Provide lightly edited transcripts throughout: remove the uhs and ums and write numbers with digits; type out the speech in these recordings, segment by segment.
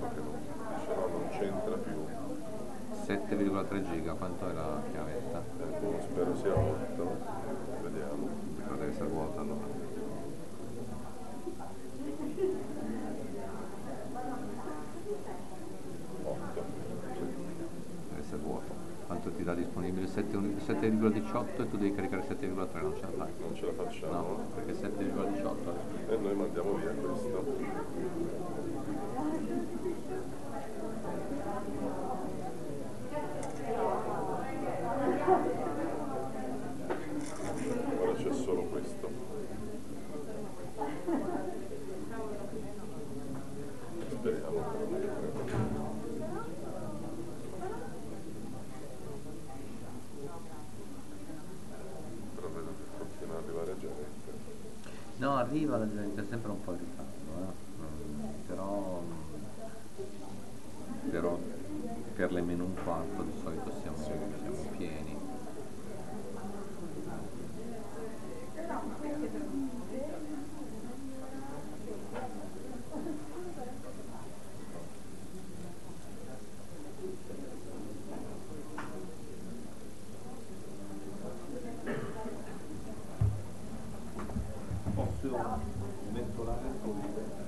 che non, dice no, non c'entra più. 7,3 giga, quanto è la chiavetta? Spero sia 8, vediamo. Però deve essere vuota allora. 8. Deve essere vuoto. Quanto ti dà disponibile? 7,18 e tu devi caricare 7,3, non ce la fai? Non ce la facciamo? No, perché 7,18. E noi mandiamo via questo. Ora c'è solo questo. Speriamo. Però vedo che continua ad arrivare gente. No, arriva la gente, è sempre un po' in ritardo, però per le meno un quarto di solito siamo pieni. Posso mentolare il polline?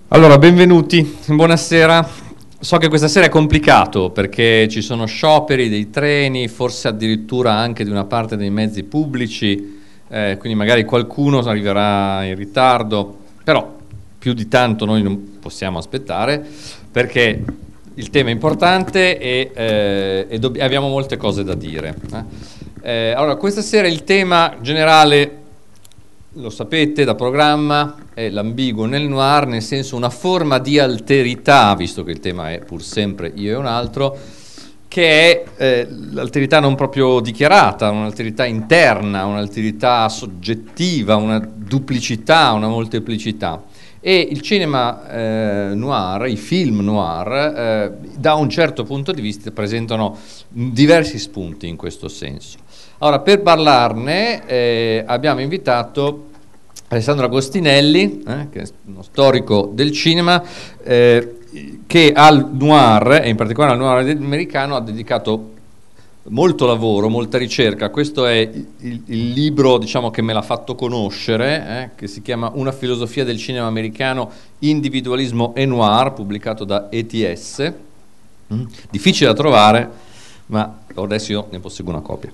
Allora, benvenuti, buonasera. So che questa sera è complicato perché ci sono scioperi dei treni, forse addirittura anche di una parte dei mezzi pubblici, quindi magari qualcuno arriverà in ritardo, però più di tanto noi non possiamo aspettare perché il tema è importante e abbiamo molte cose da dire. Allora, questa sera il tema generale, lo sapete da programma, è l'ambiguo nel noir, nel senso una forma di alterità, visto che il tema è pur sempre io e un altro, che è l'alterità non proprio dichiarata, un'alterità interna, un'alterità soggettiva, una duplicità, una molteplicità. E il cinema noir, i film noir, da un certo punto di vista presentano diversi spunti in questo senso. Allora, per parlarne abbiamo invitato Alessandro Agostinelli, che è uno storico del cinema, che al noir, e in particolare al noir americano, ha dedicato molto lavoro, molta ricerca. Questo è il libro, diciamo, che me l'ha fatto conoscere, che si chiama Una filosofia del cinema americano, individualismo e noir, pubblicato da ETS. Difficile da trovare, ma adesso io ne posseggo una copia.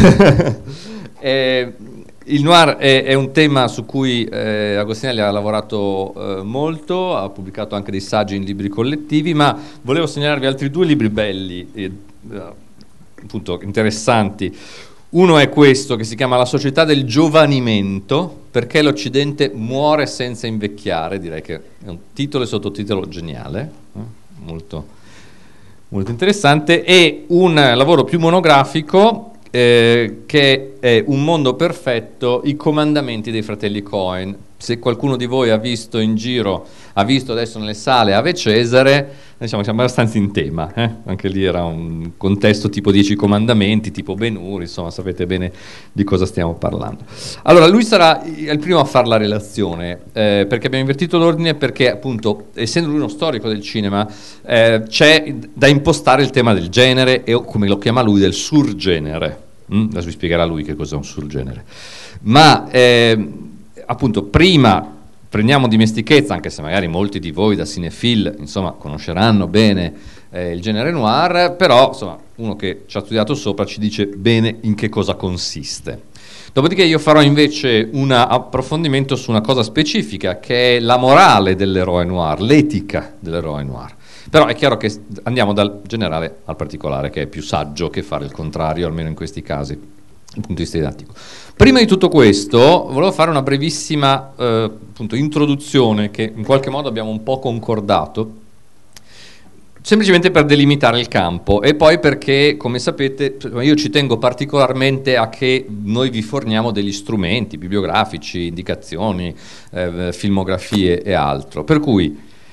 Il noir è un tema su cui Agostinelli ha lavorato molto, ha pubblicato anche dei saggi in libri collettivi, ma volevo segnalarvi altri due libri belli, appunto interessanti. Uno è questo, che si chiama La società del giovanimento, perché l'Occidente muore senza invecchiare. Direi che è un titolo e sottotitolo geniale, molto, molto interessante. E un lavoro più monografico che è Un mondo perfetto, i comandamenti dei fratelli Coen. Se qualcuno di voi ha visto in giro, ha visto adesso nelle sale Ave Cesare, diciamo, siamo abbastanza in tema, anche lì era un contesto tipo 10 comandamenti, tipo Ben-Hur, insomma sapete bene di cosa stiamo parlando. Allora, lui sarà il primo a fare la relazione, perché abbiamo invertito l'ordine, perché appunto, essendo lui uno storico del cinema, c'è da impostare il tema del genere e, come lo chiama lui, del surgenere. Adesso vi spiegherà lui che cos'è un surgenere. Ma appunto, prima prendiamo dimestichezza, anche se magari molti di voi da cinefil, insomma, conosceranno bene il genere noir, però insomma, uno che ci ha studiato sopra ci dice bene in che cosa consiste. Dopodiché io farò invece un approfondimento su una cosa specifica, che è la morale dell'eroe noir, l'etica dell'eroe noir. Però è chiaro che andiamo dal generale al particolare, che è più saggio che fare il contrario, almeno in questi casi, dal punto di vista didattico. Prima di tutto questo, volevo fare una brevissima appunto, introduzione, che in qualche modo abbiamo un po' concordato, semplicemente per delimitare il campo, e poi perché, come sapete, io ci tengo particolarmente a che noi vi forniamo degli strumenti bibliografici, indicazioni, filmografie e altro. Per cui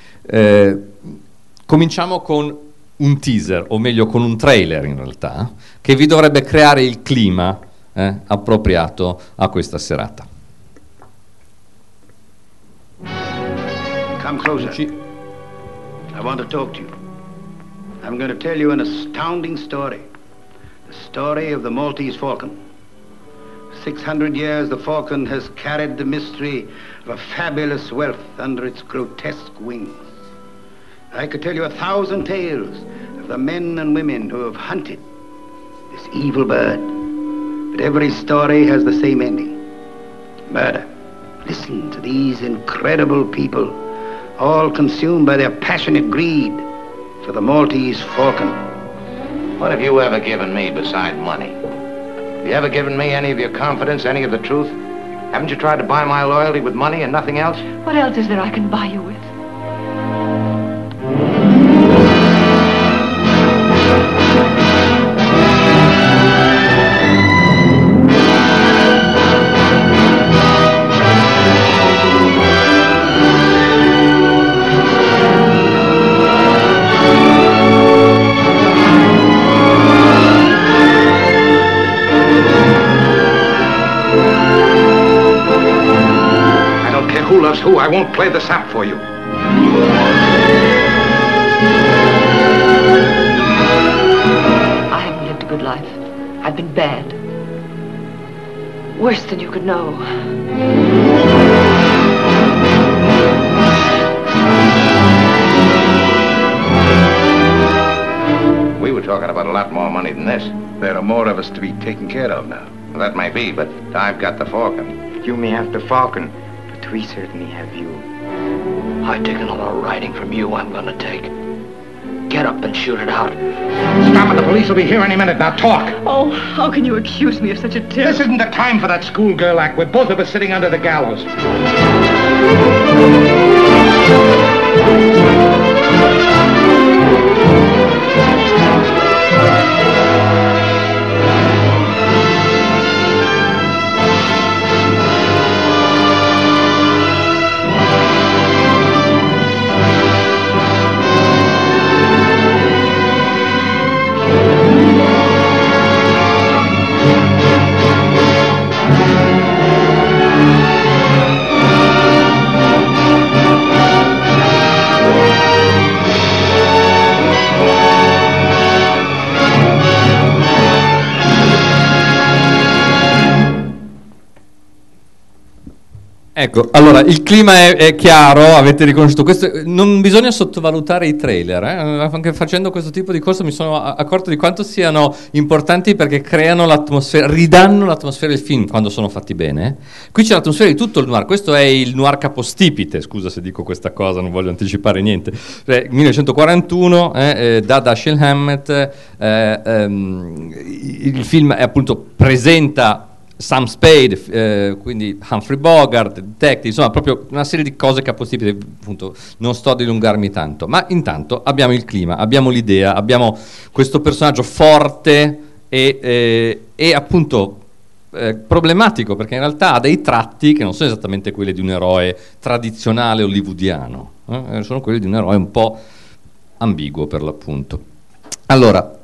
cominciamo con un teaser, o meglio con un trailer in realtà, che vi dovrebbe creare il clima appropriato a questa serata. Come closer. I want to talk to you. I'm going to tell you an astounding story. The story of the Maltese falcon. 600 years the falcon has carried the mystery of a fabulous wealth under its grotesque wings. I could tell you 1,000 tales of the men and women who have hunted this evil bird. But every story has the same ending. Murder. Listen to these incredible people, all consumed by their passionate greed for the Maltese falcon. What have you ever given me beside money? Have you ever given me any of your confidence, any of the truth? Haven't you tried to buy my loyalty with money and nothing else? What else is there I can buy you with? Who loves who? I won't play the sap for you. I haven't lived a good life. I've been bad. Worse than you could know. talking about a lot more money than this. There are more of us to be taken care of now. Well, that may be, but I've got the Falcon. You may have the Falcon, but we certainly have you. I take another writing from you I'm gonna take. Get up and shoot it out. Stop it, the police will be here any minute. Now talk. Oh, how can you accuse me of such a terrible... This isn't the time for that schoolgirl act. We're both of us sitting under the gallows. Ecco, allora il clima è chiaro, avete riconosciuto questo, non bisogna sottovalutare i trailer, anche facendo questo tipo di corso mi sono accorto di quanto siano importanti perché creano l'atmosfera, ridanno l'atmosfera del film quando sono fatti bene. Qui c'è l'atmosfera di tutto il noir, questo è il noir capostipite, scusa se dico questa cosa, non voglio anticipare niente, 1941, da Dashiell Hammett, il film è appunto presenta Sam Spade, quindi Humphrey Bogart, Detective, insomma proprio una serie di cose capostipite, appunto non sto a dilungarmi tanto, ma intanto abbiamo il clima, abbiamo l'idea, abbiamo questo personaggio forte e appunto problematico, perché in realtà ha dei tratti che non sono esattamente quelli di un eroe tradizionale hollywoodiano, sono quelli di un eroe un po' ambiguo per l'appunto. Allora,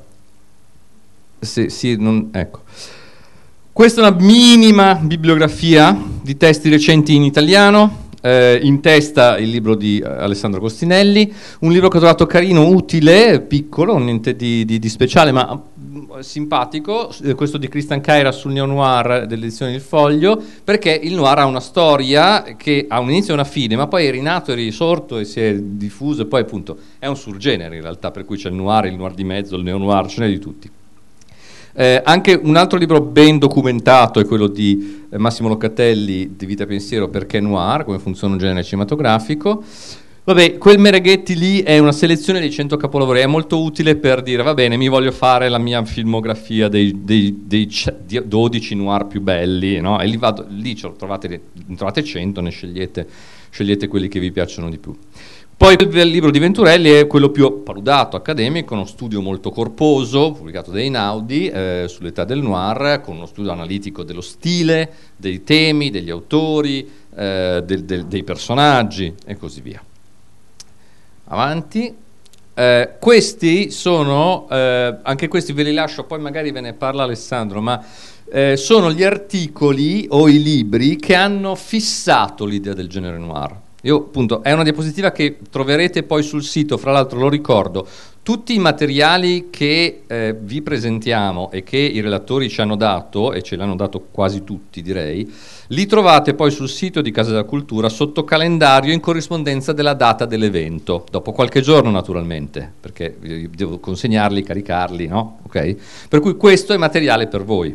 ecco. Questa è una minima bibliografia di testi recenti in italiano, in testa il libro di Alessandro Costinelli, un libro che ho trovato carino, utile, piccolo, niente di speciale, ma simpatico, questo di Christian Caira sul neo-noir dell'edizione Il Foglio, perché il noir ha una storia che ha un inizio e una fine, ma poi è rinato, è risorto e si è diffuso e poi appunto è un surgenere in realtà, per cui c'è il noir di mezzo, il neo-noir, ce n'è di tutti. Anche un altro libro ben documentato è quello di Massimo Locatelli di Vita e Pensiero, perché noir, come funziona un genere cinematografico. Vabbè, quel Mereghetti lì è una selezione dei 100 capolavori, è molto utile per dire va bene, mi voglio fare la mia filmografia dei 12 noir più belli, no? E lì trovate 100, ne scegliete quelli che vi piacciono di più. Poi il libro di Venturelli è quello più paludato, accademico, uno studio molto corposo, pubblicato da Einaudi, sull'età del noir, con uno studio analitico dello stile, dei temi, degli autori, dei personaggi e così via. Avanti. Questi sono, anche questi ve li lascio, poi magari ve ne parla Alessandro, ma sono gli articoli o i libri che hanno fissato l'idea del genere noir. Io appunto, è una diapositiva che troverete poi sul sito, fra l'altro lo ricordo, tutti i materiali che vi presentiamo e che i relatori ci hanno dato, e ce li hanno dato quasi tutti direi, li trovate poi sul sito di Casa della Cultura sotto calendario in corrispondenza della data dell'evento, dopo qualche giorno naturalmente, perché devo consegnarli, caricarli, no? Ok? Per cui questo è materiale per voi.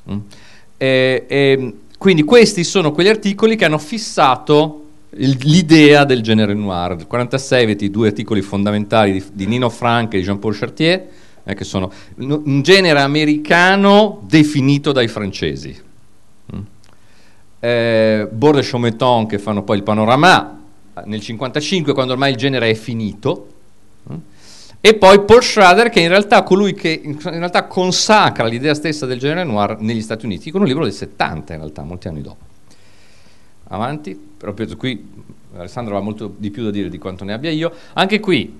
Quindi questi sono quegli articoli che hanno fissato l'idea del genere noir. Nel 1946 avete 2 articoli fondamentali di Nino Frank e di Jean-Paul Chartier, che sono un genere americano definito dai francesi. Bord et Chaumeton che fanno poi il panorama nel 1955, quando ormai il genere è finito, e poi Paul Schrader, che in realtà è colui che in realtà consacra l'idea stessa del genere noir negli Stati Uniti, con un libro del 70 in realtà, molti anni dopo. Avanti, però qui Alessandro ha molto di più da dire di quanto ne abbia io. Anche qui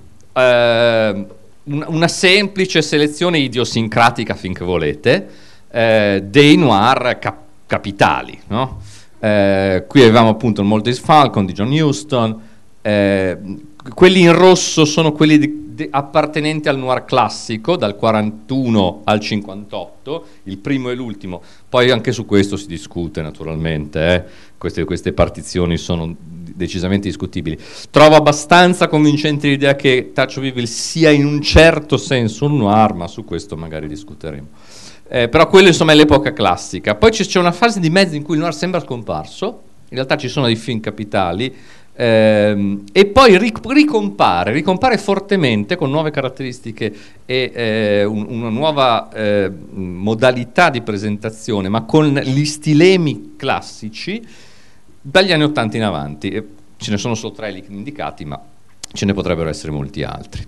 una semplice selezione idiosincratica, finché volete, dei noir capitali, no? Qui avevamo appunto il Maltese Falcon di John Huston, quelli in rosso sono quelli appartenenti al noir classico dal 41 al 58, il primo e l'ultimo, poi anche su questo si discute naturalmente, queste partizioni sono decisamente discutibili. Trovo abbastanza convincente l'idea che Touch of Evil sia in un certo senso un noir, ma su questo magari discuteremo. Però quello insomma è l'epoca classica. Poi c'è una fase di mezzo in cui il noir sembra scomparso, in realtà ci sono dei film capitali, e poi ricompare fortemente con nuove caratteristiche e una nuova modalità di presentazione, ma con gli stilemi classici dagli anni 80 in avanti. Ce ne sono solo 3 lì indicati, ma ce ne potrebbero essere molti altri.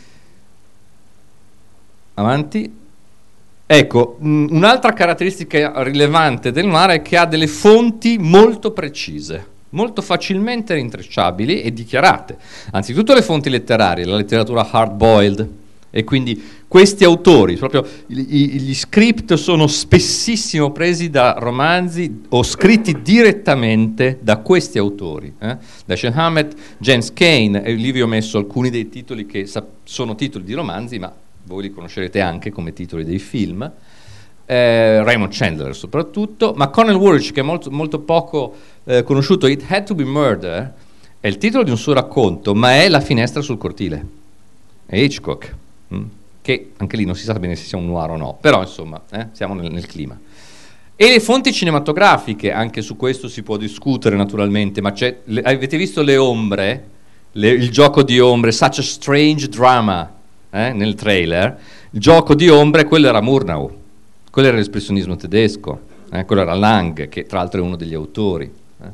Avanti. Ecco, un'altra caratteristica rilevante del noir è che ha delle fonti molto precise, molto facilmente rintracciabili e dichiarate. Anzitutto le fonti letterarie, la letteratura hard-boiled, e quindi questi autori, proprio gli script sono spessissimo presi da romanzi o scritti direttamente da questi autori, Dashiell Hammett, James Cain, e lì vi ho messo alcuni dei titoli che sono titoli di romanzi, ma voi li conoscerete anche come titoli dei film, Raymond Chandler soprattutto, ma Cornell Woolrich, che è molto, molto poco conosciuto, It Had to Be Murder, è il titolo di un suo racconto, ma è La finestra sul cortile, è Hitchcock, che anche lì non si sa bene se sia un noir o no, però insomma siamo nel clima. E le fonti cinematografiche, anche su questo si può discutere naturalmente, ma avete visto Le ombre, il gioco di ombre, Such a Strange Drama, nel trailer, il gioco di ombre, quello era Murnau, quello era l'espressionismo tedesco, quello era Lang, che tra l'altro è uno degli autori.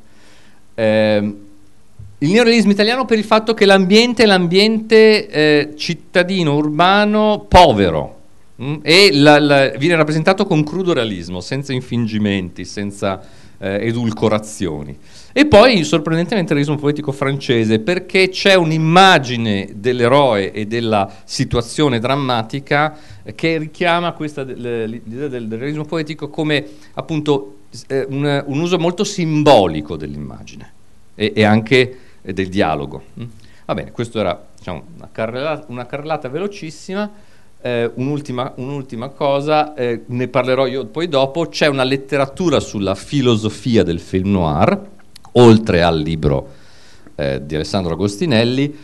Il neorealismo italiano per il fatto che l'ambiente è l'ambiente cittadino, urbano, povero, e viene rappresentato con crudo realismo, senza infingimenti, senza edulcorazioni. E poi sorprendentemente il realismo poetico francese, perché c'è un'immagine dell'eroe e della situazione drammatica che richiama questa l'idea del realismo poetico come appunto un uso molto simbolico dell'immagine e anche del dialogo. Va bene, questo era, diciamo, una carrellata velocissima. Un'ultima cosa, ne parlerò io poi dopo. C'è una letteratura sulla filosofia del film noir, oltre al libro di Alessandro Agostinelli.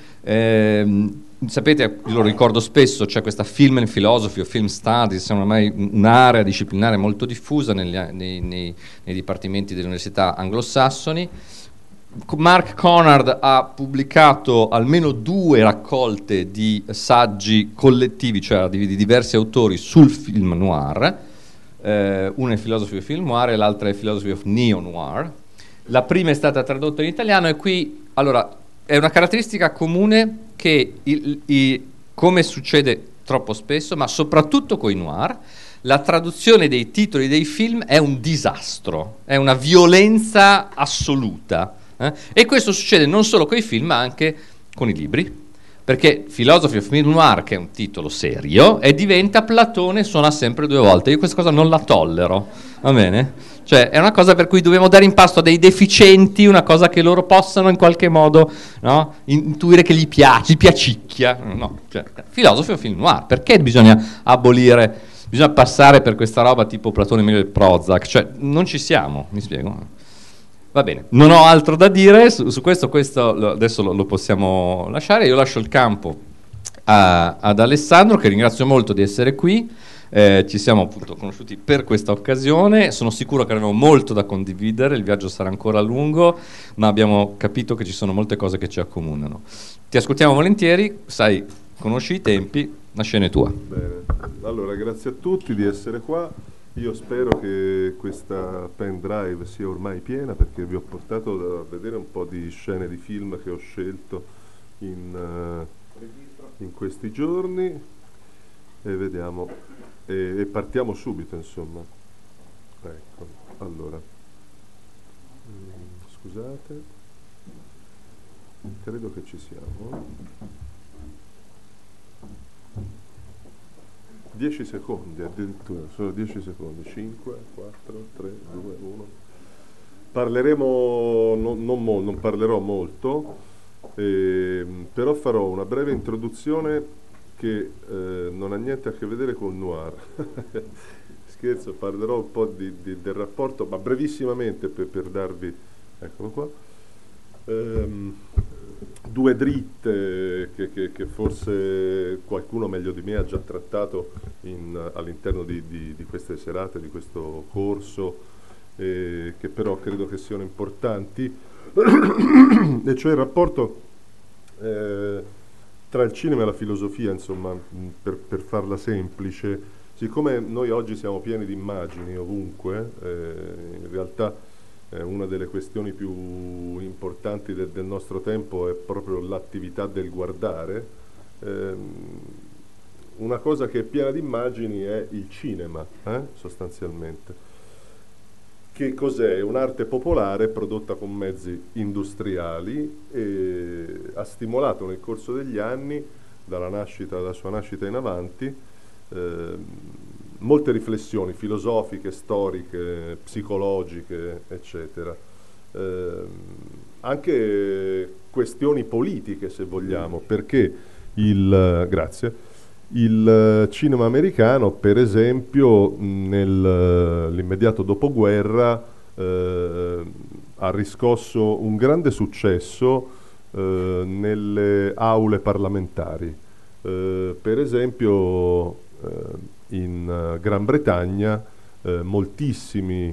Sapete, lo ricordo spesso, c'è questa film and philosophy o film studies, è ormai un'area disciplinare molto diffusa nei dipartimenti delle università anglosassoni. Mark Conard ha pubblicato almeno 2 raccolte di saggi collettivi, cioè di diversi autori sul film noir. Una è Philosophy of Film Noir e l'altra è Philosophy of Neo-Noir. La prima è stata tradotta in italiano e qui, allora, è una caratteristica comune che, come succede troppo spesso, ma soprattutto con i noir, la traduzione dei titoli dei film è un disastro, è una violenza assoluta. E questo succede non solo con i film, ma anche con i libri, perché Philosophy of Film Noir, che è un titolo serio, e diventa Platone suona sempre 2 volte. Io questa cosa non la tollero, va bene? Cioè è una cosa per cui dobbiamo dare in pasto a dei deficienti una cosa che loro possano in qualche modo, no, intuire che gli piace, gli piacicchia. No, cioè, Philosophy of Film Noir, perché bisogna abolire, bisogna passare per questa roba tipo Platone meglio del Prozac? Cioè non ci siamo, mi spiego? Va bene, non ho altro da dire su questo adesso lo possiamo lasciare. Io lascio il campo ad Alessandro, che ringrazio molto di essere qui. Ci siamo appunto conosciuti per questa occasione, sono sicuro che avremo molto da condividere, il viaggio sarà ancora lungo, ma abbiamo capito che ci sono molte cose che ci accomunano. Ti ascoltiamo volentieri, conosci i tempi, la scena è tua. Bene, allora grazie a tutti di essere qua. Io spero che questa pen drive sia ormai piena, perché vi ho portato a vedere un po' di scene di film che ho scelto in questi giorni, e vediamo, e partiamo subito, insomma. Ecco, allora, scusate, credo che ci siamo. 10 secondi addirittura, solo 10 secondi, 5, 4, 3, 2, 1. Parleremo, non parlerò molto, però farò una breve introduzione che non ha niente a che vedere con noir. Scherzo, parlerò un po' del rapporto, ma brevissimamente per darvi, eccolo qua, due dritte che forse qualcuno meglio di me ha già trattato all'interno di queste serate, di questo corso, che però credo che siano importanti, e cioè il rapporto tra il cinema e la filosofia, insomma, per farla semplice. Siccome noi oggi siamo pieni di immagini ovunque, in realtà una delle questioni più importanti del nostro tempo è proprio l'attività del guardare. Una cosa che è piena di immagini è il cinema, sostanzialmente. Che cos'è? È un'arte popolare prodotta con mezzi industriali e ha stimolato nel corso degli anni, dalla sua nascita in avanti, molte riflessioni filosofiche, storiche, psicologiche, eccetera. Anche questioni politiche, se vogliamo, perché il cinema americano, per esempio, nell'immediato dopoguerra ha riscosso un grande successo nelle aule parlamentari. Per esempio, in Gran Bretagna moltissimi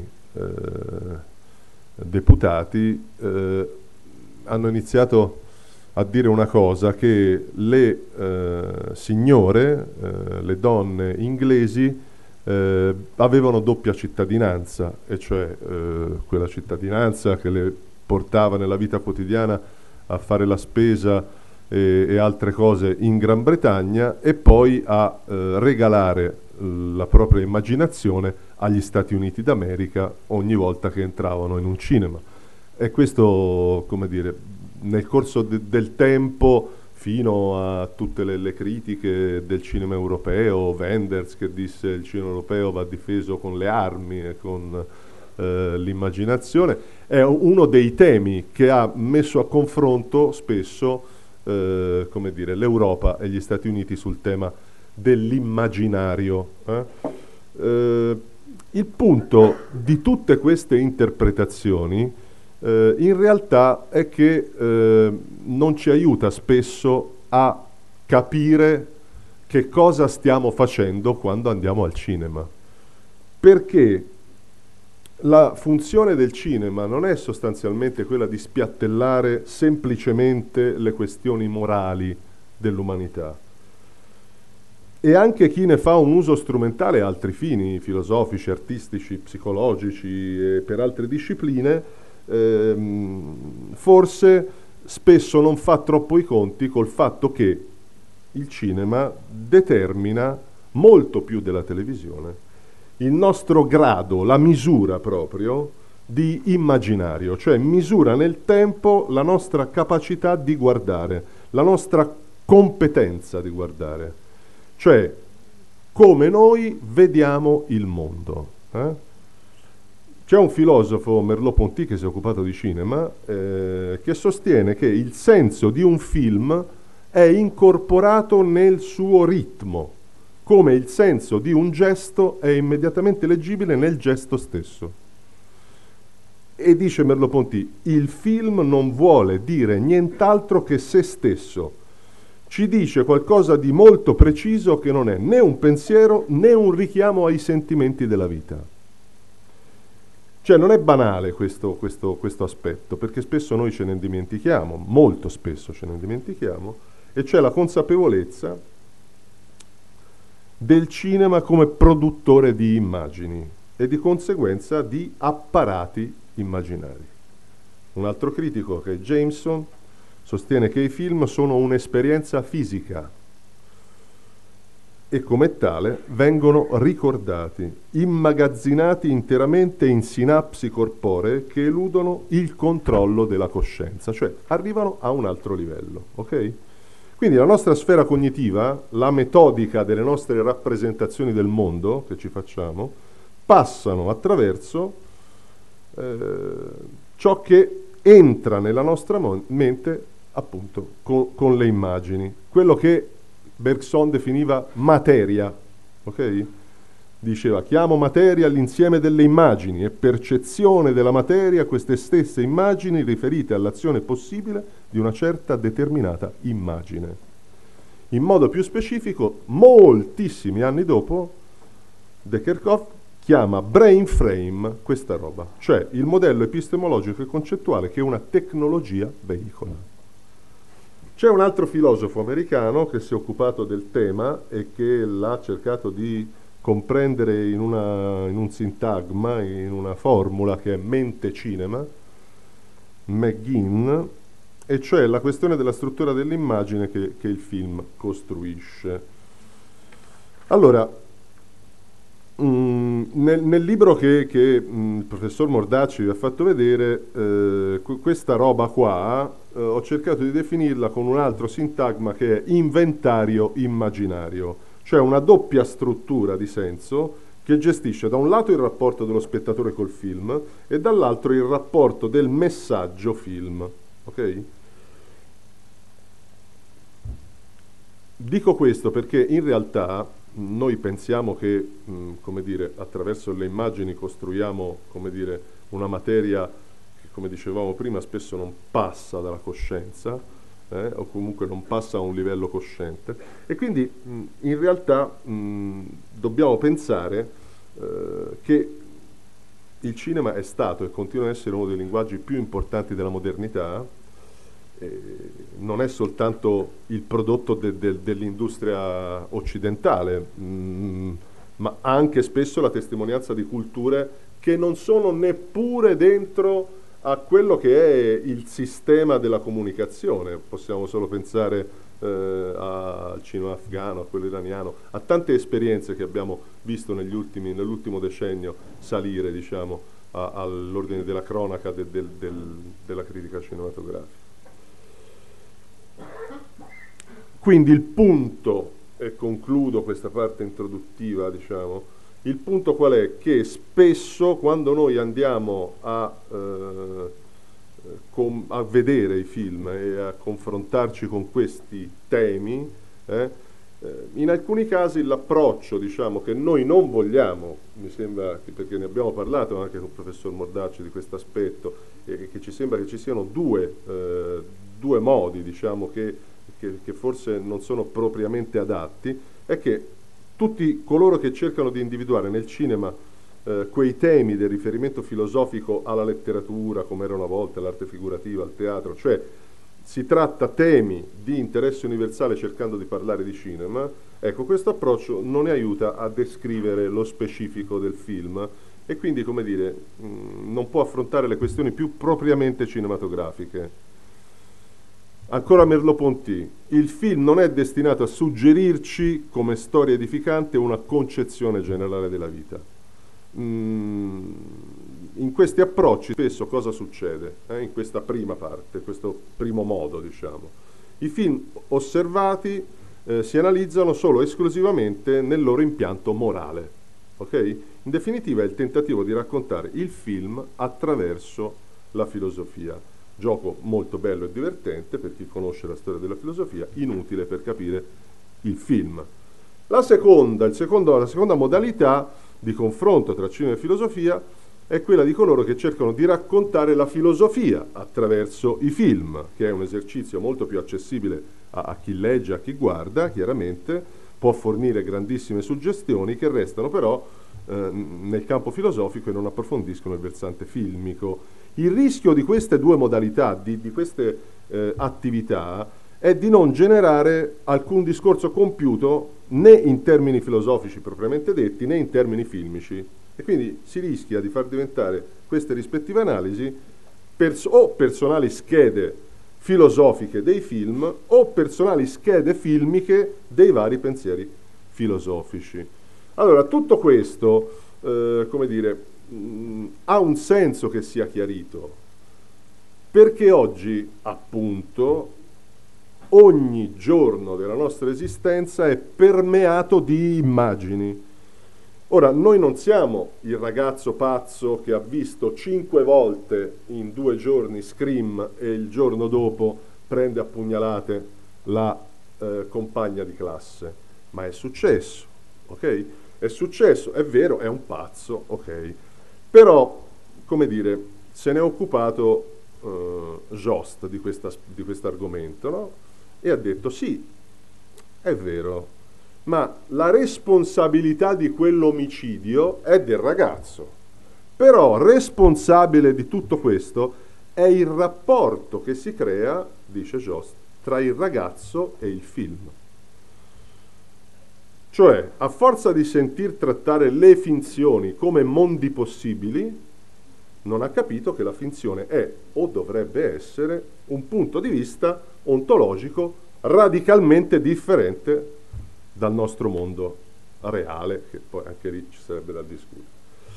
deputati hanno iniziato a dire una cosa, che le signore, le donne inglesi avevano doppia cittadinanza, e cioè quella cittadinanza che le portava nella vita quotidiana a fare la spesa e altre cose in Gran Bretagna, e poi a regalare la propria immaginazione agli Stati Uniti d'America ogni volta che entravano in un cinema. E questo, come dire, nel corso del tempo, fino a tutte le critiche del cinema europeo, Wenders che disse il cinema europeo va difeso con le armi e con l'immaginazione, è uno dei temi che ha messo a confronto spesso come dire, l'Europa e gli Stati Uniti sul tema dell'immaginario. Il punto di tutte queste interpretazioni in realtà è che non ci aiuta spesso a capire che cosa stiamo facendo quando andiamo al cinema, perché la funzione del cinema non è sostanzialmente quella di spiattellare semplicemente le questioni morali dell'umanità. E anche chi ne fa un uso strumentale a altri fini, filosofici, artistici, psicologici e per altre discipline, forse spesso non fa troppo i conti col fatto che il cinema determina molto più della televisione il nostro grado, la misura proprio di immaginario, cioè misura nel tempo la nostra capacità di guardare, la nostra competenza di guardare, cioè come noi vediamo il mondo. C'è un filosofo, Merleau-Ponty, che si è occupato di cinema, che sostiene che il senso di un film è incorporato nel suo ritmo, come il senso di un gesto è immediatamente leggibile nel gesto stesso. E dice Merleau-Ponty, il film non vuole dire nient'altro che se stesso, ci dice qualcosa di molto preciso che non è né un pensiero né un richiamo ai sentimenti della vita. Cioè non è banale questo aspetto, perché spesso noi ce ne dimentichiamo, molto spesso ce ne dimentichiamo, e c'è la consapevolezza del cinema come produttore di immagini e di conseguenza di apparati immaginari. Un altro critico, che è Jameson, sostiene che i film sono un'esperienza fisica e come tale vengono ricordati, immagazzinati interamente in sinapsi corporee che eludono il controllo della coscienza, cioè arrivano a un altro livello, ok? Quindi la nostra sfera cognitiva, la metodica delle nostre rappresentazioni del mondo che ci facciamo, passano attraverso ciò che entra nella nostra mente appunto con le immagini, quello che Bergson definiva materia, ok? Diceva: chiamo materia l'insieme delle immagini e percezione della materia queste stesse immagini riferite all'azione possibile di una certa determinata immagine. In modo più specifico, moltissimi anni dopo, de Kerckhoff chiama brain frame questa roba, cioè il modello epistemologico e concettuale che una tecnologia veicola. C'è un altro filosofo americano che si è occupato del tema e che l'ha cercato di comprendere in un sintagma, in una formula che è mente-cinema, McGinn, e cioè la questione della struttura dell'immagine che il film costruisce. Allora, nel libro che il professor Mordacci vi ha fatto vedere, questa roba qua ho cercato di definirla con un altro sintagma che è inventario immaginario, cioè una doppia struttura di senso che gestisce da un lato il rapporto dello spettatore col film e dall'altro il rapporto del messaggio film. Ok? Dico questo perché in realtà noi pensiamo che, come dire, attraverso le immagini costruiamo, come dire, una materia che, come dicevamo prima, spesso non passa dalla coscienza, o comunque non passa a un livello cosciente, e quindi in realtà dobbiamo pensare che il cinema è stato e continua ad essere uno dei linguaggi più importanti della modernità. Non è soltanto il prodotto dell'industria occidentale, ma anche spesso la testimonianza di culture che non sono neppure dentro a quello che è il sistema della comunicazione. Possiamo solo pensare al cinema afghano, a quello iraniano, a tante esperienze che abbiamo visto nell'ultimo decennio salire, diciamo, all'ordine della cronaca della critica cinematografica. Quindi il punto, e concludo questa parte introduttiva, diciamo, il punto qual è? Che spesso quando noi andiamo a vedere i film e a confrontarci con questi temi, in alcuni casi l'approccio, diciamo, che noi non vogliamo, mi sembra, perché ne abbiamo parlato anche con il professor Mordacci di questo aspetto, e che ci sembra che ci siano due modi, diciamo, che forse non sono propriamente adatti, è che tutti coloro che cercano di individuare nel cinema quei temi del riferimento filosofico alla letteratura, come era una volta, all'arte figurativa, al teatro, cioè si tratta temi di interesse universale cercando di parlare di cinema, ecco, questo approccio non ne aiuta a descrivere lo specifico del film e quindi, come dire, non può affrontare le questioni più propriamente cinematografiche. Ancora Merleau-Ponty: il film non è destinato a suggerirci come storia edificante una concezione generale della vita. In questi approcci spesso cosa succede? In questa prima parte, questo primo modo, diciamo, i film osservati si analizzano solo esclusivamente nel loro impianto morale, ok? In definitiva è il tentativo di raccontare il film attraverso la filosofia. Gioco molto bello e divertente per chi conosce la storia della filosofia, inutile per capire il film. La seconda modalità di confronto tra cinema e filosofia è quella di coloro che cercano di raccontare la filosofia attraverso i film, che è un esercizio molto più accessibile a chi legge, a chi guarda, chiaramente, può fornire grandissime suggestioni che restano però nel campo filosofico e non approfondiscono il versante filmico. Il rischio di queste due modalità, di queste attività, è di non generare alcun discorso compiuto né in termini filosofici propriamente detti né in termini filmici, e quindi si rischia di far diventare queste rispettive analisi o personali schede filosofiche dei film o personali schede filmiche dei vari pensieri filosofici. Allora, tutto questo, come dire, ha un senso che sia chiarito, perché oggi, appunto, ogni giorno della nostra esistenza è permeato di immagini. Ora, noi non siamo il ragazzo pazzo che ha visto 5 volte in 2 giorni Scream e il giorno dopo prende a pugnalate la compagna di classe, ma è successo, ok? è successo, è vero, è un pazzo, ok, però, come dire, se ne è occupato Jost di questo argomento, no? E ha detto sì, è vero, ma la responsabilità di quell'omicidio è del ragazzo. Però responsabile di tutto questo è il rapporto che si crea, dice Jost, tra il ragazzo e il film. Cioè, a forza di sentir trattare le finzioni come mondi possibili, non ha capito che la finzione è, o dovrebbe essere, un punto di vista ontologico radicalmente differente dal nostro mondo reale, che poi anche lì ci sarebbe da discutere.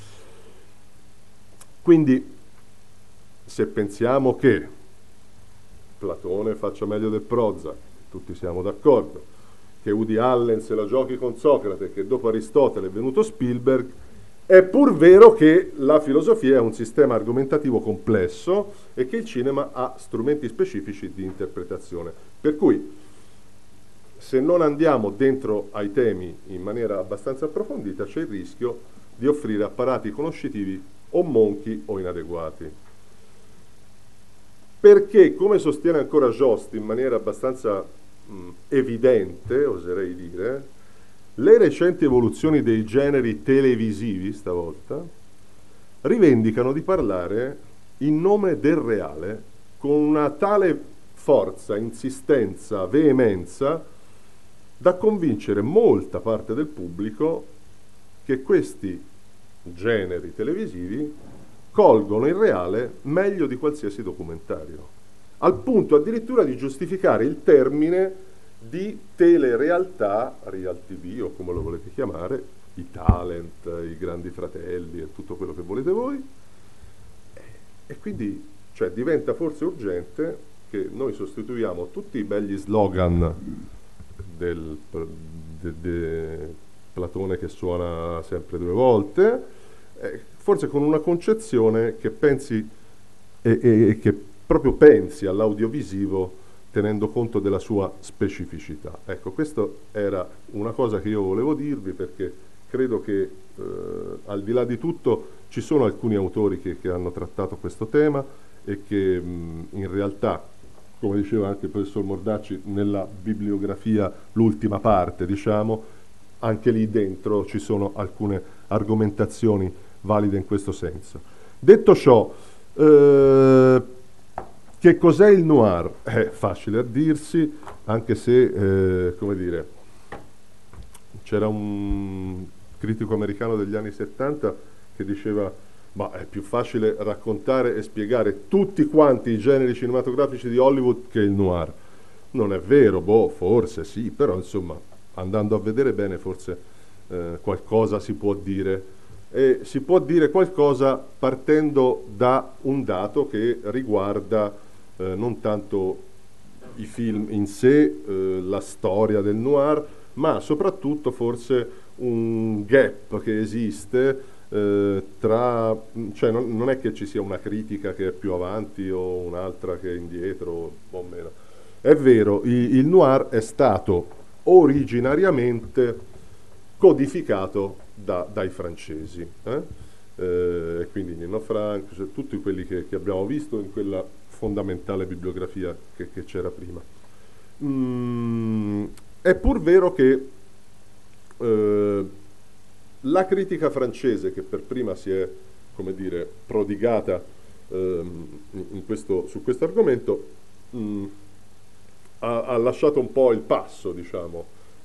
Quindi, se pensiamo che Platone faccia meglio del Prozac, tutti siamo d'accordo, che Woody Allen se la giochi con Socrate, che dopo Aristotele è venuto Spielberg, è pur vero che la filosofia è un sistema argomentativo complesso e che il cinema ha strumenti specifici di interpretazione. Per cui, se non andiamo dentro ai temi in maniera abbastanza approfondita, c'è il rischio di offrire apparati conoscitivi o monchi o inadeguati. Perché, come sostiene ancora Jost in maniera abbastanza evidente, oserei dire, le recenti evoluzioni dei generi televisivi, stavolta, rivendicano di parlare in nome del reale con una tale forza, insistenza, veemenza, da convincere molta parte del pubblico che questi generi televisivi colgono il reale meglio di qualsiasi documentario, al punto addirittura di giustificare il termine di telerealtà, Real TV o come lo volete chiamare, i talent, i grandi fratelli e tutto quello che volete voi. E quindi, cioè, diventa forse urgente che noi sostituiamo tutti i begli slogan del Platone che suona sempre due volte, forse con una concezione che pensi e che proprio pensi all'audiovisivo tenendo conto della sua specificità. Ecco, questa era una cosa che io volevo dirvi, perché credo che al di là di tutto ci sono alcuni autori che hanno trattato questo tema e che in realtà, come diceva anche il professor Mordacci, nella bibliografia, l'ultima parte, diciamo, anche lì dentro ci sono alcune argomentazioni valide in questo senso. Detto ciò, che cos'è il noir? È facile a dirsi, anche se, come dire, c'era un critico americano degli anni 70 che diceva: ma è più facile raccontare e spiegare tutti quanti i generi cinematografici di Hollywood che il noir. Non è vero, forse sì, però insomma, andando a vedere bene forse qualcosa si può dire. E si può dire qualcosa partendo da un dato che riguarda non tanto i film in sé, la storia del noir, ma soprattutto forse un gap che esiste tra, cioè non è che ci sia una critica che è più avanti o un'altra che è indietro o meno. È vero, il noir è stato originariamente codificato dai francesi, quindi Nino Frank, cioè tutti quelli che abbiamo visto in quella fondamentale bibliografia che c'era prima. È pur vero che la critica francese, che per prima si è, come dire, prodigata su questo argomento, ha lasciato un po' il passo, diciamo.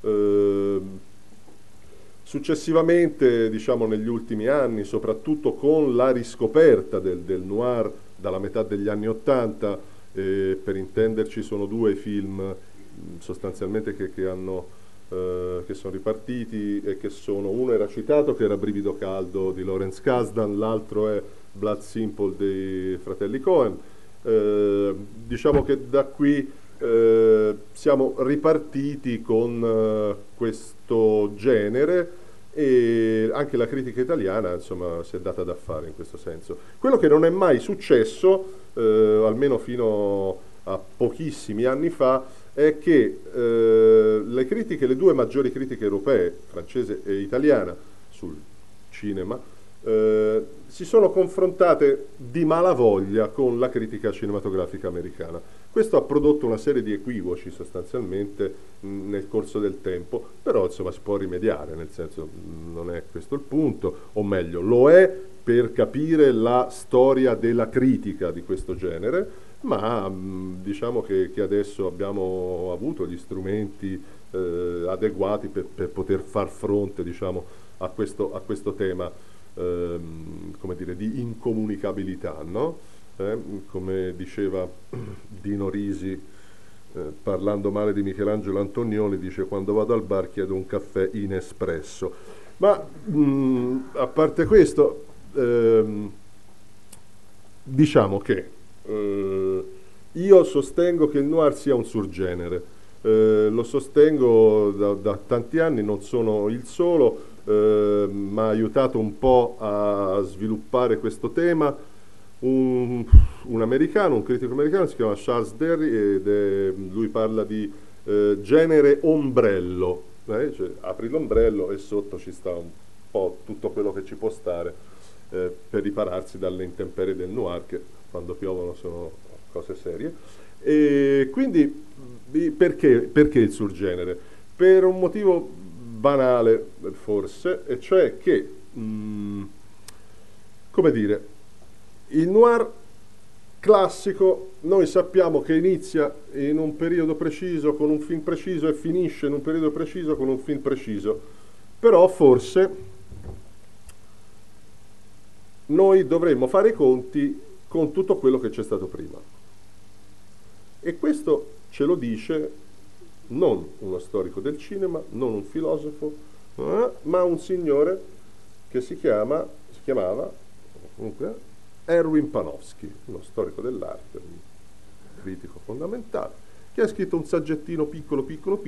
Successivamente, diciamo negli ultimi anni, soprattutto con la riscoperta del noir dalla metà degli anni '80, per intenderci sono due film sostanzialmente che sono ripartiti e che sono, uno era citato che era Brivido caldo di Lawrence Kasdan, l'altro è Blood Simple dei fratelli Coen. Diciamo che da qui siamo ripartiti con questo genere e anche la critica italiana, insomma, si è data da fare in questo senso. Quello che non è mai successo, almeno fino a pochissimi anni fa, è che le due maggiori critiche europee, francese e italiana, sul cinema, si sono confrontate di malavoglia con la critica cinematografica americana. Questo ha prodotto una serie di equivoci sostanzialmente nel corso del tempo, però insomma si può rimediare, nel senso non è questo il punto, o meglio lo è per capire la storia della critica di questo genere, ma diciamo che adesso abbiamo avuto gli strumenti adeguati per poter far fronte, diciamo, a questo tema, come dire, di incomunicabilità, no? Come diceva Dino Risi, parlando male di Michelangelo Antonioni, dice: quando vado al bar chiedo un caffè in espresso. Ma a parte questo, diciamo che io sostengo che il noir sia un surgenere, lo sostengo da tanti anni, non sono il solo, mi ha aiutato un po' a sviluppare questo tema un americano, un critico americano, si chiama Charles Derry, lui parla di genere ombrello, cioè, apri l'ombrello e sotto ci sta un po' tutto quello che ci può stare per ripararsi dalle intemperie del noir, che quando piovono sono cose serie. E quindi perché il surgenere? Per un motivo banale forse, e cioè che come dire, il noir classico noi sappiamo che inizia in un periodo preciso con un film preciso e finisce in un periodo preciso con un film preciso, però forse noi dovremmo fare i conti con tutto quello che c'è stato prima, e questo ce lo dice non uno storico del cinema, non un filosofo, ma un signore che si chiamava comunque Erwin Panofsky, uno storico dell'arte, un critico fondamentale, che ha scritto un saggettino piccolo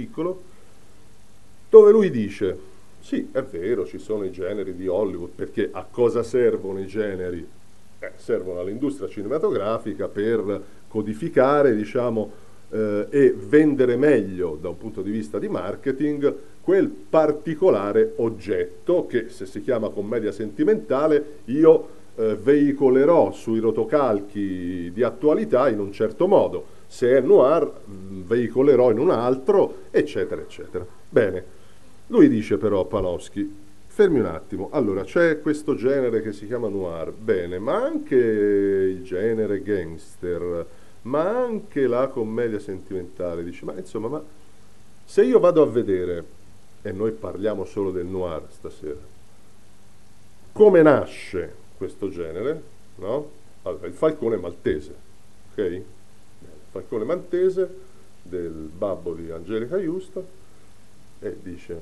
dove lui dice: sì, è vero, ci sono i generi di Hollywood, perché a cosa servono i generi? Servono all'industria cinematografica per codificare, diciamo, e vendere meglio da un punto di vista di marketing quel particolare oggetto che, se si chiama commedia sentimentale, io veicolerò sui rotocalchi di attualità in un certo modo, se è noir veicolerò in un altro, eccetera eccetera. Bene, lui dice però, Panofsky, fermi un attimo, allora c'è questo genere che si chiama noir, bene, ma anche il genere gangster, ma anche la commedia sentimentale, dice, ma insomma, ma se io vado a vedere, e noi parliamo solo del noir stasera, come nasce questo genere, no? Allora, il Falcone maltese, ok? Il Falcone maltese del babbo di Angelica Houston, e dice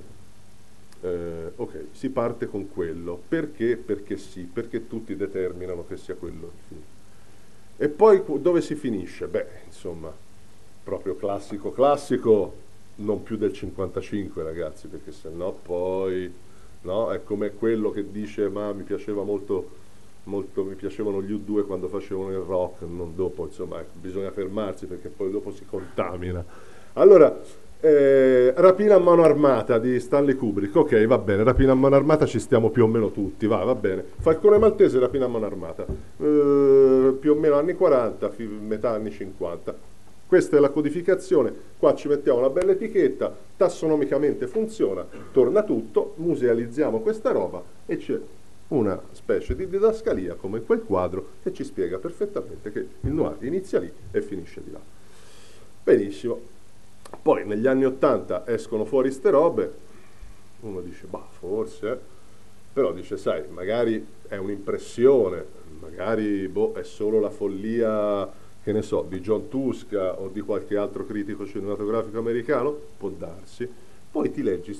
ok, si parte con quello, perché? Perché sì, perché tutti determinano che sia quello il film. E poi dove si finisce? Beh, insomma, proprio classico, non più del 55, ragazzi, perché sennò poi, no, è come quello che dice: ma mi piaceva molto, mi piacevano gli U2 quando facevano il rock, non dopo, insomma, bisogna fermarsi perché poi dopo si contamina. Allora, Rapina a mano armata di Stanley Kubrick, ok, va bene, Rapina a mano armata ci stiamo più o meno tutti, va bene. Falcone maltese, Rapina a mano armata, più o meno anni 40, metà anni 50. Questa è la codificazione, qua ci mettiamo una bella etichetta, tassonomicamente funziona, torna tutto, musealizziamo questa roba e c'è una specie di didascalia, come in quel quadro, che ci spiega perfettamente che il noir inizia lì e finisce di là. Benissimo. Poi negli anni 80 escono fuori ste robe, uno dice, bah, forse, però dice, sai, magari è un'impressione, magari è solo la follia, che ne so, di John Tuska o di qualche altro critico cinematografico americano, può darsi. Poi ti leggi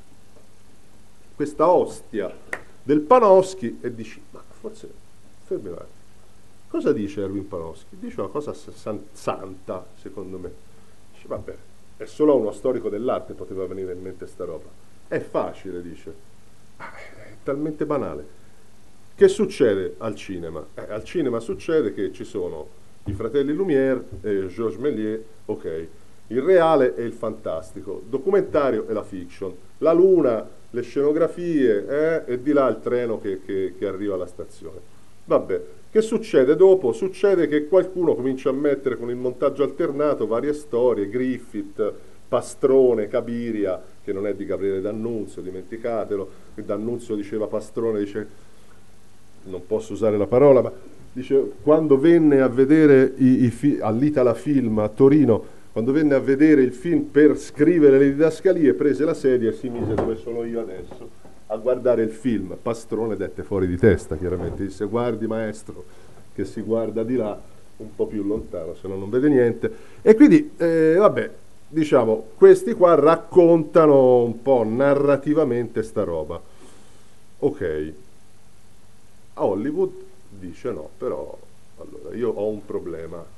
questa ostia del Panofsky e dici, ma forse, fermi là, cosa dice Erwin Panofsky? Dice una cosa santa, secondo me. Dice, vabbè, è solo uno storico dell'arte poteva venire in mente sta roba. È facile, dice. È talmente banale. Che succede al cinema? Al cinema succede che ci sono i fratelli Lumière e Georges Méliès, ok, il reale e il fantastico, documentario e la fiction, la luna, le scenografie e di là il treno che arriva alla stazione. Vabbè, che succede dopo? Succede che qualcuno comincia a mettere con il montaggio alternato varie storie, Griffith, Pastrone, Cabiria, che non è di Gabriele D'Annunzio, dimenticatelo, D'Annunzio diceva Pastrone, dice, non posso usare la parola, ma dice, quando venne a vedere all'Itala Film a Torino, quando venne a vedere il film per scrivere le didascalie, prese la sedia e si mise dove sono io adesso a guardare il film. Pastrone dette fuori di testa, chiaramente, disse, guardi maestro, che si guarda di là, un po' più lontano, se no non vede niente. E quindi, vabbè, diciamo, questi qua raccontano un po' narrativamente sta roba. Ok, a Hollywood dice no, però, allora, io ho un problema.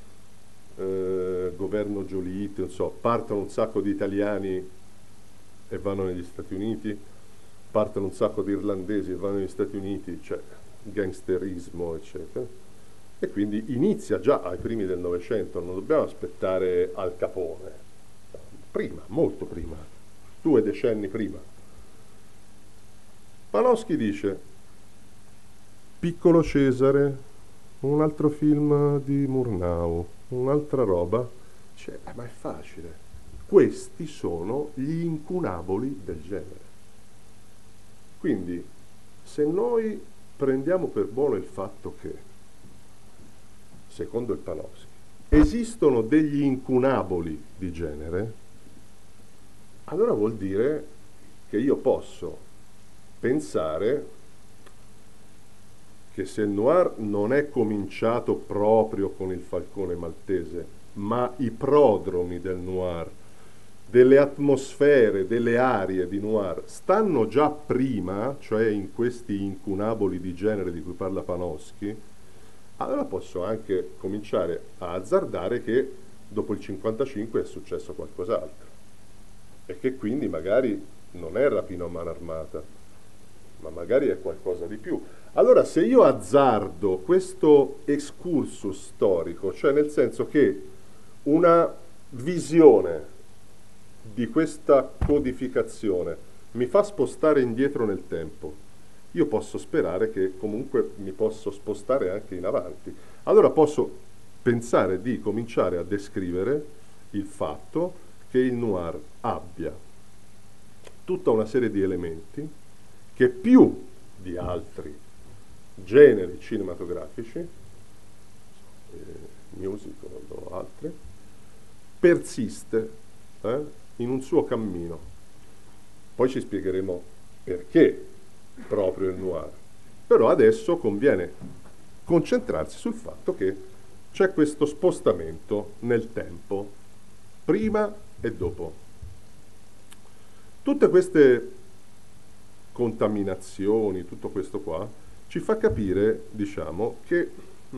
Governo Giolitti, non so, partono un sacco di italiani e vanno negli Stati Uniti, partono un sacco di irlandesi e vanno negli Stati Uniti, cioè gangsterismo, eccetera. E quindi inizia già ai primi del Novecento, non dobbiamo aspettare Al Capone, prima, molto prima, 2 decenni prima. Panofsky dice, Piccolo Cesare, un altro film di Murnau, un'altra roba, cioè, ma è facile, questi sono gli incunaboli del genere. Quindi, se noi prendiamo per buono il fatto che, secondo il Panofsky, esistono degli incunaboli di genere, allora vuol dire che io posso pensare che se il noir non è cominciato proprio con il Falcone maltese, ma i prodromi del noir, delle atmosfere, delle arie di noir, stanno già prima, cioè in questi incunaboli di genere di cui parla Panofsky, allora posso anche cominciare a azzardare che dopo il 55 è successo qualcos'altro e che quindi magari non è Rapino a mano armata, ma magari è qualcosa di più. Allora, se io azzardo questo excursus storico, cioè nel senso che una visione di questa codificazione mi fa spostare indietro nel tempo, io posso sperare che comunque mi posso spostare anche in avanti. Allora posso pensare di cominciare a descrivere il fatto che il noir abbia tutta una serie di elementi che più di altri generi cinematografici, musical o altri, persiste in un suo cammino. Poi ci spiegheremo perché proprio il noir. Però adesso conviene concentrarsi sul fatto che c'è questo spostamento nel tempo, prima e dopo. Tutte queste contaminazioni, tutto questo qua, ci fa capire, diciamo, che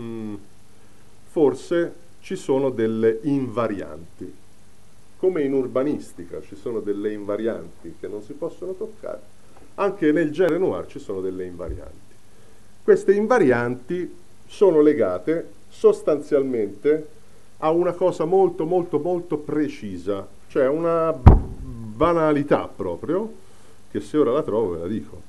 forse ci sono delle invarianti, come in urbanistica ci sono delle invarianti che non si possono toccare, anche nel genere noir ci sono delle invarianti. Queste invarianti sono legate sostanzialmente a una cosa molto molto molto precisa, cioè una banalità proprio, che se ora la trovo ve la dico.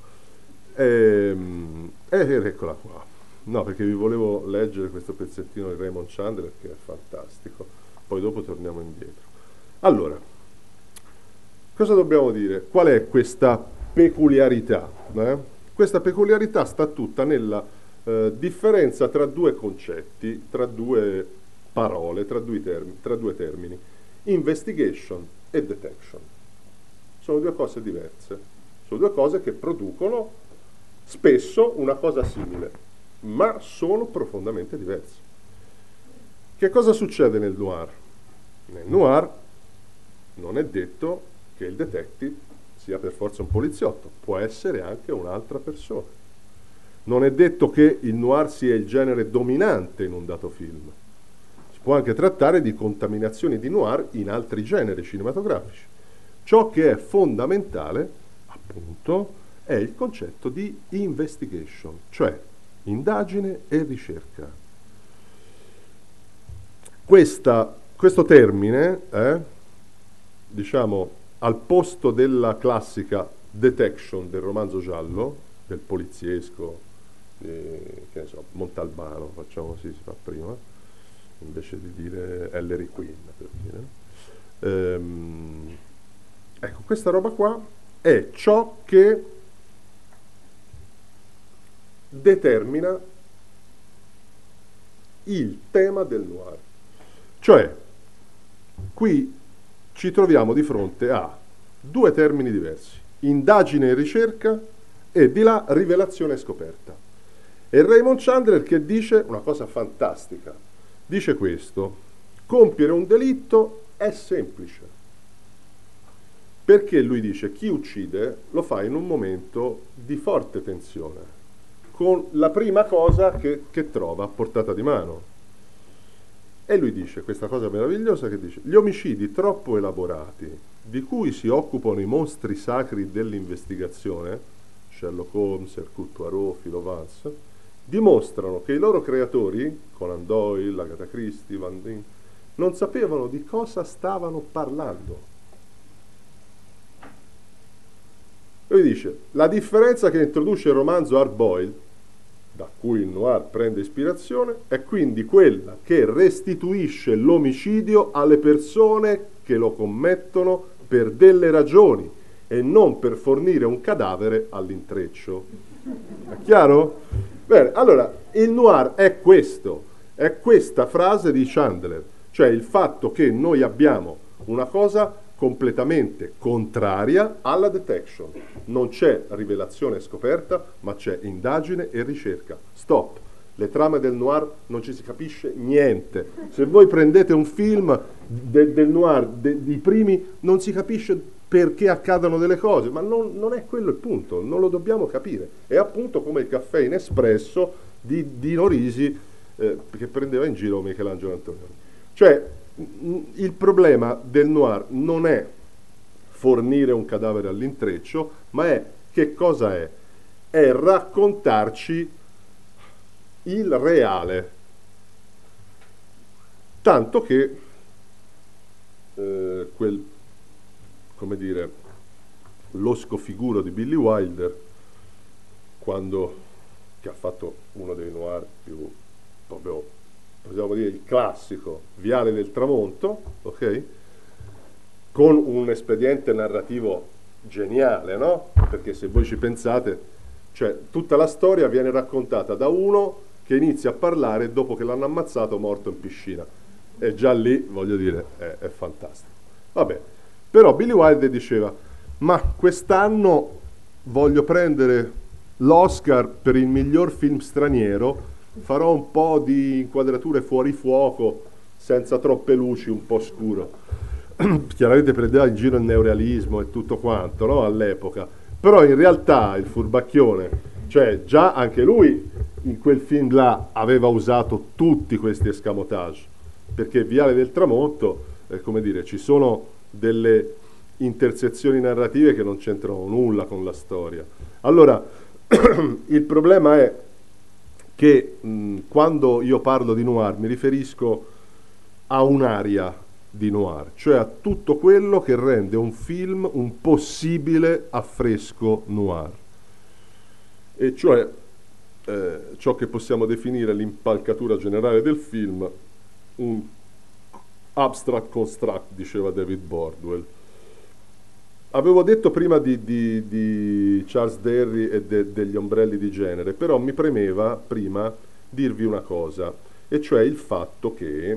Eccola qua. No, perché vi volevo leggere questo pezzettino di Raymond Chandler che è fantastico, poi dopo torniamo indietro. Allora, cosa dobbiamo dire? Qual è questa peculiarità? Questa peculiarità sta tutta nella differenza tra due concetti, tra due parole, tra due termini, investigation e detection. Sono due cose diverse, sono due cose che producono spesso una cosa simile, ma sono profondamente diverse. Che cosa succede nel noir? Nel noir non è detto che il detective sia per forza un poliziotto, può essere anche un'altra persona. Non è detto che il noir sia il genere dominante in un dato film. Si può anche trattare di contaminazioni di noir in altri generi cinematografici. Ciò che è fondamentale, appunto, è il concetto di investigation, cioè indagine e ricerca. Questa questo termine, diciamo, al posto della classica detection del romanzo giallo, del poliziesco, che ne so, Montalbano, facciamo così, si fa prima, invece di dire Ellery Queen, per dire. Ecco, questa roba qua è ciò che determina il tema del noir. Cioè, qui ci troviamo di fronte a due termini diversi: indagine e ricerca, e di là rivelazione e scoperta. E Raymond Chandler che dice una cosa fantastica, dice questo: compiere un delitto è semplice, perché lui dice chi uccide lo fa in un momento di forte tensione, con la prima cosa che trova a portata di mano. E lui dice questa cosa meravigliosa che dice: gli omicidi troppo elaborati di cui si occupano i mostri sacri dell'investigazione, Sherlock Holmes, Hercule Poirot, Philo Vance, dimostrano che i loro creatori, Conan Doyle, Agatha Christie, Van Dien, non sapevano di cosa stavano parlando. Lui dice: la differenza che introduce il romanzo Hard Boiled, da cui il noir prende ispirazione, è quindi quella che restituisce l'omicidio alle persone che lo commettono per delle ragioni e non per fornire un cadavere all'intreccio. È chiaro? Bene, allora, il noir è questo, è questa frase di Chandler, cioè il fatto che noi abbiamo una cosa completamente contraria alla detection. Non c'è rivelazione e scoperta, ma c'è indagine e ricerca. Stop. Le trame del noir non ci si capisce niente. Se voi prendete un film del noir, dei primi, non si capisce perché accadano delle cose, ma non è quello il punto, non lo dobbiamo capire. È appunto come il caffè in espresso di Dino Risi, che prendeva in giro Michelangelo Antonioni. Cioè, il problema del noir non è fornire un cadavere all'intreccio, ma è che cosa è? È raccontarci il reale. Tanto che come dire, l'osco figuro di Billy Wilder, che ha fatto uno dei noir più, proprio, possiamo dire, il classico Viale del Tramonto, ok? Con un espediente narrativo geniale, no? Perché se voi ci pensate, cioè tutta la storia viene raccontata da uno che inizia a parlare dopo che l'hanno ammazzato morto in piscina, e già lì, voglio dire, è fantastico. Vabbè, però Billy Wilder diceva: ma quest'anno voglio prendere l'Oscar per il miglior film straniero, farò un po' di inquadrature fuori fuoco, senza troppe luci, un po' scuro. Chiaramente prendeva in giro il neorealismo e tutto quanto, no? All'epoca. Però in realtà il furbacchione, cioè già anche lui in quel film là aveva usato tutti questi escamotage, perché Viale del Tramonto, come dire, ci sono delle intersezioni narrative che non c'entrano nulla con la storia. Allora, il problema è che quando io parlo di noir mi riferisco a un'area di noir, cioè a tutto quello che rende un film un possibile affresco noir, e cioè ciò che possiamo definire l'impalcatura generale del film, un abstract construct, diceva David Bordwell. Avevo detto prima di Charles Derry e degli ombrelli di genere, però mi premeva prima dirvi una cosa, e cioè il fatto che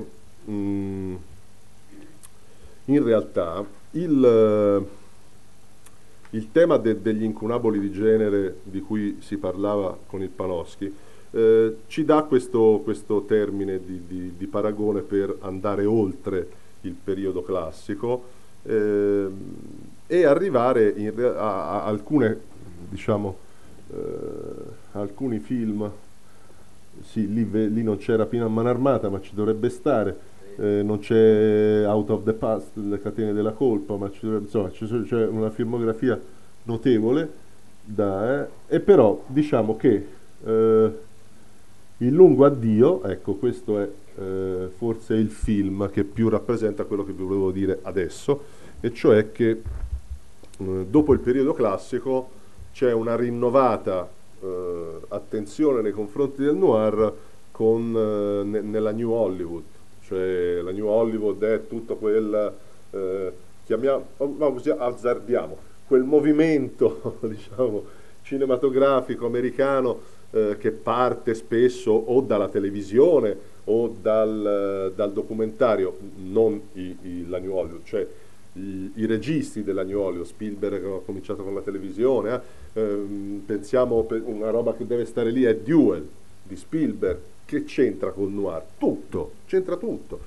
in realtà il tema degli incunaboli di genere di cui si parlava con il Panofsky ci dà questo termine di paragone per andare oltre il periodo classico e arrivare a alcune, diciamo, alcuni film. Sì, lì non c'era Pino a mano armata, ma ci dovrebbe stare. Non c'è Out of the Past, Le catene della colpa, ma insomma c'è una filmografia notevole e però diciamo che Il lungo addio, ecco, questo è forse il film che più rappresenta quello che vi volevo dire adesso, e cioè che dopo il periodo classico c'è una rinnovata attenzione nei confronti del noir nella New Hollywood, cioè la New Hollywood è tutto quel, azzardiamo, quel movimento diciamo, cinematografico americano che parte spesso o dalla televisione o dal documentario, non la New Hollywood, cioè i registi della New Hollywood. Spielberg ha cominciato con la televisione, pensiamo una roba che deve stare lì è Duel di Spielberg, che c'entra col noir? Tutto, c'entra tutto,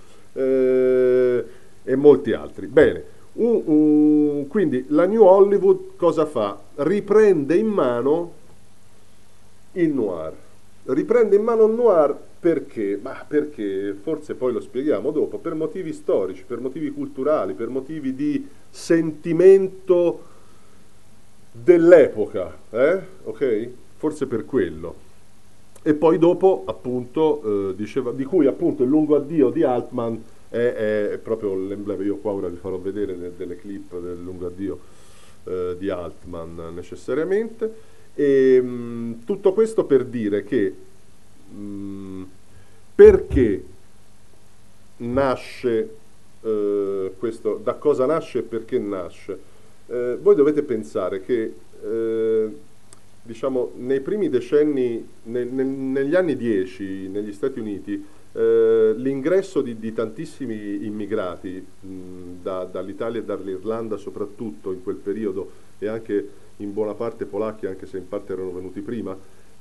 e molti altri. Bene, quindi la New Hollywood cosa fa? Riprende in mano il noir. Riprende in mano il noir perché? Ma perché, forse poi lo spieghiamo dopo, per motivi storici, per motivi culturali, per motivi di sentimento dell'epoca, ok? Forse per quello. E poi dopo, appunto, diceva, di cui appunto il lungo addio di Altman è proprio l'emblema. Io qua ora vi farò vedere delle clip del lungo addio di Altman necessariamente. E tutto questo per dire che perché nasce questo, da cosa nasce e perché nasce? Voi dovete pensare che diciamo nei primi decenni, negli anni 10 negli Stati Uniti, l'ingresso di tantissimi immigrati dall'Italia e dall'Irlanda soprattutto in quel periodo, e anche in buona parte polacchi, anche se in parte erano venuti prima,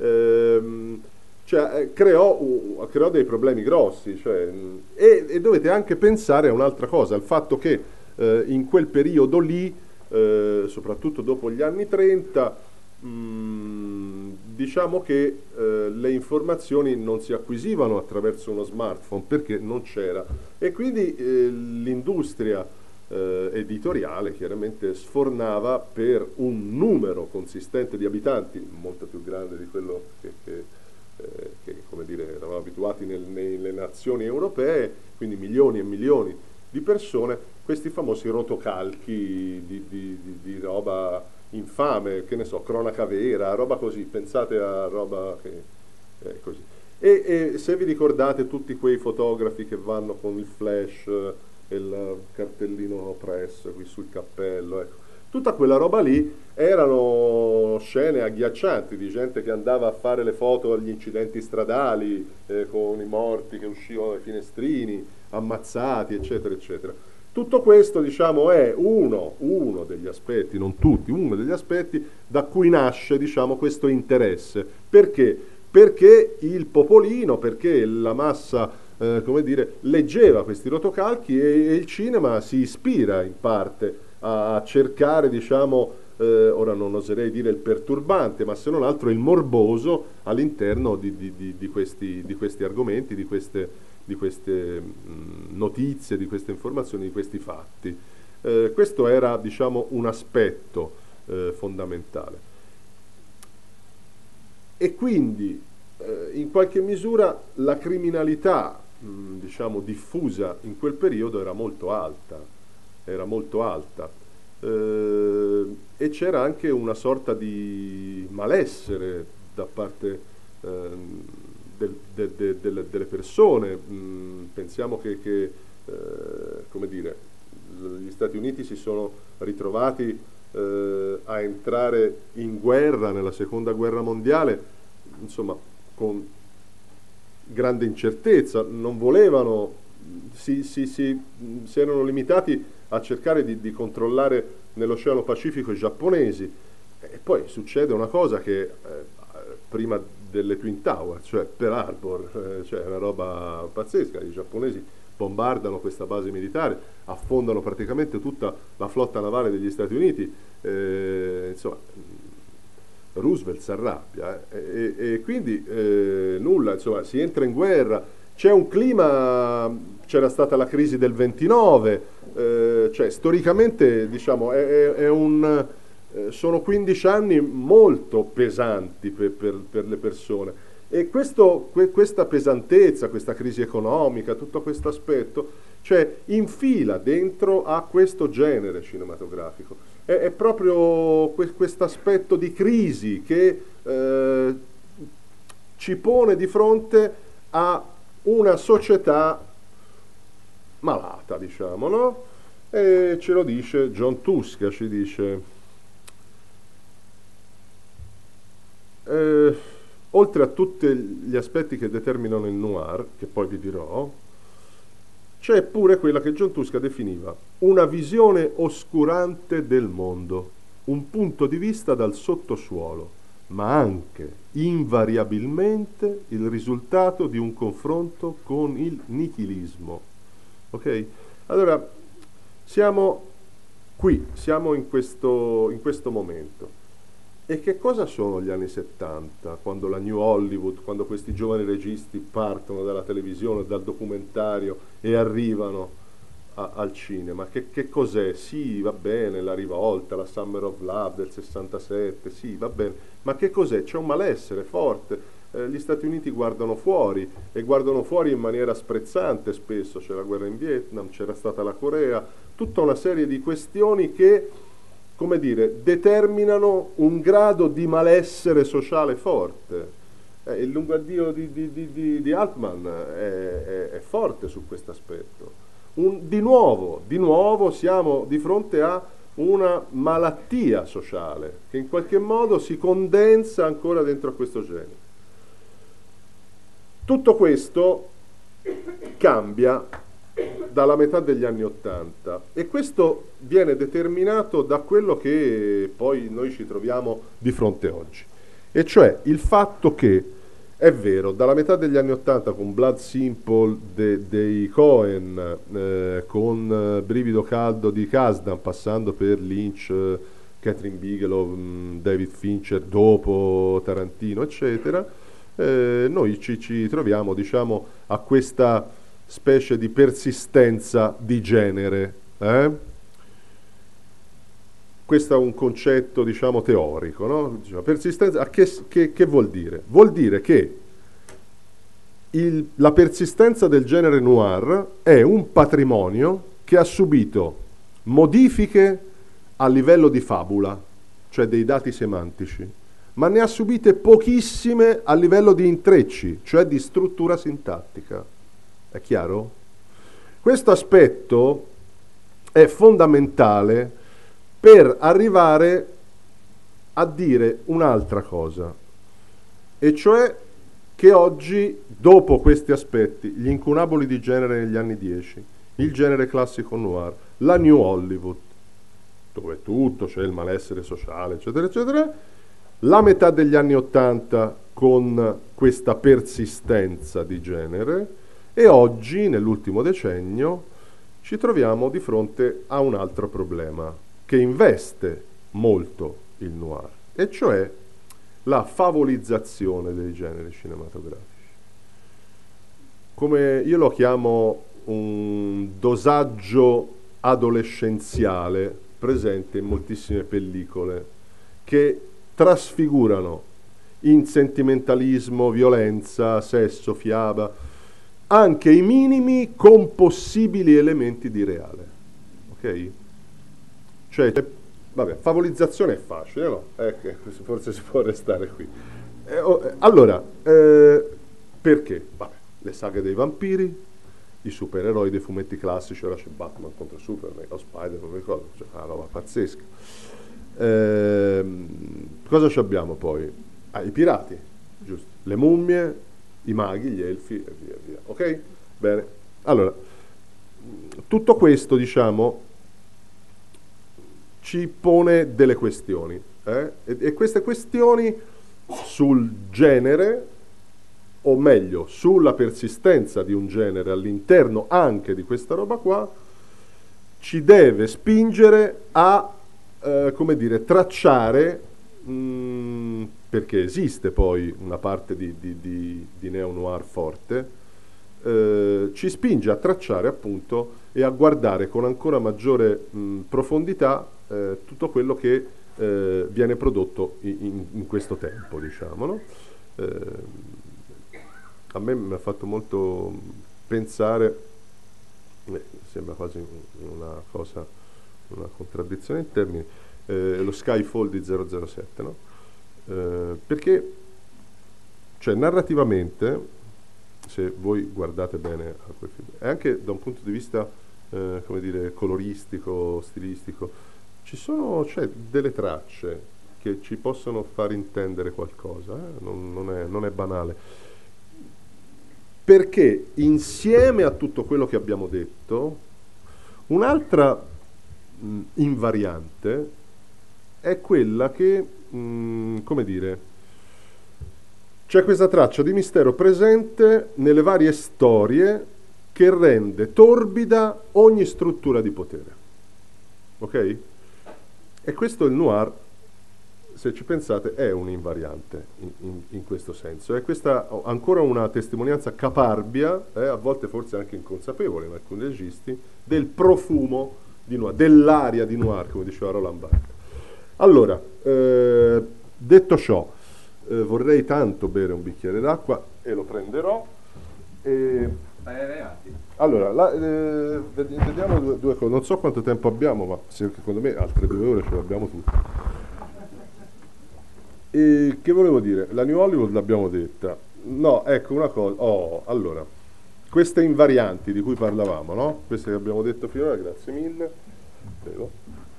creò dei problemi grossi, cioè, e dovete anche pensare a un'altra cosa, al fatto che in quel periodo lì, soprattutto dopo gli anni 30, diciamo che le informazioni non si acquisivano attraverso uno smartphone perché non c'era, e quindi l'industria editoriale chiaramente sfornava per un numero consistente di abitanti, molto più grande di quello che come dire, eravamo abituati nelle nazioni europee, quindi milioni e milioni di persone, questi famosi rotocalchi di roba infame, che ne so, cronaca vera, roba così, pensate a roba che è così. E se vi ricordate tutti quei fotografi che vanno con il flash e il cartellino press qui sul cappello, ecco. Tutta quella roba lì erano scene agghiaccianti di gente che andava a fare le foto agli incidenti stradali, con i morti che uscivano dai finestrini, ammazzati, eccetera, eccetera. Tutto questo, diciamo, è uno degli aspetti, non tutti, uno degli aspetti da cui nasce, diciamo, questo interesse. Perché? Perché il popolino, perché la massa come dire, leggeva questi rotocalchi, e il cinema si ispira in parte a cercare, diciamo, ora non oserei dire il perturbante, ma se non altro il morboso all'interno di questi argomenti, di queste notizie, di queste informazioni, di questi fatti. Questo era, diciamo, un aspetto fondamentale. E quindi in qualche misura la criminalità diciamo diffusa in quel periodo era molto alta, e c'era anche una sorta di malessere da parte delle persone. Pensiamo che come dire, gli Stati Uniti si sono ritrovati a entrare in guerra nella seconda guerra mondiale, insomma, con grande incertezza, non volevano, si erano limitati a cercare di controllare nell'Oceano Pacifico i giapponesi, e poi succede una cosa che prima delle Twin Tower, cioè Pearl Harbor, cioè è una roba pazzesca. I giapponesi bombardano questa base militare, affondano praticamente tutta la flotta navale degli Stati Uniti, insomma Roosevelt si arrabbia, e quindi nulla, insomma, si entra in guerra, c'è un clima, c'era stata la crisi del 29, cioè storicamente, diciamo, sono 15 anni molto pesanti per le persone, E questa pesantezza, questa crisi economica, tutto questo aspetto, cioè infila dentro a questo genere cinematografico. È proprio questo aspetto di crisi che ci pone di fronte a una società malata, diciamo, no? E ce lo dice John Tuska, ci dice... oltre a tutti gli aspetti che determinano il noir, che poi vi dirò, c'è pure quella che John Tuska definiva una visione oscurante del mondo, un punto di vista dal sottosuolo, ma anche invariabilmente il risultato di un confronto con il nichilismo. Ok? Allora, siamo qui, siamo in questo momento. E che cosa sono gli anni 70, quando la New Hollywood, quando questi giovani registi partono dalla televisione, dal documentario e arrivano al cinema? Che cos'è? Sì, va bene, la rivolta, la Summer of Love del 67, sì, va bene, ma che cos'è? C'è un malessere forte. Gli Stati Uniti guardano fuori, e guardano fuori in maniera sprezzante spesso, c'è la guerra in Vietnam, c'era stata la Corea, tutta una serie di questioni che, come dire, determinano un grado di malessere sociale forte. Il lungo addio di Altman è forte su questo aspetto. Di nuovo siamo di fronte a una malattia sociale che in qualche modo si condensa ancora dentro a questo genere. Tutto questo cambia dalla metà degli anni '80 e questo viene determinato da quello che poi noi ci troviamo di fronte oggi, e cioè il fatto che, è vero, dalla metà degli anni '80 con Blood Simple dei Coen, con Brivido caldo di Kasdan, passando per Lynch, Catherine Bigelow, David Fincher, dopo Tarantino, eccetera, noi ci troviamo, diciamo, a questa specie di persistenza di genere. Questo è un concetto, diciamo, teorico, no? Diciamo, persistenza, che vuol dire? Vuol dire che la persistenza del genere noir è un patrimonio che ha subito modifiche a livello di fabula, cioè dei dati semantici, ma ne ha subite pochissime a livello di intrecci, cioè di struttura sintattica. È chiaro? Questo aspetto è fondamentale per arrivare a dire un'altra cosa, e cioè che oggi, dopo questi aspetti, gli incunaboli di genere negli anni 10, il genere classico noir, la New Hollywood, dove tutto c'è il malessere sociale, eccetera, eccetera, la metà degli anni 80 con questa persistenza di genere, e oggi, nell'ultimo decennio, ci troviamo di fronte a un altro problema che investe molto il noir, e cioè la favolizzazione dei generi cinematografici. Come io lo chiamo un dosaggio adolescenziale presente in moltissime pellicole che trasfigurano in sentimentalismo, violenza, sesso, fiaba, anche i minimi con possibili elementi di reale. Ok? Cioè, vabbè, favolizzazione è facile, no? Forse si può restare qui. Allora, perché? Vabbè, le saghe dei vampiri, i supereroi dei fumetti classici, ora c'è Batman contro Superman, o Spider, non mi ricordo, cioè, una roba pazzesca. Cosa ci abbiamo poi? I pirati, giusto? Le mummie, i maghi, gli elfi e via via. Ok? Bene. Allora, tutto questo, diciamo, ci pone delle questioni, e queste questioni sul genere, o meglio, sulla persistenza di un genere all'interno anche di questa roba qua, ci deve spingere a, come dire, tracciare, perché esiste poi una parte di neo-noir forte, ci spinge a tracciare appunto e a guardare con ancora maggiore profondità tutto quello che viene prodotto in questo tempo, diciamo, no? a me mi ha fatto molto pensare, sembra quasi una cosa, una contraddizione in termini, lo Skyfall di 007, no? Perché, cioè, narrativamente, se voi guardate bene a quel film, e anche da un punto di vista, come dire, coloristico, stilistico, ci sono, cioè, delle tracce che ci possono far intendere qualcosa, non è banale. Perché insieme a tutto quello che abbiamo detto, un'altra invariante è quella che, come dire, c'è questa traccia di mistero presente nelle varie storie che rende torbida ogni struttura di potere. Ok? E questo il noir, se ci pensate, è un invariante in questo senso. È questa ancora una testimonianza caparbia, a volte forse anche inconsapevole in alcuni registi, del profumo di noir, dell'aria di noir, come diceva Roland Barthes. Allora, detto ciò, vorrei tanto bere un bicchiere d'acqua e lo prenderò. Allora, vediamo due cose. Non so quanto tempo abbiamo, ma secondo me altre 2 ore ce l'abbiamo tutte. E che volevo dire? La New Hollywood l'abbiamo detta. No, ecco una cosa. Allora, queste invarianti di cui parlavamo, no? Queste che abbiamo detto finora, grazie mille. Prego.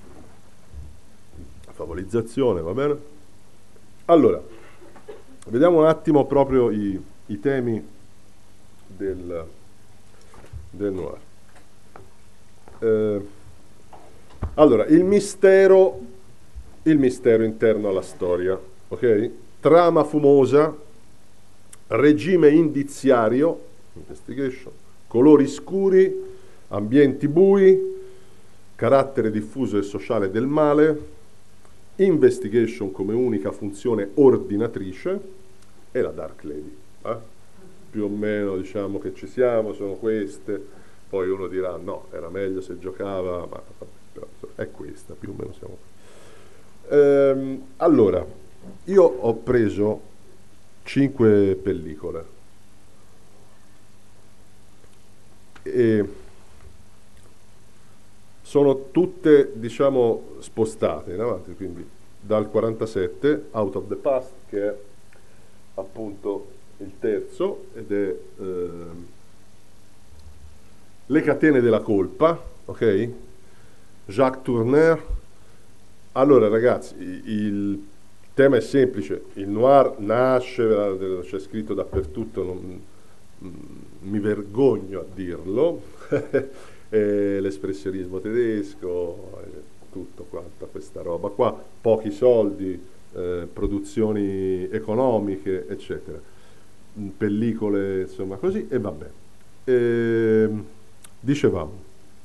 Favorizzazione, va bene? Allora, vediamo un attimo proprio i temi del noir. Allora, il mistero interno alla storia, ok? Trama fumosa, regime indiziario, investigation, colori scuri, ambienti bui, carattere diffuso e sociale del male, investigation come unica funzione ordinatrice e la Dark Lady. Più o meno diciamo che ci siamo, sono queste, poi uno dirà no, era meglio se giocava, ma però, è questa, più o meno siamo qui. Allora, io ho preso 5 pellicole e sono tutte, diciamo, spostate in avanti, quindi dal 47, Out of the Past, che è appunto il terzo, ed è Le catene della colpa, ok? Jacques Tourneur. Allora ragazzi, il tema è semplice, il noir nasce, c'è scritto dappertutto, mi vergogno a dirlo, l'espressionismo tedesco, tutto quanta questa roba qua, pochi soldi, produzioni economiche, eccetera, pellicole, insomma così, e vabbè. Dicevamo,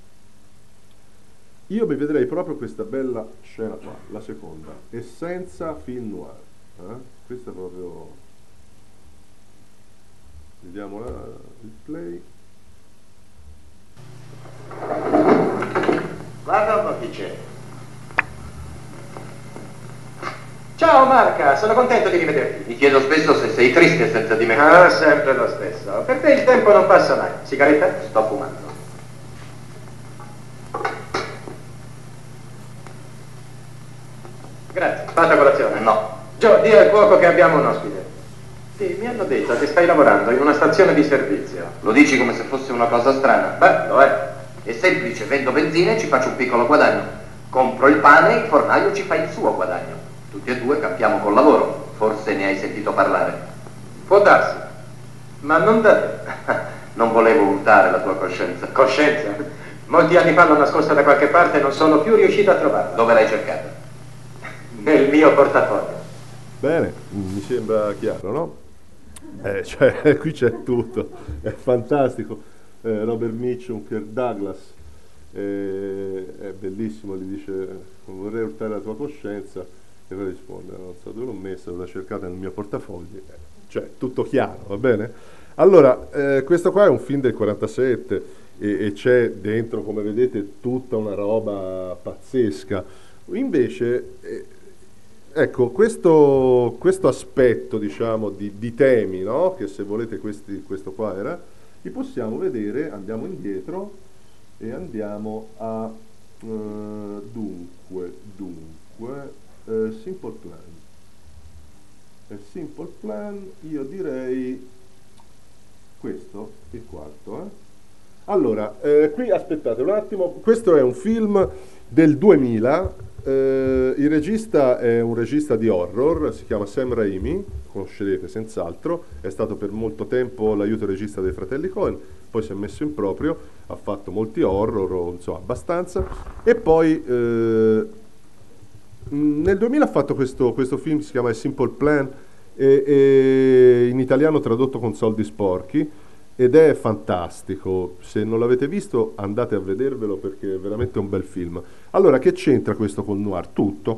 io mi vedrei proprio questa bella scena qua, la seconda, e senza film noir. Questa è proprio... Vediamo il play. Guarda un po' chi c'è. Ciao Marca, sono contento di rivederti. Mi chiedo spesso se sei triste senza di me. Ah, sempre lo stesso. Per te il tempo non passa mai. Sigaretta? Sto fumando. Grazie. Fatta colazione? No. Joe, di al cuoco che abbiamo un ospite. Sì, mi hanno detto che stai lavorando in una stazione di servizio. Lo dici come se fosse una cosa strana? Beh, lo è. È semplice, vendo benzina e ci faccio un piccolo guadagno. Compro il pane e il fornaio ci fa il suo guadagno. Tutti e due campiamo col lavoro. Forse ne hai sentito parlare. Può darsi, ma non da te. Non volevo urtare la tua coscienza. Coscienza? Molti anni fa l'ho nascosta da qualche parte e non sono più riuscito a trovarla. Dove l'hai cercata? Nel mio portafoglio. Bene, mi sembra chiaro, no? Cioè, qui c'è tutto, è fantastico. Robert Mitchum, Kirk Douglas, è bellissimo, gli dice vorrei urtare la tua coscienza, e poi risponde non so dove l'ho messa, l'ho cercata nel mio portafoglio, cioè tutto chiaro, va bene? Allora, questo qua è un film del 47 e c'è dentro, come vedete, tutta una roba pazzesca. Invece ecco, questo aspetto, diciamo, di temi, no? Che se volete questo qua era, li possiamo vedere, andiamo indietro e andiamo a dunque Simple Plan. Simple Plan, io direi questo, il quarto. Allora, qui aspettate un attimo, questo è un film del 2000, il regista è un regista di horror, si chiama Sam Raimi, conoscerete senz'altro, è stato per molto tempo l'aiuto regista dei fratelli Coen, poi si è messo in proprio, ha fatto molti horror, insomma abbastanza, e poi nel 2000 ha fatto questo film che si chiama Simple Plan, e in italiano tradotto con Soldi sporchi, ed è fantastico. Se non l'avete visto andate a vedervelo perché è veramente un bel film. Allora, che c'entra questo col noir? Tutto.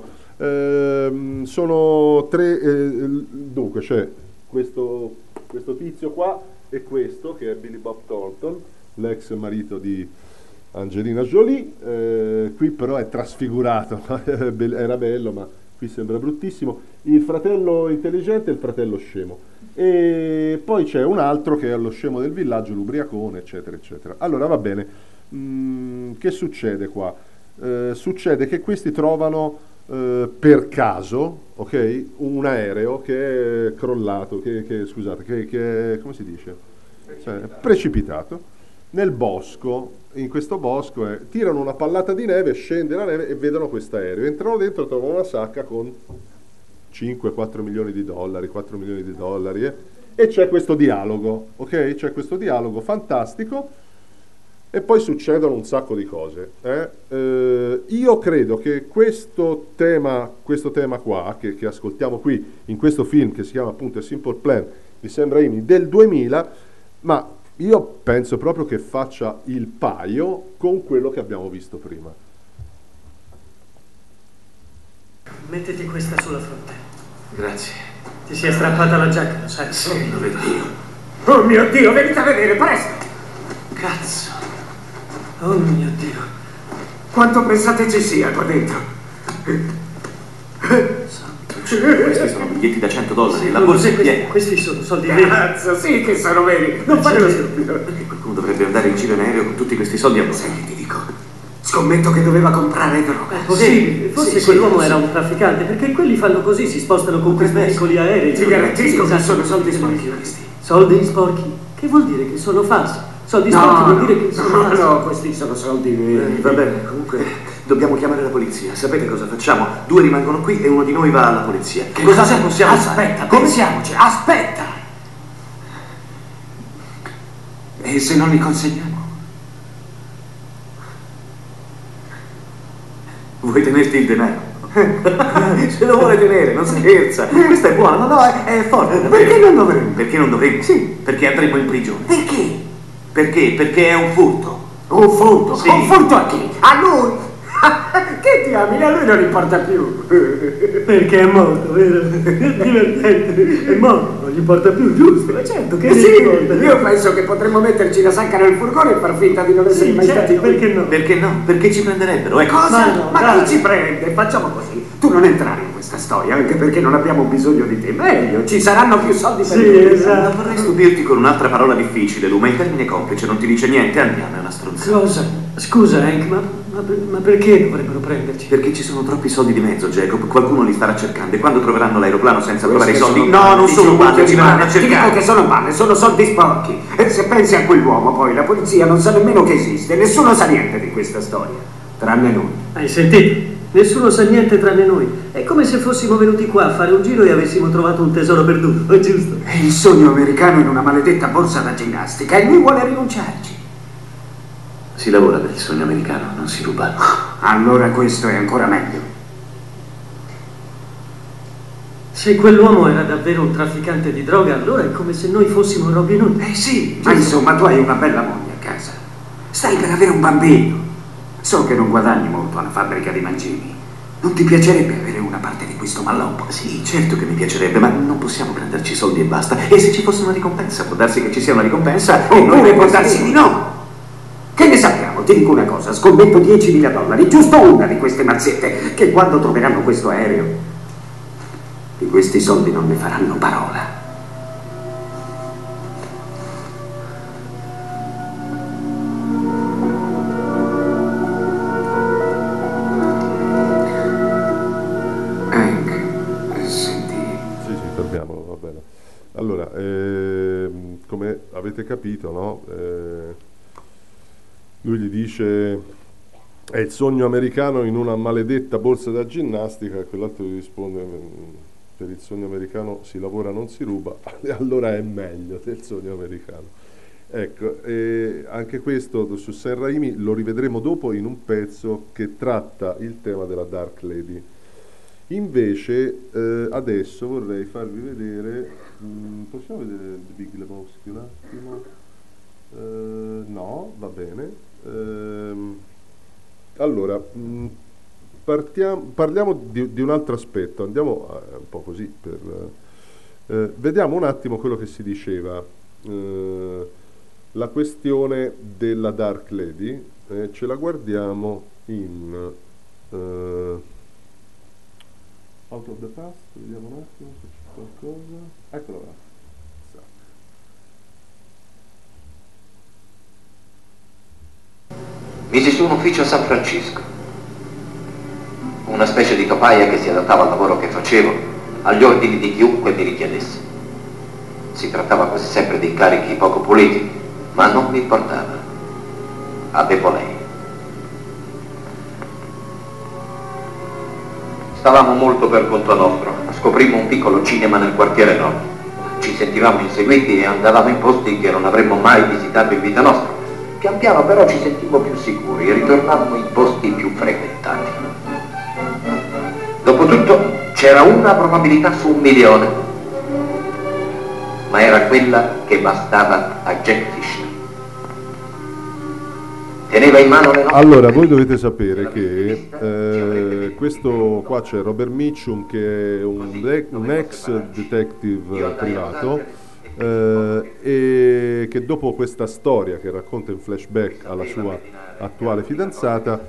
Sono tre, dunque c'è questo tizio qua e questo che è Billy Bob Thornton, l'ex marito di Angelina Jolie, qui però è trasfigurato, era bello ma qui sembra bruttissimo, il fratello intelligente e il fratello scemo, e poi c'è un altro che è lo scemo del villaggio, l'ubriacone, eccetera eccetera. Allora va bene, che succede qua? Succede che questi trovano per caso, ok, un aereo che è crollato, che è, come si dice? Precipitato nel bosco. In questo bosco tirano una pallata di neve, scende la neve e vedono questo aereo, entrano dentro, trovano una sacca con 5-4 milioni di dollari, 4 milioni di dollari, e c'è questo dialogo, ok? C'è questo dialogo fantastico e poi succedono un sacco di cose. Io credo che questo tema qua, che ascoltiamo qui in questo film che si chiama appunto Simple Plan di Sam Raimi del 2000, ma io penso proprio che faccia il paio con quello che abbiamo visto prima. Mettiti questa sulla fronte. Grazie. Ti si è strappata la giacca, lo sai? Sì, lo vedo io. Oh mio Dio, venite a vedere, presto! Cazzo. Oh mio Dio. Quanto pensate ci sia qua dentro? Questi sono biglietti da $100, Sì, la borsa è piena. questi sono soldi veri. Cazzo, sì che sono veri. Non fate lo stupido. Perché qualcuno dovrebbe andare in giro in aereo con tutti questi soldi a bordo. Senti, ti dico, scommetto che doveva comprare droga. È possibile, forse sì, quell'uomo sì. era un trafficante, perché quelli fanno così, si spostano con questi piccoli aerei. Ti garantisco che Esatto. sono soldi sporchi questi. Soldi sporchi? Che vuol dire che sono falsi? Soldi sporchi vuol dire che sono falsi. No, questi sono soldi veri. Va bene, comunque dobbiamo chiamare la polizia. Sapete cosa facciamo? 2 rimangono qui e uno di noi va alla polizia. Che cosa cosa possiamo fare? fare? Aspetta, pensiamoci, aspetta! E se non li consegniamo? Vuoi tenerti il denaro? Se lo vuole tenere, non scherza. Questa è buona, no, è forte. Davvero. Perché non dovremmo? Perché non dovremmo? Sì. Perché andremo in prigione. Perché? Perché? Perché è un furto. Un furto? Sì. Un furto a chi? A lui! Che diamine, a lui non importa più. Perché è morto, vero? È divertente. È morto, non gli importa più, giusto? Ma certo che Sì, gli importa. io penso che potremmo metterci la sacca nel furgone e far finta di non essere Sì, mai certo, stati qui. perché no? Perché no? Perché ci prenderebbero, ecco. Cosa? Ma no, Ma dai. chi ci prende? Facciamo così. Tu non entrare in questa storia, anche perché non abbiamo bisogno di te. Meglio, ci saranno più soldi per Sì, noi. esatto. Non vorrei stupirti con un'altra parola difficile, Lu, ma il termine complice non ti dice niente. Andiamo, è una stronzata. Cosa? Scusa, Hank, ma perché dovrebbero prenderci? Perché ci sono troppi soldi di mezzo, Jacob. Qualcuno li starà cercando e quando troveranno l'aeroplano senza trovare i soldi... No, non sono uguali, ci verranno a Ti dico cercare. che sono male, sono soldi sporchi. E se pensi a quell'uomo poi, la polizia non sa nemmeno che esiste. Nessuno sa niente di questa storia. Tranne noi. Hai sentito? Nessuno sa niente tranne noi. È come se fossimo venuti qua a fare un giro e avessimo trovato un tesoro perduto, è giusto? È il sogno americano in una maledetta borsa da ginnastica e lui vuole rinunciarci. Si lavora per il sogno americano, non si ruba. Allora questo è ancora meglio. Se quell'uomo era davvero un trafficante di droga, allora è come se noi fossimo Robin Hood. Sì, ma insomma tu hai una bella moglie a casa. Stai per avere un bambino. So che non guadagni molto alla fabbrica di mangimi. Non ti piacerebbe avere una parte di questo malloppo? Sì, certo che mi piacerebbe, ma non possiamo prenderci soldi e basta. E se ci fosse una ricompensa, può darsi che ci sia una ricompensa e Oppure noi può darsi di no. Che ne sappiamo? Ti dico una cosa, scommetto $10.000, giusto una di queste mazzette, che quando troveranno questo aereo Di questi soldi non ne faranno parola. Allora, come avete capito, no? Lui gli dice è il sogno americano in una maledetta borsa da ginnastica, e quell'altro gli risponde per il sogno americano si lavora non si ruba, e allora è meglio del sogno americano. Ecco, anche questo su Sam Raimi lo rivedremo dopo in un pezzo che tratta il tema della Dark Lady. Invece adesso vorrei farvi vedere, possiamo vedere The Big Lebowski un attimo? No, va bene. Allora, parliamo di un altro aspetto, andiamo un po' così, vediamo un attimo quello che si diceva, la questione della Dark Lady, ce la guardiamo in... Out of the Past, vediamo un attimo se c'è qualcosa. Eccola là. Misi su un ufficio a San Francisco. Una specie di topaia che si adattava al lavoro che facevo, agli ordini di chiunque mi richiedesse. Si trattava quasi sempre di incarichi poco puliti, ma non mi importava. Avevo lei. Stavamo molto per conto nostro, scoprimmo un piccolo cinema nel quartiere nord. Ci sentivamo inseguiti e andavamo in posti che non avremmo mai visitato in vita nostra. Pian piano però ci sentivamo più sicuri e ritornavamo in posti più frequentati. Dopotutto c'era una probabilità su 1 milione, ma era quella che bastava a Jack Fisher. Teneva in mano le nostre... Allora, voi dovete sapere che questo qua c'è Robert Mitchum, che è un ex detective privato, e che dopo questa storia che racconta in flashback alla sua attuale fidanzata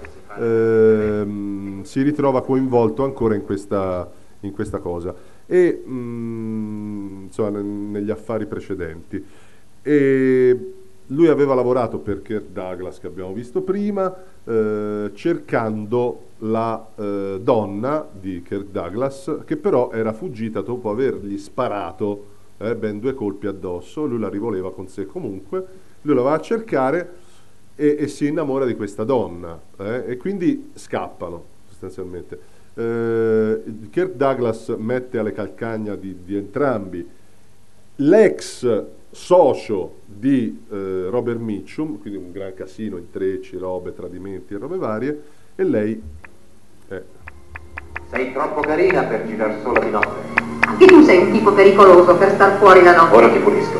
si ritrova coinvolto ancora in questa cosa e insomma negli affari precedenti. E lui aveva lavorato per Kirk Douglas, che abbiamo visto prima, cercando la donna di Kirk Douglas, che però era fuggita dopo avergli sparato ben 2 colpi addosso. Lui la rivoleva con sé comunque, lui la va a cercare e si innamora di questa donna, e quindi scappano sostanzialmente. Kirk Douglas mette alle calcagna di entrambi l'ex socio di Robert Mitchum, quindi un gran casino, intrecci, robe, tradimenti e robe varie, e lei Sei troppo carina per girar sola di notte. Anche tu sei un tipo pericoloso per star fuori la notte. Ora ti pulisco.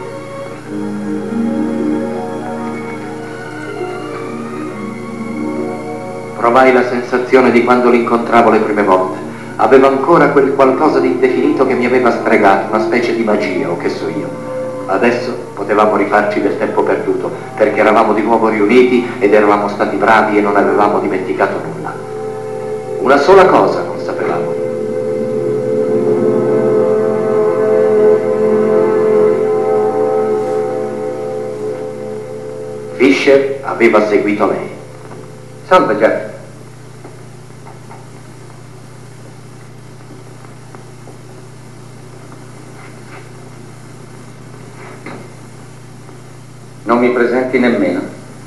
Provai la sensazione di quando l'incontravo le prime volte. Aveva ancora quel qualcosa di indefinito che mi aveva stregato, una specie di magia, o che so io. Adesso potevamo rifarci del tempo perduto, perché eravamo di nuovo riuniti ed eravamo stati bravi e non avevamo dimenticato nulla. Una sola cosa non sapevamo. Fisher aveva seguito lei. Salve, Jack. Non mi presenti nemmeno.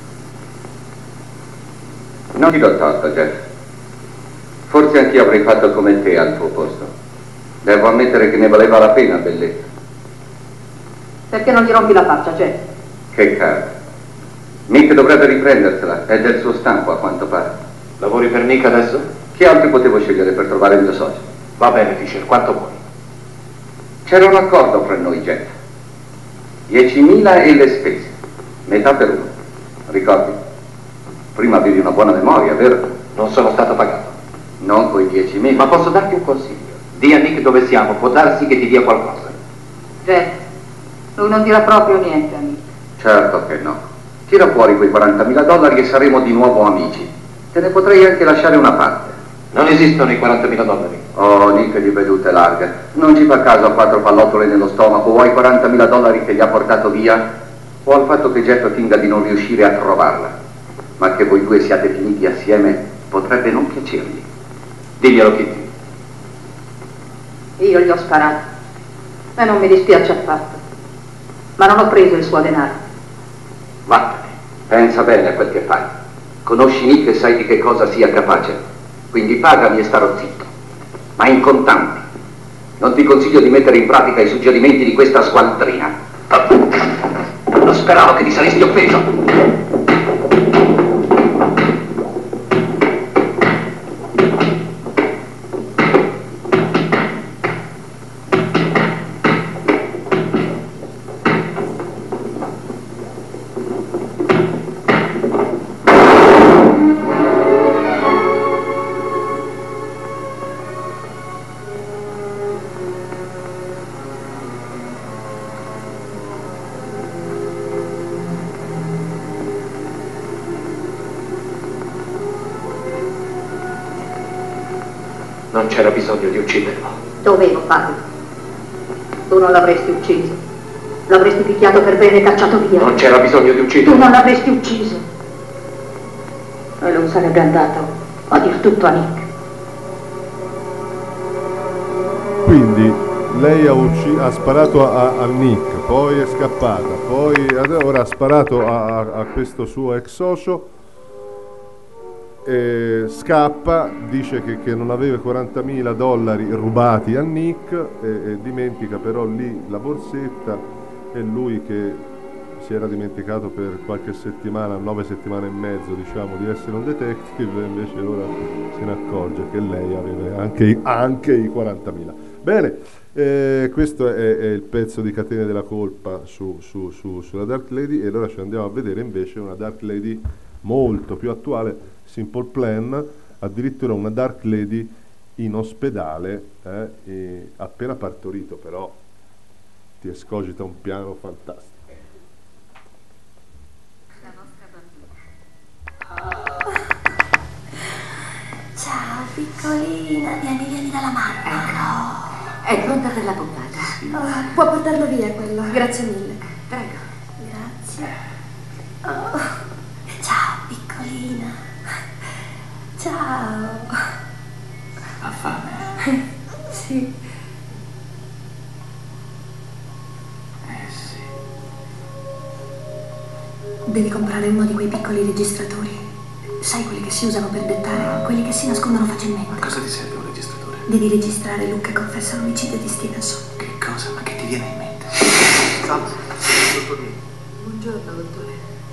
Non ti do torto, Jack. Forse anch'io avrei fatto come te al tuo posto. Devo ammettere che ne valeva la pena, bellezza. Perché non gli rompi la faccia, Jack? Che caro. Mick dovrebbe riprendersela, è del suo stampo a quanto pare. Lavori per Mick adesso? Chi altri potevo scegliere per trovare il mio socio? Va bene, Fisher, quanto vuoi? C'era un accordo fra noi, Jack. 10.000 e le spese. Metà per uno. Ricordi? Prima avevi una buona memoria, vero? Non sono stato pagato. Non coi 10.000. Ma posso darti un consiglio? Dì a Nick dove siamo, può darsi che ti dia qualcosa. Jack, lui non dirà proprio niente a Nick. Certo che no. Tira fuori quei $40.000 e saremo di nuovo amici. Te ne potrei anche lasciare una parte. Non esistono i 40.000 dollari. Oh, lì che di vedute larghe. Non ci fa caso a 4 pallottole nello stomaco, o ai 40.000 dollari che gli ha portato via, o al fatto che Jeff finga di non riuscire a trovarla. Ma che voi due siate finiti assieme potrebbe non piacergli. Diglielo, Kitty. Io gli ho sparato e non mi dispiace affatto, ma non ho preso il suo denaro. Vattene, pensa bene a quel che fai. Conosci Nick e sai di che cosa sia capace. Quindi pagami e starò zitto, ma in contanti. Non ti consiglio di mettere in pratica i suggerimenti di questa squaltrina. Non speravo che ti saresti offeso. Non c'era bisogno di ucciderlo. Dovevo farlo. Tu non l'avresti ucciso. L'avresti picchiato per bene e cacciato via. Non c'era bisogno di Tu ucciderlo. non l'avresti ucciso. E lui sarebbe andato a dir tutto a Nick. Quindi lei ha sparato a Nick, poi è scappata, poi ora ha sparato a questo suo ex socio, scappa, dice che non aveva 40.000 dollari rubati a Nick e dimentica però lì la borsetta, e lui che si era dimenticato per qualche settimana, 9 settimane e mezzo diciamo, di essere un detective, invece ora se ne accorge che lei aveva anche i 40.000. Bene, questo è il pezzo di Catene della colpa sulla Dark Lady, e allora ci andiamo a vedere invece una Dark Lady molto più attuale, Simple Plan, addirittura una Dark Lady in ospedale, appena partorito, però ti escogita un piano fantastico. La vostra bambina. Ciao piccolina, vieni dalla mamma. È pronta per la pompata. Oh, può portarlo via quello, grazie mille. Prego. Grazie. Oh. Ciao piccolina. Ciao. Ha fame? Sì. Sì. Devi comprare uno di quei piccoli registratori. Sai quelli che si usano per dettare? Quelli che si nascondono facilmente. Ma cosa ti serve un registratore? Devi registrare Luke che confessa l'omicidio di Stevenson. Che cosa? Ma che ti viene in mente? Salve, dottor Lee. Buongiorno, dottore.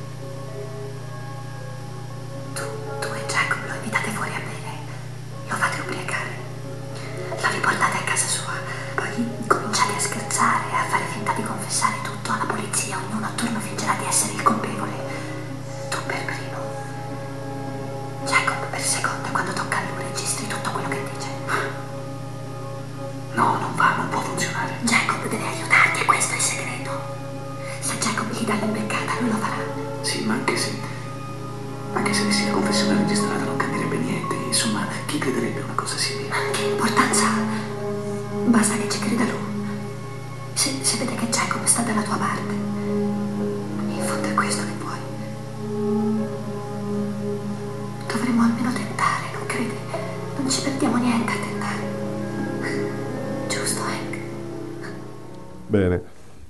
Tu e Jacob lo invitate fuori a bere. Lo fate ubriacare. Lo riportate a casa sua. Poi cominciate a scherzare, a fare finta di confessare tutto alla polizia. Ognuno attorno fingerà di essere il colpevole. Tu per primo. Jacob per secondo, e quando tocca a lui registri tutto quello che dice. No, non va, non può funzionare. Jacob deve aiutarti e questo è il segreto. Se Jacob gli dà l'imbeccata, lui lo farà. Sì, ma anche se avessi la confessione registrata non cambierebbe niente. Insomma, chi crederebbe a una cosa simile? Che importanza ha? Basta che ci creda lui. Se vede che Jacob sta dalla tua parte. In fondo è questo che vuoi. Dovremmo almeno tentare, non credi? Non ci perdiamo niente a tentare. Giusto, Hank? Bene,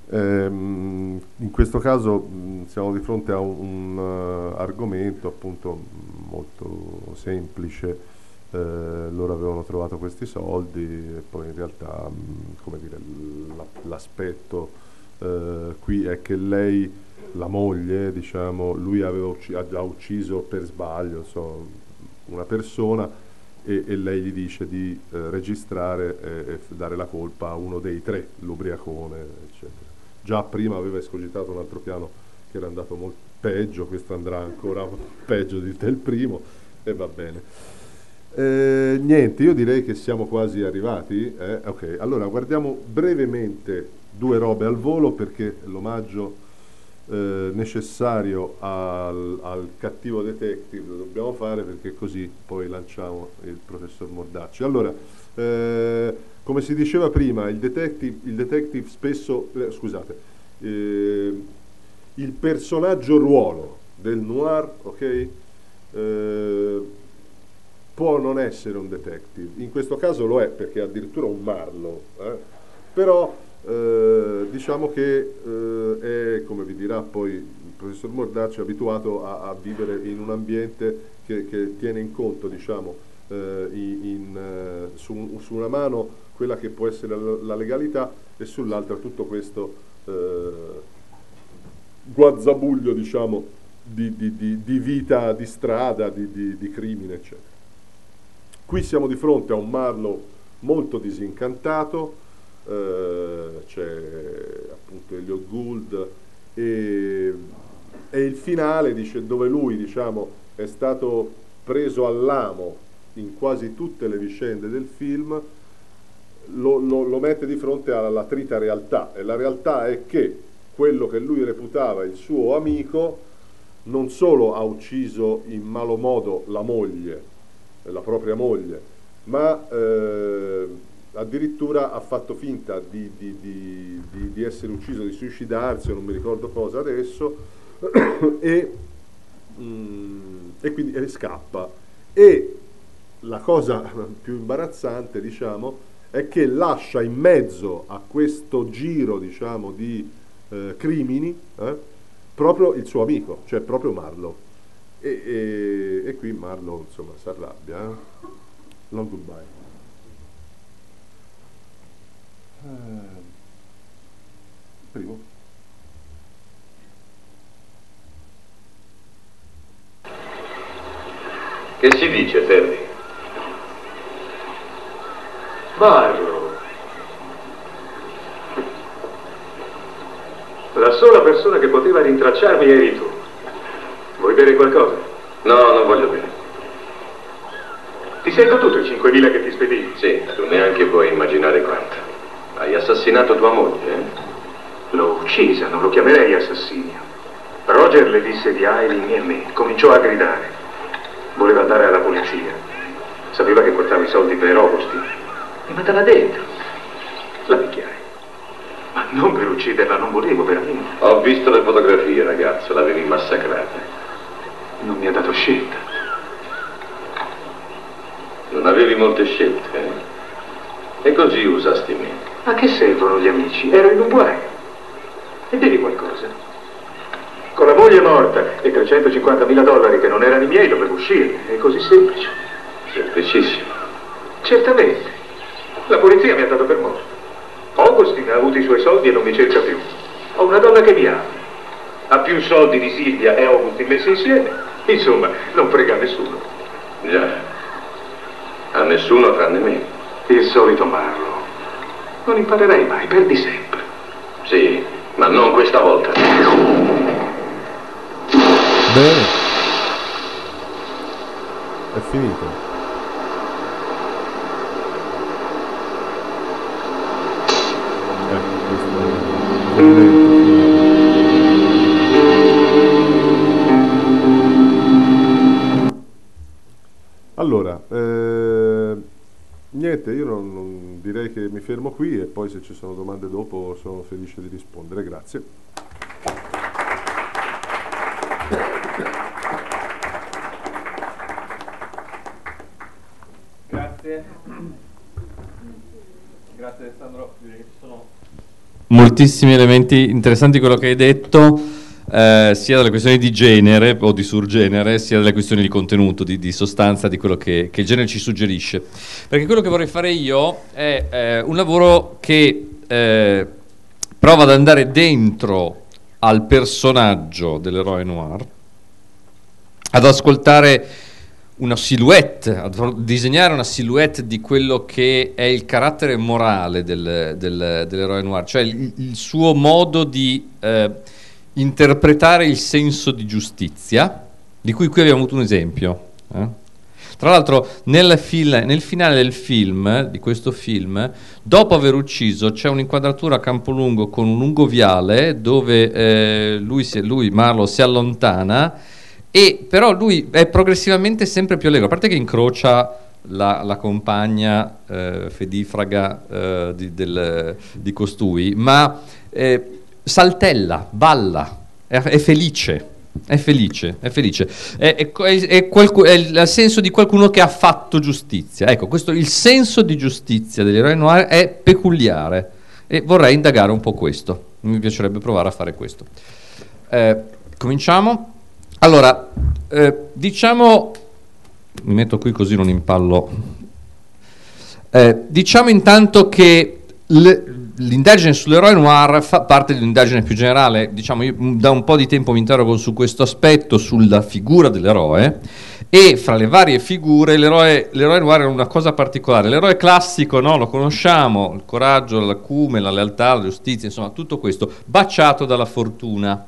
in questo caso siamo di fronte a un argomento appunto molto semplice. Loro avevano trovato questi soldi e poi in realtà come dire, l'aspetto qui è che lei, la moglie, diciamo, lui ha già ucciso per sbaglio, insomma, una persona, e lei gli dice di registrare e dare la colpa a uno dei tre, l'ubriacone, eccetera. Già prima aveva escogitato un altro piano che era andato molto peggio, questo andrà ancora peggio del primo, e va bene. Niente, io direi che siamo quasi arrivati. Ok, allora guardiamo brevemente due robe al volo, perché l'omaggio necessario al cattivo detective, lo dobbiamo fare perché così poi lanciamo il professor Mordacci. Allora, come si diceva prima, il detective spesso, il personaggio ruolo del noir, ok? Può non essere un detective, in questo caso lo è perché è addirittura un Marlowe, però diciamo che è, come vi dirà poi il professor Mordacci, abituato a vivere in un ambiente che tiene in conto, diciamo, su una mano quella che può essere la legalità e sull'altra tutto questo guazzabuglio, diciamo, di vita, di strada, di crimine, eccetera. Qui siamo di fronte a un Marlowe molto disincantato, c'è appunto Elliot Gould e il finale, dice, dove lui, diciamo, è stato preso all'amo in quasi tutte le vicende del film, lo mette di fronte alla trita realtà, e la realtà è che quello che lui reputava il suo amico non solo ha ucciso in malo modo la moglie, la propria moglie, ma addirittura ha fatto finta di essere ucciso, di suicidarsi, o non mi ricordo cosa adesso, e quindi scappa. E la cosa più imbarazzante, diciamo, è che lascia in mezzo a questo giro, diciamo, di crimini proprio il suo amico, cioè proprio Marlowe. E qui Marlowe, insomma, si arrabbia. Long goodbye. Primo. Che si dice, Ferri? Marlowe. La sola persona che poteva rintracciarmi eri tu. Vuoi bere qualcosa? No, non voglio bere. Ti sei goduto i 5.000 che ti spedì? Sì, tu neanche puoi immaginare quanto. Hai assassinato tua moglie, eh? L'ho uccisa, non lo chiamerei assassinio. Roger le disse di Aileen e a me. Cominciò a gridare. Voleva andare alla polizia. Sapeva che portavo i soldi per Augusti. Mi mandava dentro. La picchiai. Ma non per ucciderla, non volevo veramente. Ho visto le fotografie, ragazzo, l'avevi massacrata. Non mi ha dato scelta. Non avevi molte scelte, eh? E così usasti me. A che servono gli amici? Ero in un guaio. E devi qualcosa. Con la moglie morta e $350.000 che non erano i miei, dovevo uscire. È così semplice. Semplicissimo. Certamente. La polizia mi ha dato per morto. Augustin ha avuto i suoi soldi e non mi cerca più. Ho una donna che mi ama. Ha più soldi di Silvia e Augustin messi insieme. Insomma, non frega a nessuno. Già. A nessuno tranne me. Il solito Marlowe. Non imparerai mai, perdi sempre. Sì, ma non questa volta. Bene. È finito. Allora, niente, io non direi che mi fermo qui e poi se ci sono domande dopo sono felice di rispondere. Grazie. Grazie. Grazie Alessandro, direi che ci sono moltissimi elementi interessanti quello che hai detto. Sia delle questioni di genere o di surgenere, sia delle questioni di contenuto, di sostanza, di quello che il genere ci suggerisce. Perché quello che vorrei fare io è un lavoro che prova ad andare dentro al personaggio dell'eroe noir, ad ascoltare una silhouette, a disegnare una silhouette di quello che è il carattere morale dell'eroe noir, cioè il suo modo di interpretare il senso di giustizia, di cui qui abbiamo avuto un esempio. Tra l'altro nel finale del film, di questo film, dopo aver ucciso c'è un'inquadratura a campo lungo con un lungo viale dove lui Marlowe si allontana, e però lui è progressivamente sempre più allegro, a parte che incrocia la compagna fedifraga di costui, ma saltella, balla, è felice. È il senso di qualcuno che ha fatto giustizia. Ecco, il senso di giustizia degli eroi noir è peculiare e vorrei indagare un po' questo. Mi piacerebbe provare a fare questo. Cominciamo. Allora, diciamo, mi metto qui così non impallo. Diciamo intanto che l'indagine sull'eroe noir fa parte di un'indagine più generale. Diciamo, io da un po' di tempo mi interrogo su questo aspetto, sulla figura dell'eroe, e fra le varie figure l'eroe noir è una cosa particolare. L'eroe classico, no? Lo conosciamo, il coraggio, l'acume, la lealtà, la giustizia, insomma tutto questo baciato dalla fortuna.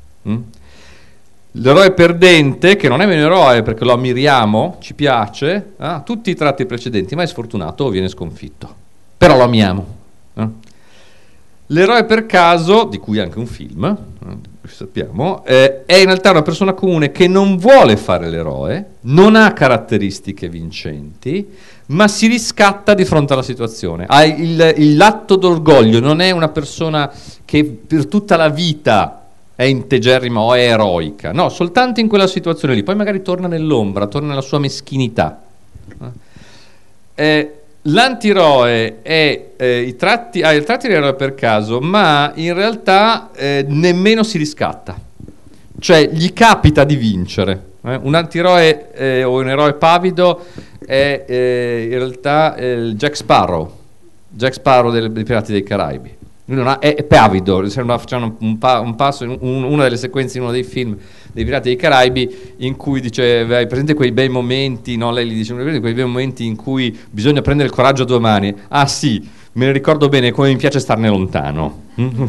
L'eroe perdente, che non è meno eroe perché lo ammiriamo, ci piace, tutti i tratti precedenti, ma è sfortunato o viene sconfitto, però lo amiamo. L'eroe per caso, di cui anche un film, sappiamo, è in realtà una persona comune che non vuole fare l'eroe, non ha caratteristiche vincenti, ma si riscatta di fronte alla situazione. Ha l'atto d'orgoglio, non è una persona che per tutta la vita è integerrima o è eroica, no, soltanto in quella situazione lì, poi magari torna nell'ombra, torna nella sua meschinità. L'antieroe ha i tratti dell'eroe per caso, ma in realtà nemmeno si riscatta, cioè gli capita di vincere. Un antieroe o un eroe pavido è in realtà Jack Sparrow dei Pirati dei Caraibi. È pavido, c'è un passo in una delle sequenze in uno dei film dei Pirati dei Caraibi in cui dice: hai presente quei bei momenti, no? Lei gli dice: quei bei momenti in cui bisogna prendere il coraggio a due mani. Ah sì, me ne ricordo bene, come mi piace starne lontano.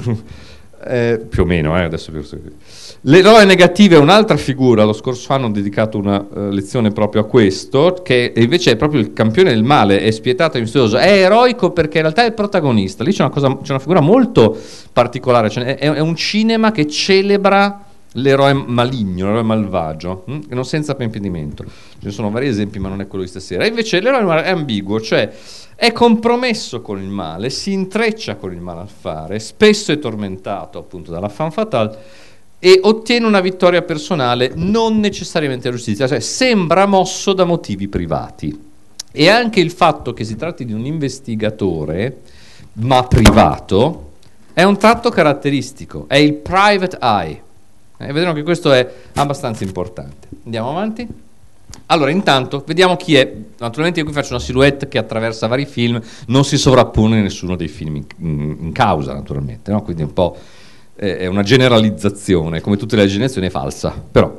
Più o meno, adesso. L'eroe negativo è un'altra figura. Lo scorso anno ho dedicato una lezione proprio a questo, che invece è proprio il campione del male, è spietato e misterioso, è eroico perché in realtà è il protagonista. Lì c'è una figura molto particolare, cioè è un cinema che celebra l'eroe maligno, l'eroe malvagio, e non senza impedimento. Ce ne sono vari esempi, ma non è quello di stasera. Invece l'eroe è ambiguo, cioè è compromesso con il male, si intreccia con il male al fare, spesso è tormentato appunto dalla femme fatale e ottiene una vittoria personale, non necessariamente la giustizia, cioè sembra mosso da motivi privati. E anche il fatto che si tratti di un investigatore, ma privato, è un tratto caratteristico, è il private eye. Vedremo che questo è abbastanza importante. Andiamo avanti. Allora, intanto, vediamo chi è. Naturalmente io qui faccio una silhouette che attraversa vari film, non si sovrappone in nessuno dei film in causa, naturalmente, no? Quindi un po' è una generalizzazione, come tutte le generalizzazioni è falsa, però.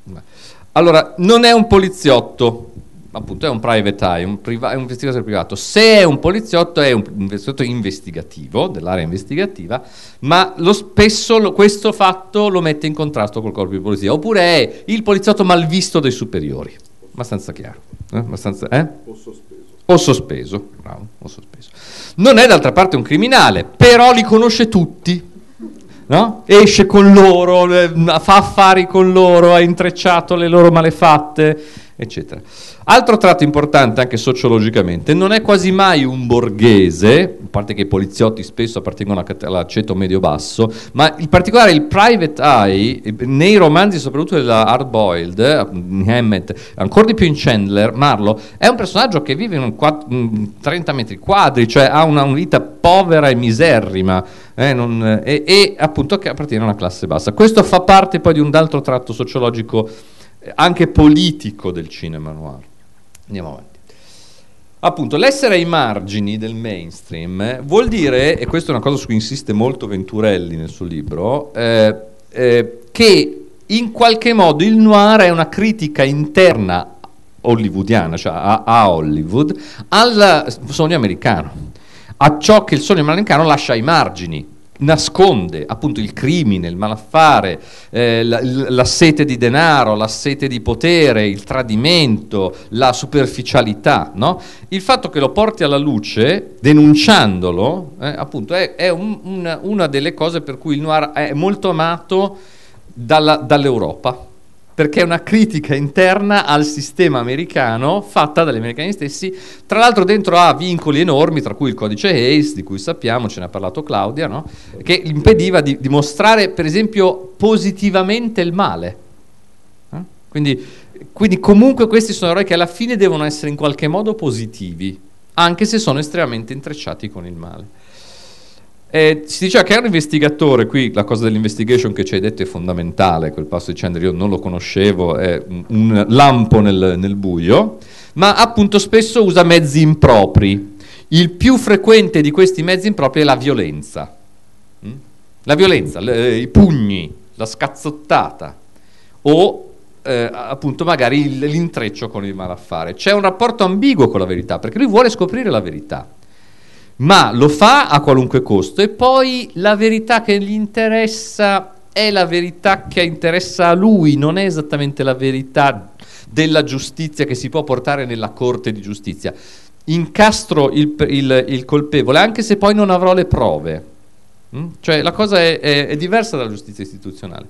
Allora, non è un poliziotto, appunto è un private eye, è un investigatore privato. Se è un poliziotto è un investigatore investigativo, dell'area investigativa, ma spesso questo fatto lo mette in contrasto col corpo di polizia, oppure è il poliziotto malvisto dai superiori. Abbastanza chiaro, abbastanza, o sospeso, bravo, o sospeso. Non è d'altra parte un criminale, però li conosce tutti, no? Esce con loro, fa affari con loro, ha intrecciato le loro malefatte, eccetera. Altro tratto importante anche sociologicamente, non è quasi mai un borghese, a parte che i poliziotti spesso appartengono al ceto medio-basso, ma in particolare il private eye, nei romanzi soprattutto della Hard Boiled, Hammett, ancora di più in Chandler, Marlowe, è un personaggio che vive in 30 metri quadri, cioè ha una vita povera e miserrima, e appunto che appartiene a una classe bassa. Questo fa parte poi di un altro tratto sociologico anche politico del cinema noir. Andiamo avanti. Appunto, l'essere ai margini del mainstream vuol dire, e questa è una cosa su cui insiste molto Venturelli nel suo libro, che in qualche modo il noir è una critica interna hollywoodiana, cioè a Hollywood, al sogno americano, a ciò che il sogno americano lascia ai margini. nasconde appunto il crimine, il malaffare, la sete di denaro, la sete di potere, il tradimento, la superficialità, no? Il fatto che lo porti alla luce, denunciandolo, appunto è una delle cose per cui il noir è molto amato dall'Europa, perché è una critica interna al sistema americano fatta dagli americani stessi. Tra l'altro dentro ha vincoli enormi, tra cui il codice Hayes, di cui sappiamo, ce ne ha parlato Claudia, no? Che impediva di mostrare per esempio positivamente il male. Quindi comunque questi sono eroi che alla fine devono essere in qualche modo positivi, anche se sono estremamente intrecciati con il male. Si diceva che era un investigatore, qui la cosa dell'investigation che ci hai detto è fondamentale, quel passo di Chandler io non lo conoscevo, è un lampo nel buio, ma appunto spesso usa mezzi impropri. Il più frequente di questi mezzi impropri è la violenza. La violenza, i pugni, la scazzottata o appunto magari l'intreccio con il malaffare. C'è un rapporto ambiguo con la verità, perché lui vuole scoprire la verità, ma lo fa a qualunque costo, e poi la verità che gli interessa è la verità che interessa a lui, non è esattamente la verità della giustizia che si può portare nella corte di giustizia. Incastro il colpevole anche se poi non avrò le prove. Cioè la cosa è diversa dalla giustizia istituzionale.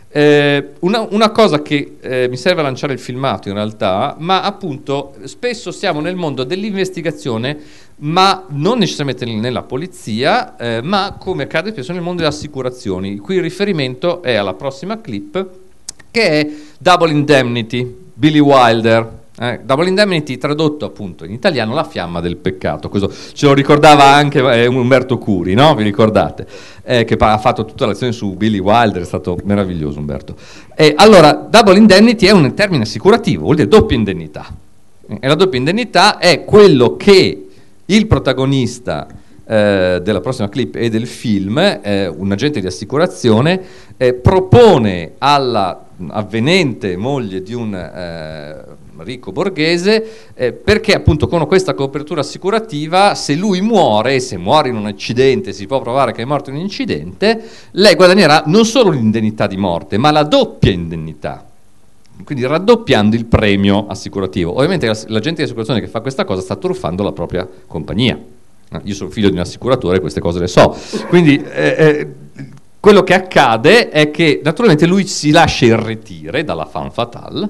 Una cosa che mi serve a lanciare il filmato in realtà, ma appunto spesso siamo nel mondo dell'investigazione, ma non necessariamente nella polizia, ma come accade spesso nel mondo delle assicurazioni. Qui il riferimento è alla prossima clip, che è Double Indemnity, Billy Wilder. Double Indemnity, tradotto appunto in italiano La fiamma del peccato. Questo ce lo ricordava anche Umberto Curi, no? Vi ricordate? Che ha fatto tutta l'azione su Billy Wilder, è stato meraviglioso Umberto. Allora, Double Indemnity è un termine assicurativo, vuol dire doppia indennità. E la doppia indennità è quello che il protagonista della prossima clip e del film, un agente di assicurazione, propone alla avvenente moglie di un ricco borghese, perché appunto con questa copertura assicurativa, se lui muore, se muore in un incidente, si può provare che è morto in un incidente, lei guadagnerà non solo l'indennità di morte, ma la doppia indennità, quindi raddoppiando il premio assicurativo. Ovviamente l'agente di assicurazione che fa questa cosa sta truffando la propria compagnia. Io sono figlio di un assicuratore, queste cose le so. Quindi quello che accade è che naturalmente lui si lascia irretire dalla femme fatale.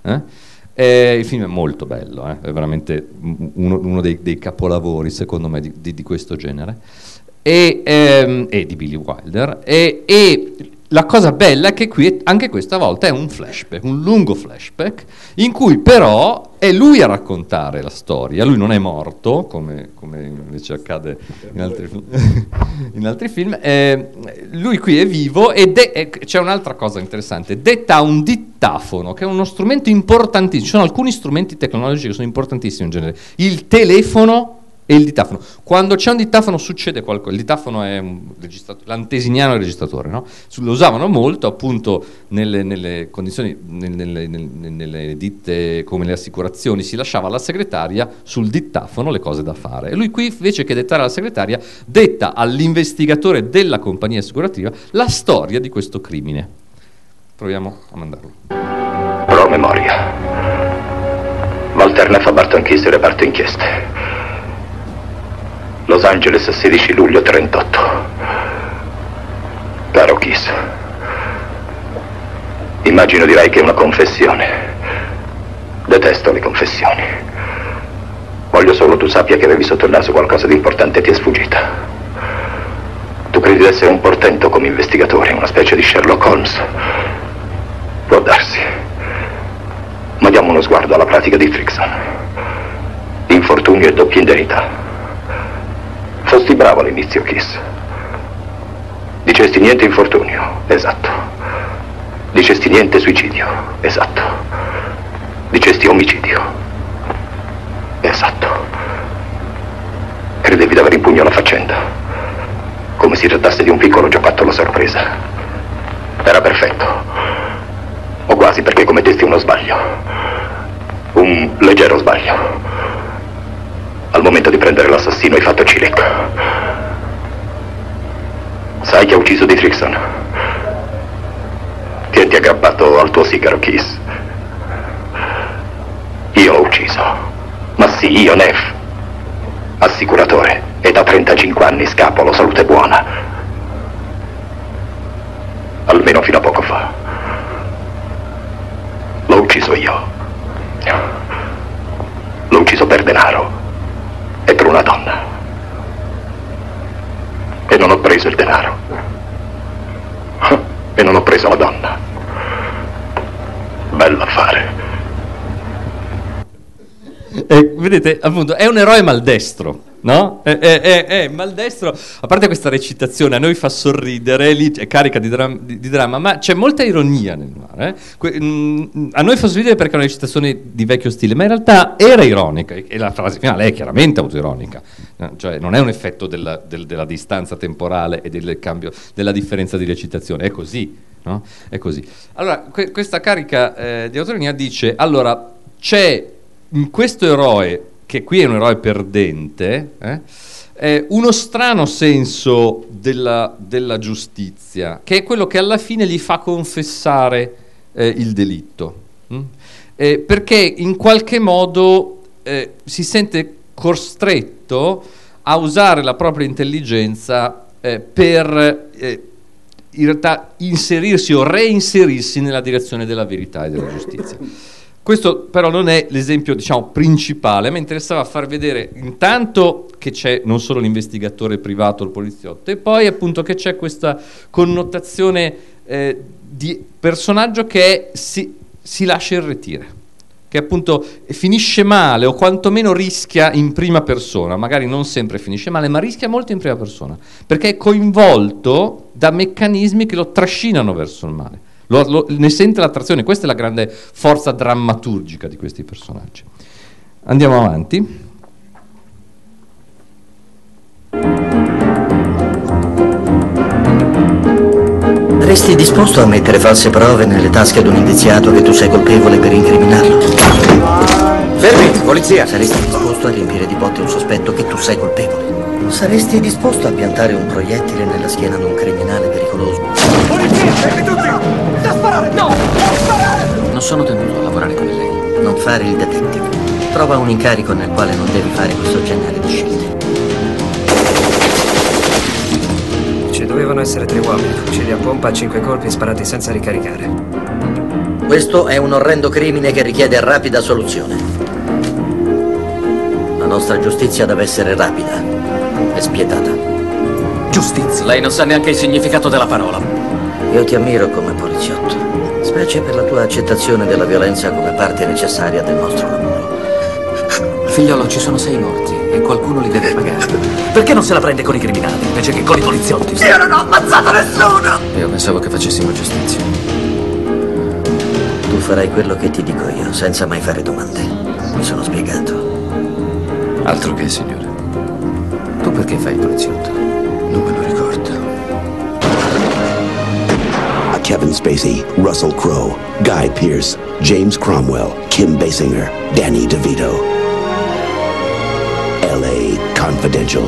Il film è molto bello, è veramente uno dei capolavori secondo me di questo genere, e di Billy Wilder, e la cosa bella è che qui anche questa volta è un flashback, un lungo flashback, in cui però è lui a raccontare la storia. Lui non è morto, come invece accade in altri film. Lui qui è vivo, c'è un'altra cosa interessante, detta un dittafono, che è uno strumento importantissimo. Ci sono alcuni strumenti tecnologici che sono importantissimi in genere, il telefono e il dittafono. Quando c'è un dittafono succede qualcosa. Il dittafono è l'antesignano registratore, no? Lo usavano molto appunto nelle condizioni, nelle ditte come le assicurazioni, si lasciava alla segretaria sul dittafono le cose da fare, e lui qui invece che dettare alla segretaria detta all'investigatore della compagnia assicurativa la storia di questo crimine. Proviamo a mandarlo. Pro memoria. Walter Neff a Barton Keys, reparto inchieste. Los Angeles, 16 luglio 38. Caro Keys, immagino dirai che è una confessione. Detesto le confessioni. Voglio solo tu sappia che avevi sotto il naso qualcosa di importante e ti è sfuggita. Tu credi di essere un portento come investigatore, una specie di Sherlock Holmes. Può darsi. Ma diamo uno sguardo alla pratica di Frickson. Infortunio e doppia indennità. Fosti bravo all'inizio, Keys. Dicesti niente infortunio, esatto. Dicesti niente suicidio, esatto. Dicesti omicidio, esatto. Credevi di avere in pugno la faccenda, come si trattasse di un piccolo giocattolo sorpresa. Era perfetto, o quasi, perché commettesti uno sbaglio, un leggero sbaglio. Al momento di prendere l'assassino hai fatto cilecca. Sai chi ha ucciso Dietrichson? Tienti aggrappato al tuo sigaro, Kiss. Io l'ho ucciso. Ma sì, io, Neff. Assicuratore. E da 35 anni scapolo, salute buona. Almeno fino a poco fa. L'ho ucciso io. L'ho ucciso per denaro. E per una donna. E non ho preso il denaro. E non ho preso la donna. Bell'affare. Vedete, appunto, è un eroe maldestro, no? È maldestro, a parte questa recitazione a noi fa sorridere, lì è carica di dramma, ma c'è molta ironia nel mare. A noi fa sorridere perché è una recitazione di vecchio stile, ma in realtà era ironica, e la frase finale è chiaramente autoironica, no? Cioè non è un effetto della distanza temporale e del cambio, della differenza di recitazione, è così, no? È così. Allora, questa carica di autoironia dice, allora, c'è in questo eroe, che qui è un eroe perdente, uno strano senso della giustizia, che è quello che alla fine gli fa confessare il delitto, perché in qualche modo si sente costretto a usare la propria intelligenza per in realtà inserirsi o reinserirsi nella direzione della verità e della giustizia. Questo però non è l'esempio, diciamo, principale. A me interessava far vedere intanto che c'è non solo l'investigatore privato, il poliziotto, e poi appunto che c'è questa connotazione di personaggio che si lascia irretire, che appunto finisce male o quantomeno rischia in prima persona, magari non sempre finisce male, ma rischia molto in prima persona, perché è coinvolto da meccanismi che lo trascinano verso il male. Ne sente l'attrazione, questa è la grande forza drammaturgica di questi personaggi. Andiamo avanti. Saresti disposto a mettere false prove nelle tasche ad un indiziato che tu sei colpevole per incriminarlo? Fermi, polizia! Saresti disposto a riempire di botte un sospetto che tu sei colpevole? Saresti disposto a piantare un proiettile nella schiena di un criminale pericoloso? Polizia, fermi tutti! Da sparare! No! Da sparare! Non sono tenuto a lavorare come lei. Non fare il detective. Trova un incarico nel quale non devi fare questo genere di scelte. Ci dovevano essere 3 uomini, fucili a pompa a 5 colpi sparati senza ricaricare. Questo è un orrendo crimine che richiede rapida soluzione. La nostra giustizia deve essere rapida e spietata. Giustizia? Lei non sa neanche il significato della parola. Io ti ammiro come poliziotto, specie per la tua accettazione della violenza come parte necessaria del nostro lavoro. Figliolo, ci sono 6 morti e qualcuno li deve pagare. Perché non se la prende con i criminali invece che con i poliziotti? Io non ho ammazzato nessuno! Io pensavo che facessimo giustizia. Tu farai quello che ti dico io, senza mai fare domande. Mi sono spiegato. Altro che, signore. Tu perché fai il poliziotto? Non me lo ricordo. Kevin Spacey, Russell Crowe, Guy Pearce, James Cromwell, Kim Basinger, Danny DeVito. L.A. Confidential.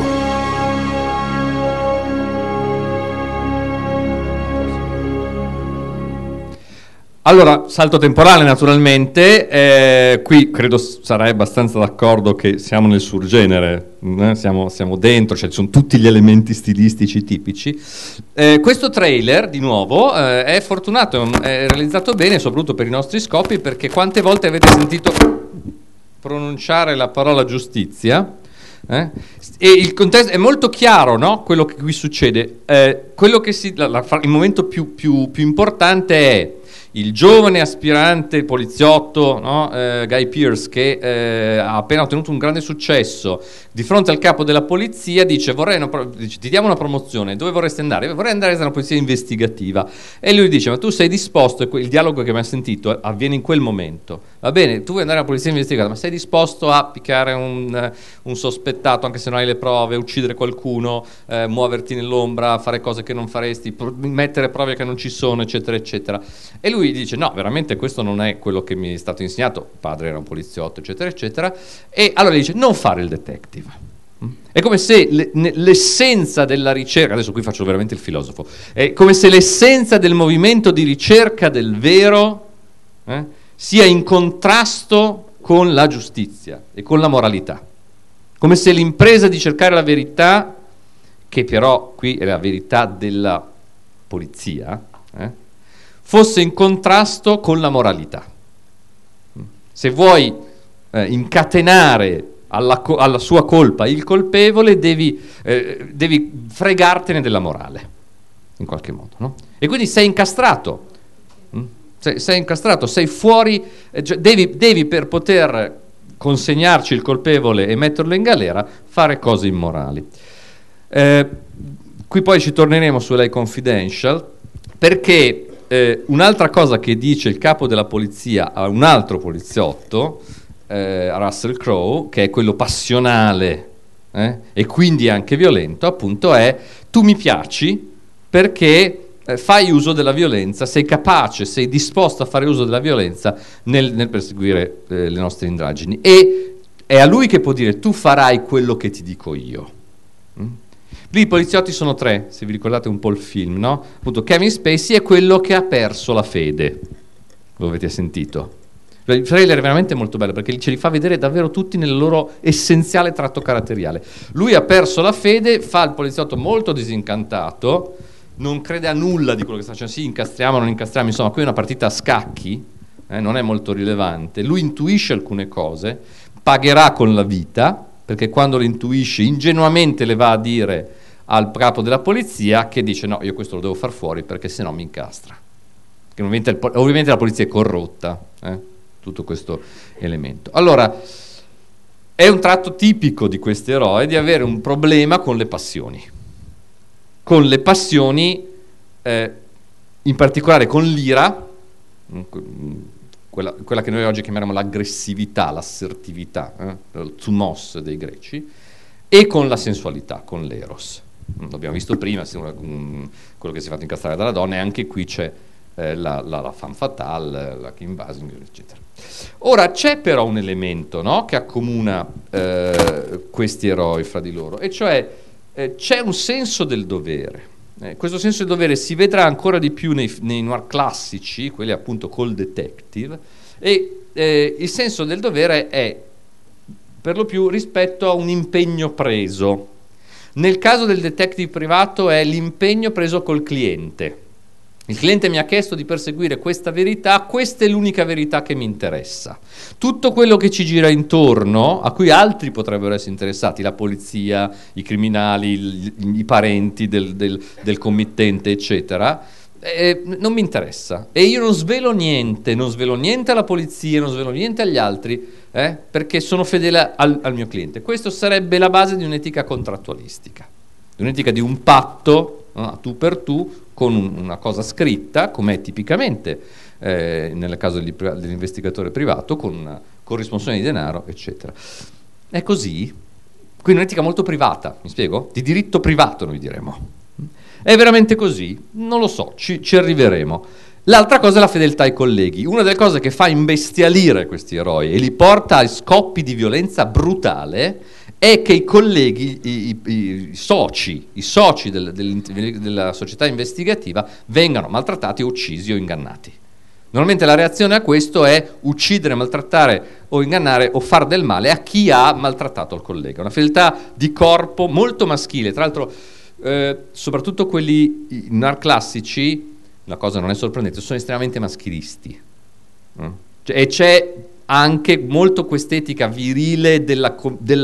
Allora, salto temporale naturalmente, qui credo sarai abbastanza d'accordo che siamo nel surgenere, siamo dentro, cioè ci sono tutti gli elementi stilistici tipici. Questo trailer, di nuovo, è fortunato, è realizzato bene, soprattutto per i nostri scopi, perché quante volte avete sentito pronunciare la parola giustizia? E il contesto è molto chiaro, no? Quello che qui succede. Quello che il momento più importante è il giovane aspirante poliziotto, no? Guy Pearce, che ha appena ottenuto un grande successo di fronte al capo della polizia, dice ti diamo una promozione, dove vorresti andare? Vorrei andare nella polizia investigativa. E lui dice, ma tu sei disposto, il dialogo che mi ha sentito avviene in quel momento, va bene, tu vuoi andare alla polizia investigativa, ma sei disposto a piccare un sospettato anche se non hai le prove, uccidere qualcuno, muoverti nell'ombra, fare cose che non faresti, mettere prove che non ci sono, eccetera eccetera. E lui dice no, veramente questo non è quello che mi è stato insegnato, padre era un poliziotto, eccetera eccetera, e allora dice non fare il detective. È come se l'essenza della ricerca, adesso qui faccio veramente il filosofo, è come se l'essenza del movimento di ricerca del vero sia in contrasto con la giustizia e con la moralità. Come se l'impresa di cercare la verità, che però qui è la verità della polizia, fosse in contrasto con la moralità. Se vuoi incatenare alla sua colpa il colpevole, devi fregartene della morale, in qualche modo, no? E quindi sei incastrato, sei fuori, devi per poter consegnarci il colpevole e metterlo in galera, fare cose immorali. Qui poi ci torneremo su LA Confidential, perché un'altra cosa che dice il capo della polizia a un altro poliziotto, a Russell Crowe, che è quello passionale e quindi anche violento, appunto, è: tu mi piaci perché fai uso della violenza, sei capace, sei disposto a fare uso della violenza nel perseguire le nostre indagini, e è a lui che può dire: tu farai quello che ti dico io. Lì i poliziotti sono tre, se vi ricordate un po' il film, no? Appunto, Kevin Spacey è quello che ha perso la fede, lo avete sentito? Il trailer è veramente molto bello perché ce li fa vedere davvero tutti nel loro essenziale tratto caratteriale. Lui ha perso la fede, fa il poliziotto molto disincantato, non crede a nulla di quello che sta facendo. Sì, incastriamo, non incastriamo, insomma, qui è una partita a scacchi, non è molto rilevante. Lui intuisce alcune cose, pagherà con la vita, perché quando le intuisce ingenuamente le va a dire al capo della polizia, che dice: no, io questo lo devo far fuori perché sennò mi incastra. Che ovviamente la polizia è corrotta, tutto questo elemento. Allora, è un tratto tipico di questo eroe di avere un problema con le passioni, in particolare con l'ira, quella che noi oggi chiameremo l'aggressività, l'assertività, il thumos dei greci, e con la sensualità, con l'eros. L'abbiamo visto prima, quello che si è fatto incastrare dalla donna, e anche qui c'è la femme fatale, la Kim Basinger, eccetera. Ora c'è però un elemento, no, che accomuna questi eroi fra di loro, e cioè c'è un senso del dovere. Questo senso del dovere si vedrà ancora di più nei noir classici, quelli appunto col detective, e il senso del dovere è per lo più rispetto a un impegno preso. Nel caso del detective privato è l'impegno preso col cliente. Il cliente mi ha chiesto di perseguire questa verità, questa è l'unica verità che mi interessa. Tutto quello che ci gira intorno, a cui altri potrebbero essere interessati, la polizia, i criminali, i parenti del committente, eccetera, non mi interessa. E io non svelo niente alla polizia, non svelo niente agli altri, perché sono fedele al mio cliente. Questo sarebbe la base di un'etica contrattualistica, di un'etica di un patto, a tu per tu, con una cosa scritta, come è tipicamente nel caso dell'investigatore privato, con una corrispondenza di denaro, eccetera. È così? Quindi un'etica molto privata, mi spiego? Di diritto privato, noi diremo. È veramente così? Non lo so, ci arriveremo. L'altra cosa è la fedeltà ai colleghi. Una delle cose che fa imbestialire questi eroi e li porta a scoppi di violenza brutale è che i colleghi, i soci della società investigativa vengano maltrattati, uccisi o ingannati. Normalmente la reazione a questo è uccidere, maltrattare o ingannare o far del male a chi ha maltrattato il collega. Una fedeltà di corpo molto maschile. Tra l'altro, soprattutto quelli noir classici, la cosa non è sorprendente, sono estremamente maschilisti. E c'è anche molto quest'etica virile della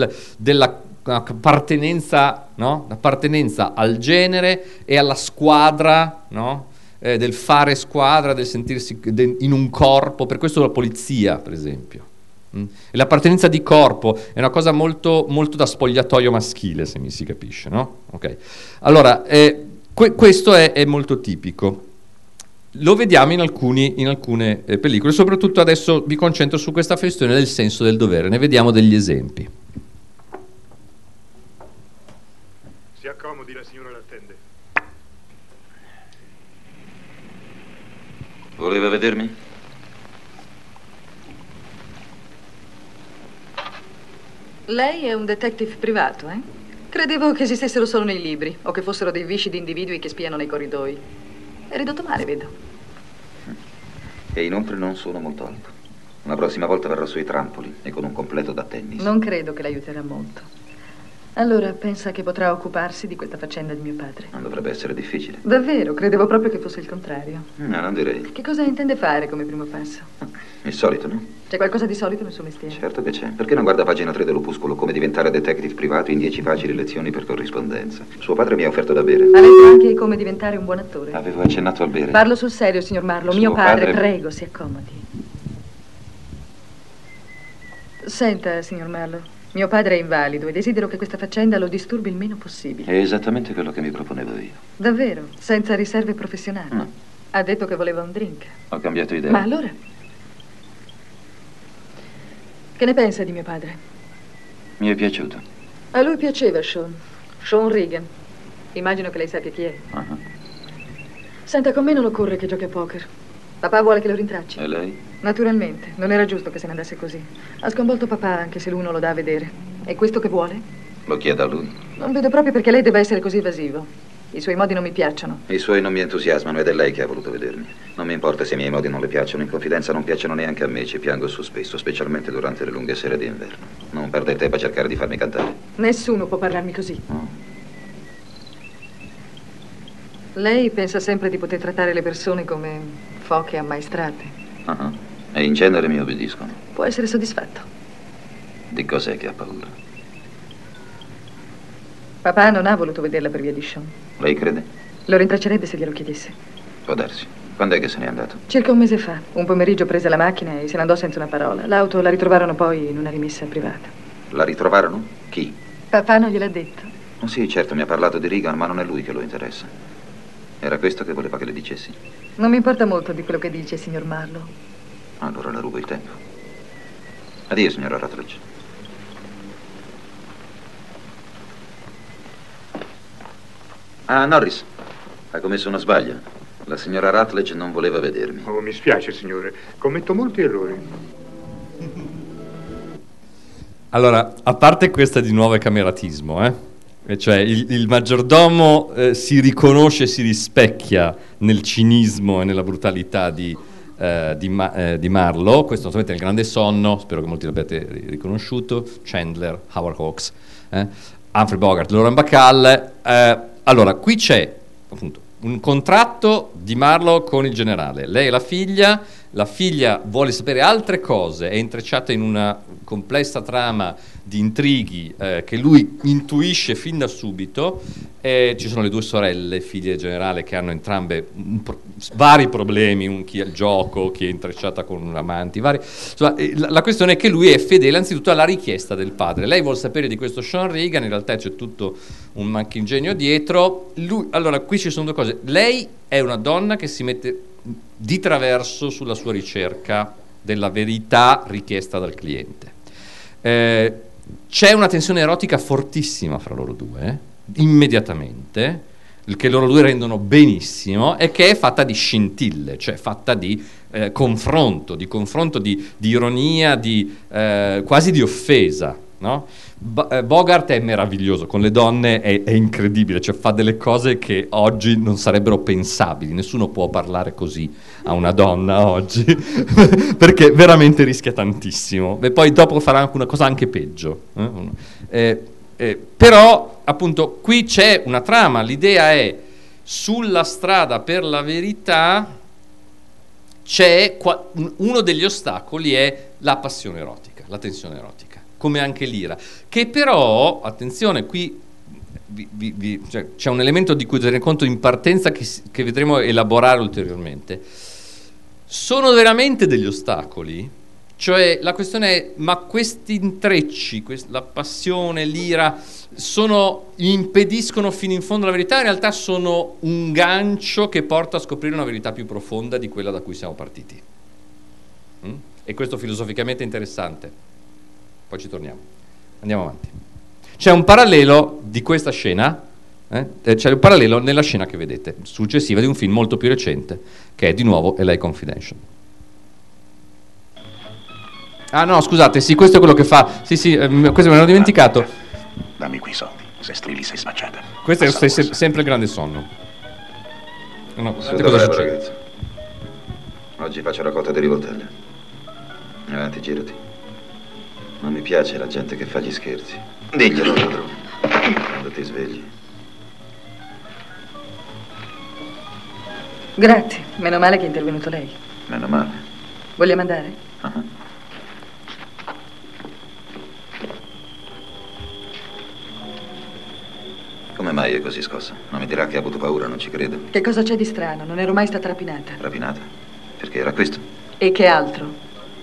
appartenenza, no? L'appartenenza al genere e alla squadra, no? Del fare squadra, del sentirsi in un corpo. Per questo la polizia, per esempio. E l'appartenenza di corpo è una cosa molto, molto da spogliatoio maschile, se mi si capisce, no? Okay. Allora, questo è molto tipico. Lo vediamo in alcune pellicole, soprattutto adesso mi concentro su questa questione del senso del dovere, ne vediamo degli esempi. Si accomodi, la signora l'attende. Voleva vedermi? Lei è un detective privato, eh? Credevo che esistessero solo nei libri, o che fossero dei viscidi individui che spiano nei corridoi. È ridotto male, vedo. E inoltre non sono molto alto. La prossima volta verrò sui trampoli e con un completo da tennis. Non credo che l'aiuterà molto. Allora, pensa che potrà occuparsi di questa faccenda di mio padre? Non dovrebbe essere difficile. Davvero? Credevo proprio che fosse il contrario. No, non direi. Che cosa intende fare come primo passo? Il solito, no? C'è qualcosa di solito nel suo mestiere? Certo che c'è. Perché non guarda pagina 3 dell'opuscolo come diventare detective privato in 10 facili lezioni per corrispondenza? Suo padre mi ha offerto da bere. Ha letto anche come diventare un buon attore? Avevo accennato al bere. Parlo sul serio, signor Marlowe. Suo Mio padre, padre- prego, si accomodi. Senta, signor Marlowe. Mio padre è invalido e desidero che questa faccenda lo disturbi il meno possibile. È esattamente quello che mi proponevo io. Davvero? Senza riserve professionali? No. Ha detto che voleva un drink. Ho cambiato idea. Ma allora? Che ne pensa di mio padre? Mi è piaciuto. A lui piaceva Sean Regan. Immagino che lei sappia chi è. Ah. Senta, con me non occorre che giochi a poker. Papà vuole che lo rintracci. E lei? Naturalmente, non era giusto che se ne andasse così. Ha sconvolto papà, anche se lui non lo dà a vedere. È questo che vuole? Lo chiedo a lui. Non vedo proprio perché lei debba essere così evasivo. I suoi modi non mi piacciono. I suoi non mi entusiasmano ed è lei che ha voluto vedermi. Non mi importa se i miei modi non le piacciono, in confidenza non piacciono neanche a me, ci piango su spesso, specialmente durante le lunghe sere d'inverno. Non perde tempo a cercare di farmi cantare. Nessuno può parlarmi così. Lei pensa sempre di poter trattare le persone come foche ammaestrate. Ah. E in genere mi obbediscono. Può essere soddisfatto. Di cos'è che ha paura? Papà non ha voluto vederla per via di Sean. Lei crede? Lo rintraccerebbe se glielo chiedesse. Può darsi. Quando è che se n'è andato? Circa un mese fa. Un pomeriggio prese la macchina e se ne andò senza una parola. L'auto la ritrovarono poi in una rimessa privata. La ritrovarono? Chi? Papà non gliel'ha detto. Oh, sì, certo, mi ha parlato di Regan, ma non è lui che lo interessa. Era questo che voleva che le dicessi? Non mi importa molto di quello che dice, signor Marlowe. Allora le rubo il tempo. Addio, signora Rutledge. Ah, Norris, ha commesso uno sbaglio. La signora Rutledge non voleva vedermi. Oh, mi spiace, signore. Commetto molti errori. Allora, a parte questa di nuovo è cameratismo, E cioè il maggiordomo si riconosce, si rispecchia nel cinismo e nella brutalità di Marlowe. Questo naturalmente è Il Grande Sonno, spero che molti l'abbiate riconosciuto. Chandler, Howard Hawks, Humphrey Bogart, Lauren Bacall. Allora, qui c'è appunto un contratto di Marlowe con il generale. Lei è la figlia vuole sapere altre cose, è intrecciata in una complessa trama di intrighi che lui intuisce fin da subito. Ci sono le due sorelle, figlie del generale, che hanno entrambe vari problemi, chi ha il gioco, chi è intrecciata con un amante, vari. Insomma, la questione è che lui è fedele anzitutto alla richiesta del padre. Lei vuole sapere di questo Sean Regan, in realtà c'è tutto un mancingegno dietro. Allora, qui ci sono due cose. Lei è una donna che si mette di traverso sulla sua ricerca della verità richiesta dal cliente. C'è una tensione erotica fortissima fra loro due, immediatamente, che loro due rendono benissimo, e che è fatta di scintille, cioè fatta di confronto, di ironia, quasi di offesa, no? Bogart è meraviglioso, con le donne è incredibile, cioè fa delle cose che oggi non sarebbero pensabili, nessuno può parlare così a una donna oggi perché veramente rischia tantissimo, e poi dopo farà anche una cosa anche peggio, però appunto qui c'è una trama, l'idea è sulla strada per la verità c'è uno degli ostacoli è la passione erotica, la tensione erotica, come anche l'ira, che però, attenzione, qui cioè, c'è un elemento di cui tenere conto in partenza che vedremo elaborare ulteriormente. Sono veramente degli ostacoli? Cioè la questione è, ma questi intrecci, la passione, l'ira, impediscono fino in fondo la verità? In realtà sono un gancio che porta a scoprire una verità più profonda di quella da cui siamo partiti. E questo filosoficamente è interessante. Poi ci torniamo. Andiamo avanti. C'è un parallelo di questa scena, c'è un parallelo nella scena che vedete, successiva di un film molto più recente, che è di nuovo LA Confidential. Ah no, scusate, sì, questo è quello che fa. Sì, questo me l'ho dimenticato. Dammi quei soldi. Se strilli sei spacciata. Questo è sempre il grande sonno. No, Su cosa bravo, succede? ragazzo. Oggi faccio raccolta di rivoltelle. Avanti, girati. Non mi piace la gente che fa gli scherzi. Diglielo, ladrone. Quando ti svegli. Grazie, meno male che è intervenuto lei. Meno male. Vogliamo andare? Come mai è così scossa? Non mi dirà che ha avuto paura, non ci credo. Che cosa c'è di strano? Non ero mai stata rapinata. Rapinata? Perché era questo? E che altro?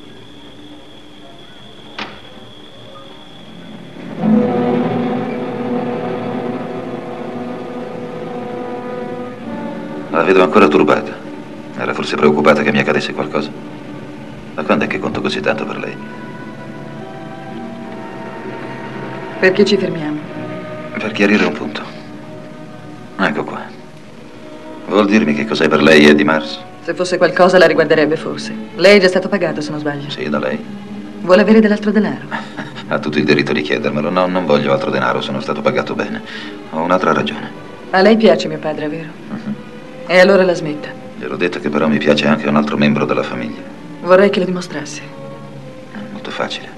La vedo ancora turbata. Era forse preoccupata che mi accadesse qualcosa. Da quando è che conto così tanto per lei? Perché ci fermiamo? Per chiarire un punto. Ecco qua. Vuol dirmi che cos'è per lei Eddie Mars? Se fosse qualcosa la riguarderebbe forse. Lei è già stato pagato, se non sbaglio. Sì, da lei. Vuole avere dell'altro denaro? Ha tutto il diritto di chiedermelo. No, non voglio altro denaro, sono stato pagato bene. Ho un'altra ragione. A lei piace mio padre, vero? E allora la smetta. Gliel'ho detto che però mi piace anche un altro membro della famiglia. Vorrei che lo dimostrasse. È molto facile.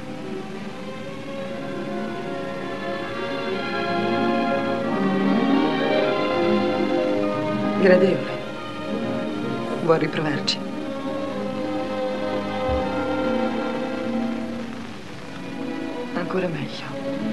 Gradevole. Vuoi riprovarci? Ancora meglio.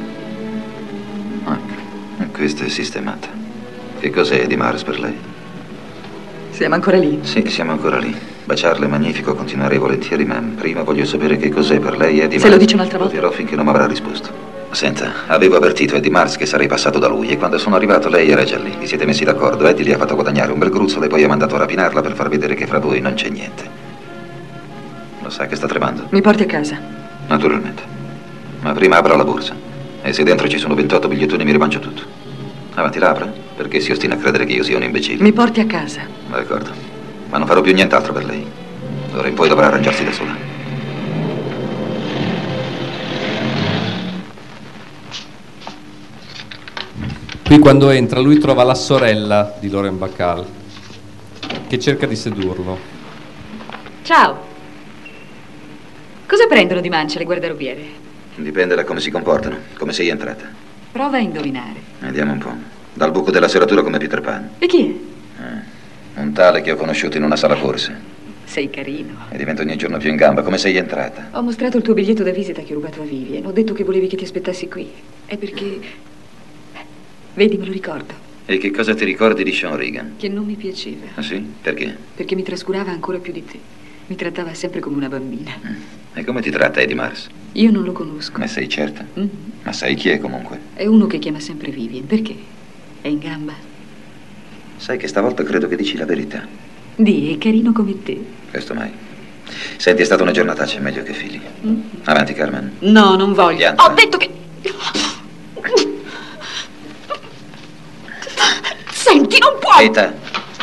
Questa è sistemata. Che cos'è Eddie Mars per lei? Siamo ancora lì? Sì, siamo ancora lì. Baciarle è magnifico, continuerei volentieri, ma prima voglio sapere che cos'è per lei Eddie Mars. Se lo dice un'altra volta? Lo dirò finché non mi avrà risposto. Senta, avevo avvertito Eddie Mars che sarei passato da lui e quando sono arrivato lei era già lì. Vi siete messi d'accordo, Eddie gli ha fatto guadagnare un bel gruzzolo e poi ha mandato a rapinarla per far vedere che fra voi non c'è niente. Lo sa che sta tremando? Mi porti a casa? Naturalmente. Ma prima apra la borsa e se dentro ci sono 28 bigliettoni mi rimancio tutto. Avanti, la apra? Perché si ostina a credere che io sia un imbecille? Mi porti a casa? D'accordo. Ma non farò più nient'altro per lei. D'ora in poi dovrà arrangiarsi da sola. Qui quando entra lui trova la sorella di Lauren Bacall che cerca di sedurlo. Ciao. Cosa prendono di mancia le guardarobiere? Dipende da come si comportano, come sei entrata. Prova a indovinare. Vediamo un po'. Dal buco della serratura come Peter Pan. E chi è? Un tale che ho conosciuto in una sala corse. Sei carino. E divento ogni giorno più in gamba. Come sei entrata? Ho mostrato il tuo biglietto da visita che ho rubato a Vivian. Ho detto che volevi che ti aspettassi qui. È perché... Vedi, me lo ricordo. E che cosa ti ricordi di Sean Regan? Che non mi piaceva. Ah sì? Perché? Perché mi trascurava ancora più di te. Mi trattava sempre come una bambina. E come ti tratta Eddie Mars? Io non lo conosco. Ma sei certa? Ma sai chi è comunque? È uno che chiama sempre Vivian. Perché? È in gamba? Sai che stavolta credo che dici la verità. Dì, è carino come te. Questo mai. Senti, è stata una giornataccia meglio che figli. Avanti, Carmen. No, non voglio. Pianta. Ho detto che... Senti, non puoi... Rita.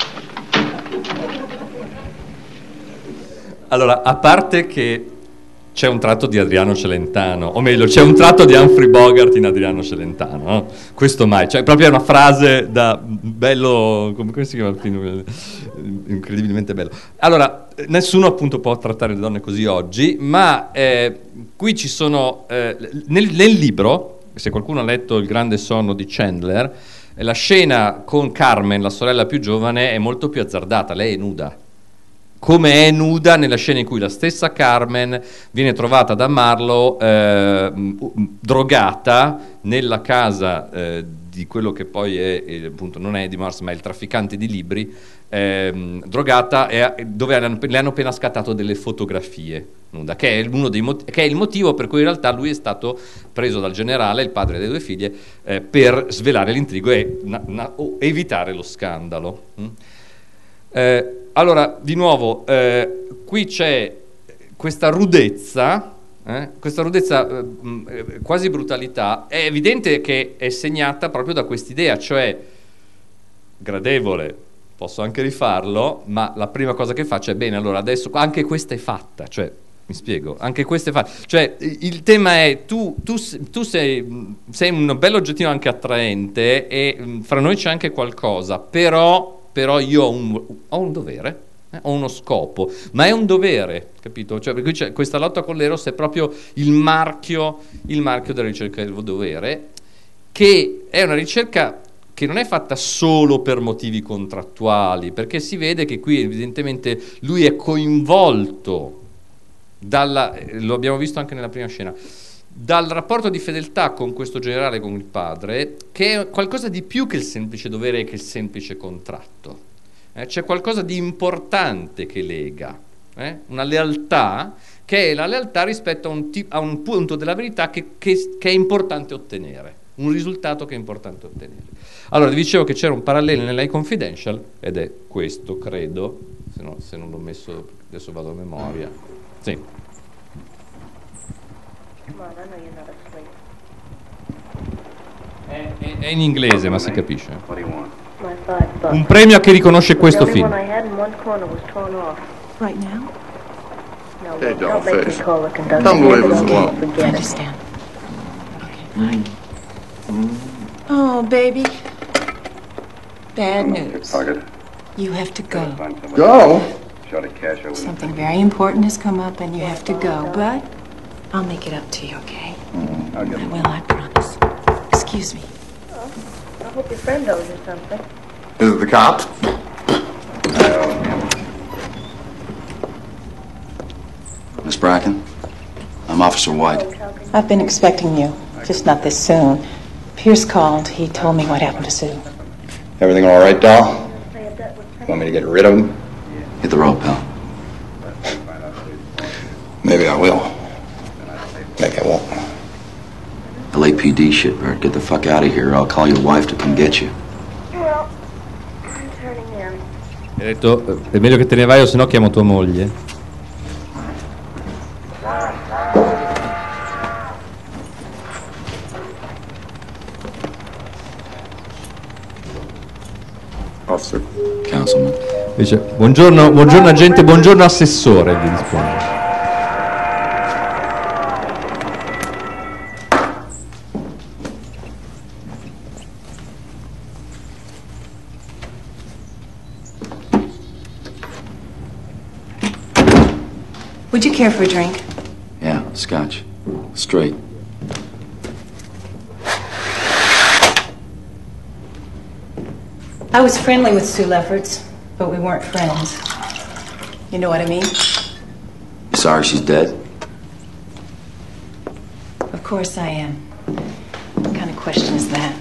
Allora, a parte che c'è un tratto di Adriano Celentano, o meglio, c'è un tratto di Humphrey Bogart in Adriano Celentano, no? Questo mai, cioè proprio è una frase da bello, come si chiama il film? Incredibilmente bello. Allora, nessuno appunto può trattare le donne così oggi, ma qui ci sono, nel libro, se qualcuno ha letto Il grande sonno di Chandler, la scena con Carmen, la sorella più giovane, è molto più azzardata, lei è nuda. Come è nuda nella scena in cui la stessa Carmen viene trovata da Marlowe drogata nella casa di quello che poi è appunto non è Eddie Mars ma è il trafficante di libri, drogata dove le hanno appena scattato delle fotografie nuda, che è uno che è il motivo per cui in realtà lui è stato preso dal generale, il padre delle due figlie, per svelare l'intrigo e evitare lo scandalo. Allora, di nuovo, qui c'è questa rudezza, quasi brutalità. È evidente che è segnata proprio da quest'idea, cioè gradevole, posso anche rifarlo, ma la prima cosa che faccio è bene, allora adesso anche questa è fatta, cioè Mi spiego, anche questo è facile. Cioè, il tema è tu sei un bello oggettino anche attraente e fra noi c'è anche qualcosa, però io ho un dovere, ho uno scopo, ma è un dovere, capito? Cioè, per cui c'è questa lotta con l'eros è proprio il marchio della ricerca del dovere, che è una ricerca che non è fatta solo per motivi contrattuali, perché si vede che qui evidentemente lui è coinvolto lo abbiamo visto anche nella prima scena, dal rapporto di fedeltà con questo generale, con il padre, che è qualcosa di più che il semplice dovere e che il semplice contratto. C'è qualcosa di importante che lega, una lealtà che è la lealtà rispetto a un punto della verità che è importante ottenere, un risultato che è importante ottenere. Allora, vi dicevo che c'era un parallelo nell'High Confidential ed è questo, credo, se non l'ho messo, adesso vado a memoria. Sì. È in inglese, ma si capisce. Un premio a chi riconosce questo film. Right now? Hey, Dollface. Unbelievable. I understand. Oh, baby. Bad news. You have to go. Go? Something very important has come up and you have to go, but I'll make it up to you, okay? I will, I promise. Excuse me. I hope your friend owes you something. Is it the cops? Miss Bracken, I'm Officer White. I've been expecting you, just not this soon. Pierce called. He told me what happened to Sue. Everything all right, doll? Want me to get rid of him? Hit the road, pal. Maybe I will. Maybe I won't. LAPD shit, Bert. Get the fuck out of here. I'll call your wife to come get you. Well, I'm turning in. Mi ha detto, è meglio che te ne vai o sennò chiamo tua moglie. Officer. Councilman. Dice, buongiorno agente, buongiorno assessore, gli risponde. Would you care for a drink? Yeah, scotch. Straight. I was friendly with Sue Lefferts, but we weren't friends. You know what I mean? You sorry she's dead? Of course I am. What kind of question is that?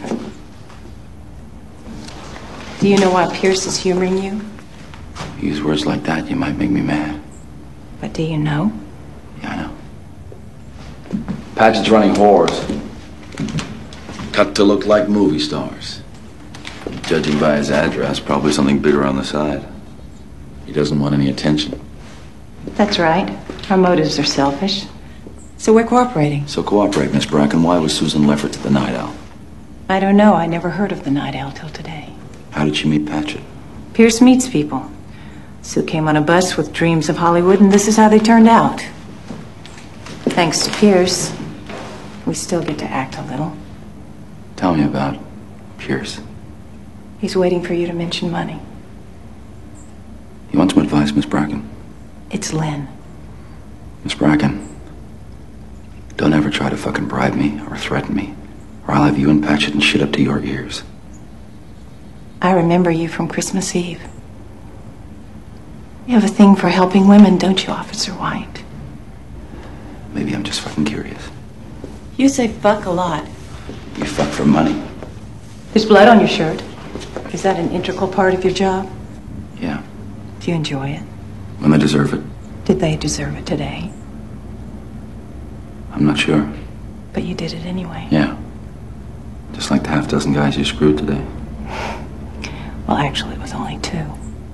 Do you know why Pierce is humoring you? You use words like that, you might make me mad. But do you know? Yeah, I know. Patchett's running whores. Cut to look like movie stars. Judging by his address, probably something bigger on the side. He doesn't want any attention. That's right. Our motives are selfish. So we're cooperating. So cooperate, Miss Bracken. Why was Susan Lefferts at the Night Owl? I don't know. I never heard of the Night Owl till today. How did she meet Patchett? Pierce meets people. Sue came on a bus with dreams of Hollywood, and this is how they turned out. Thanks to Pierce, we still get to act a little. Tell me about Pierce. He's waiting for you to mention money. You want some advice, Miss Bracken? It's Lynn. Miss Bracken, don't ever try to fucking bribe me or threaten me, or I'll have you and Patchett and shit up to your ears. I remember you from Christmas Eve. You have a thing for helping women, don't you, Officer White? Maybe I'm just fucking curious. You say fuck a lot. You fuck for money? There's blood on your shirt. Is that an integral part of your job? Yeah. Do you enjoy it? When they deserve it. Did they deserve it today? I'm not sure. But you did it anyway. Yeah. Just like the half-dozen guys you screwed today. Well, actually, it was only 2.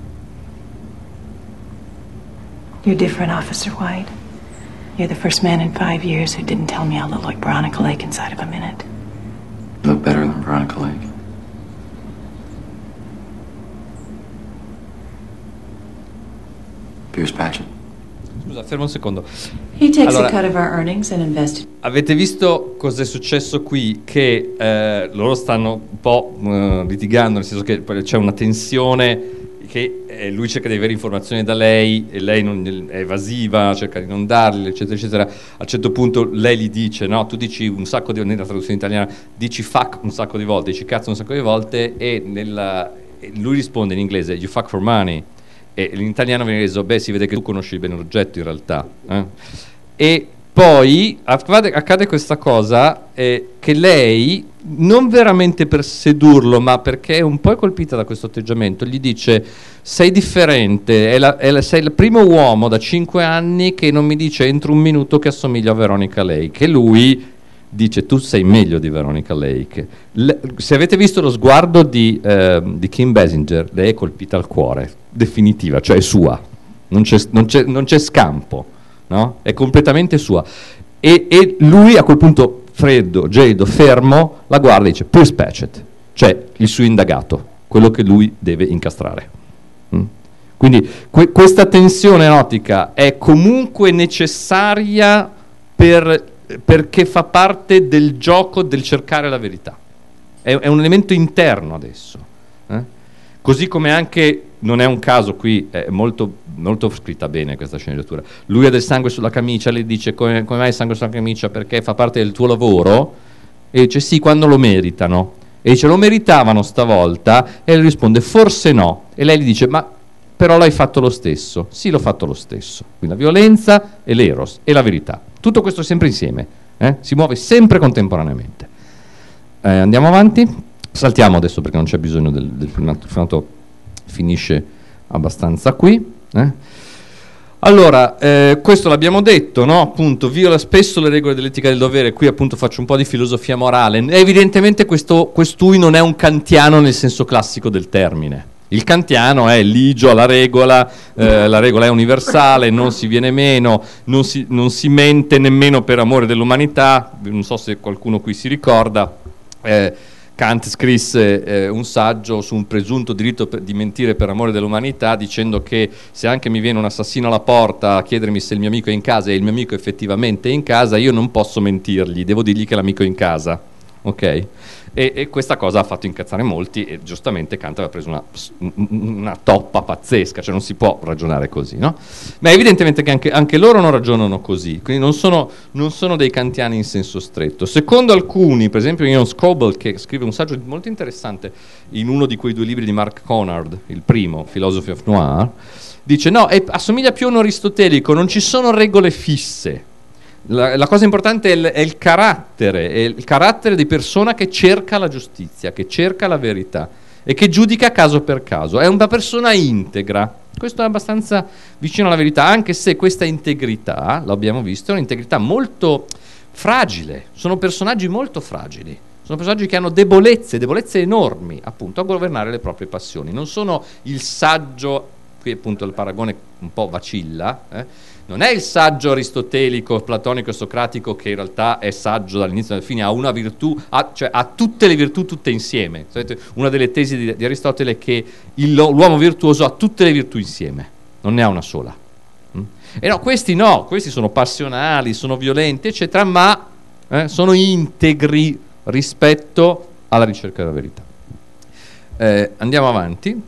You're different, Officer White. You're the first man in 5 years who didn't tell me I look like Veronica Lake inside of a minute. You look better than Veronica Lake. Pierce Patchett. Scusa, fermo un secondo. He takes a cut of our earnings and invests. Avete visto cosa è successo qui? Che loro stanno un po' litigando, nel senso che c'è una tensione, che lui cerca di avere informazioni da lei e lei è evasiva, cerca di non darle, eccetera, eccetera. A un certo punto lei gli dice, no, tu dici un sacco di, nella traduzione italiana, dici fuck un sacco di volte, dici cazzo un sacco di volte, e lui risponde in inglese, you fuck for money. E in italiano viene reso, beh, si vede che tu conosci bene l'oggetto in realtà. E poi accade questa cosa che lei, non veramente per sedurlo, ma perché è un po' colpita da questo atteggiamento, gli dice, sei differente, sei il primo uomo da 5 anni che non mi dice entro un minuto che assomiglia a Veronica Lake. E lui dice, tu sei meglio di Veronica Lake. Se avete visto lo sguardo di Kim Basinger, lei è colpita al cuore, definitiva, cioè è sua, non c'è scampo, no? È completamente sua. E lui a quel punto, freddo, gelido, fermo, la guarda e dice, Pierce Patchett, cioè il suo indagato, quello che lui deve incastrare. Quindi questa tensione erotica è comunque necessaria perché fa parte del gioco del cercare la verità. È un elemento interno adesso. Così come anche, non è un caso qui, è molto, molto scritta bene questa sceneggiatura. Lui ha del sangue sulla camicia, lei dice come mai sangue sulla camicia? Perché fa parte del tuo lavoro? E dice sì, quando lo meritano. E dice lo meritavano stavolta? E lui risponde forse no. E lei gli dice ma però l'hai fatto lo stesso. Sì, l'ho fatto lo stesso. Quindi la violenza e l'eros e la verità. Tutto questo sempre insieme, si muove sempre contemporaneamente. Andiamo avanti. Saltiamo adesso perché non c'è bisogno del filmato. Il filmato finisce abbastanza qui. Allora, questo l'abbiamo detto, no? Appunto, viola spesso le regole dell'etica del dovere. Qui appunto faccio un po' di filosofia morale. Evidentemente quest'ui non è un kantiano nel senso classico del termine. Il kantiano è ligio alla regola, la regola è universale, non si viene meno, non si mente nemmeno per amore dell'umanità. Non so se qualcuno qui si ricorda, Kant scrisse un saggio su un presunto diritto di mentire per amore dell'umanità, dicendo che se anche mi viene un assassino alla porta a chiedermi se il mio amico è in casa e il mio amico effettivamente è in casa, io non posso mentirgli, devo dirgli che l'amico è in casa, ok? E questa cosa ha fatto incazzare molti e giustamente Kant aveva preso una toppa pazzesca, cioè non si può ragionare così, no? Ma evidentemente che anche loro non ragionano così, quindi non sono dei kantiani in senso stretto. Secondo alcuni, per esempio Ian Scoble, che scrive un saggio molto interessante in uno di quei 2 libri di Mark Conrad, il primo, Philosophy of Noir, dice no, assomiglia più a un aristotelico, non ci sono regole fisse. La cosa importante è il carattere di persona che cerca la giustizia, che cerca la verità e che giudica caso per caso. È una persona integra. Questo è abbastanza vicino alla verità, anche se questa integrità, l'abbiamo visto, è un'integrità molto fragile. Sono personaggi molto fragili. Sono personaggi che hanno debolezze enormi, appunto, a governare le proprie passioni. Non sono il saggio, qui appunto il paragone un po' vacilla, non è il saggio aristotelico, platonico e socratico che in realtà è saggio dall'inizio alla fine, ha una virtù, cioè ha tutte le virtù tutte insieme. Sapete, una delle tesi di Aristotele è che l'uomo virtuoso ha tutte le virtù insieme, non ne ha una sola. E no, questi sono passionali, sono violenti, eccetera, ma sono integri rispetto alla ricerca della verità. Andiamo avanti.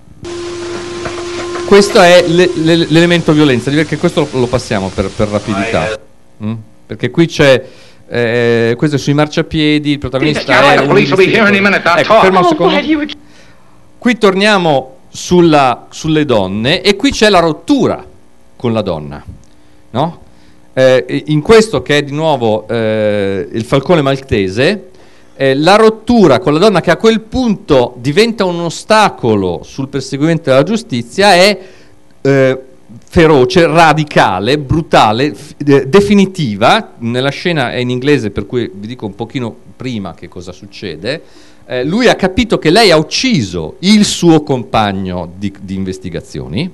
Questo è l'elemento violenza, perché questo lo passiamo per rapidità, perché qui c'è, questo è sui marciapiedi, il protagonista è ecco, fermo un secondo. Qui torniamo sulle donne e qui c'è la rottura con la donna, no? In questo che è di nuovo il falcone maltese, la rottura con la donna che a quel punto diventa un ostacolo sul perseguimento della giustizia è feroce, radicale, brutale, definitiva. Nella scena è in inglese, per cui vi dico un pochino prima che cosa succede. Lui ha capito che lei ha ucciso il suo compagno di investigazioni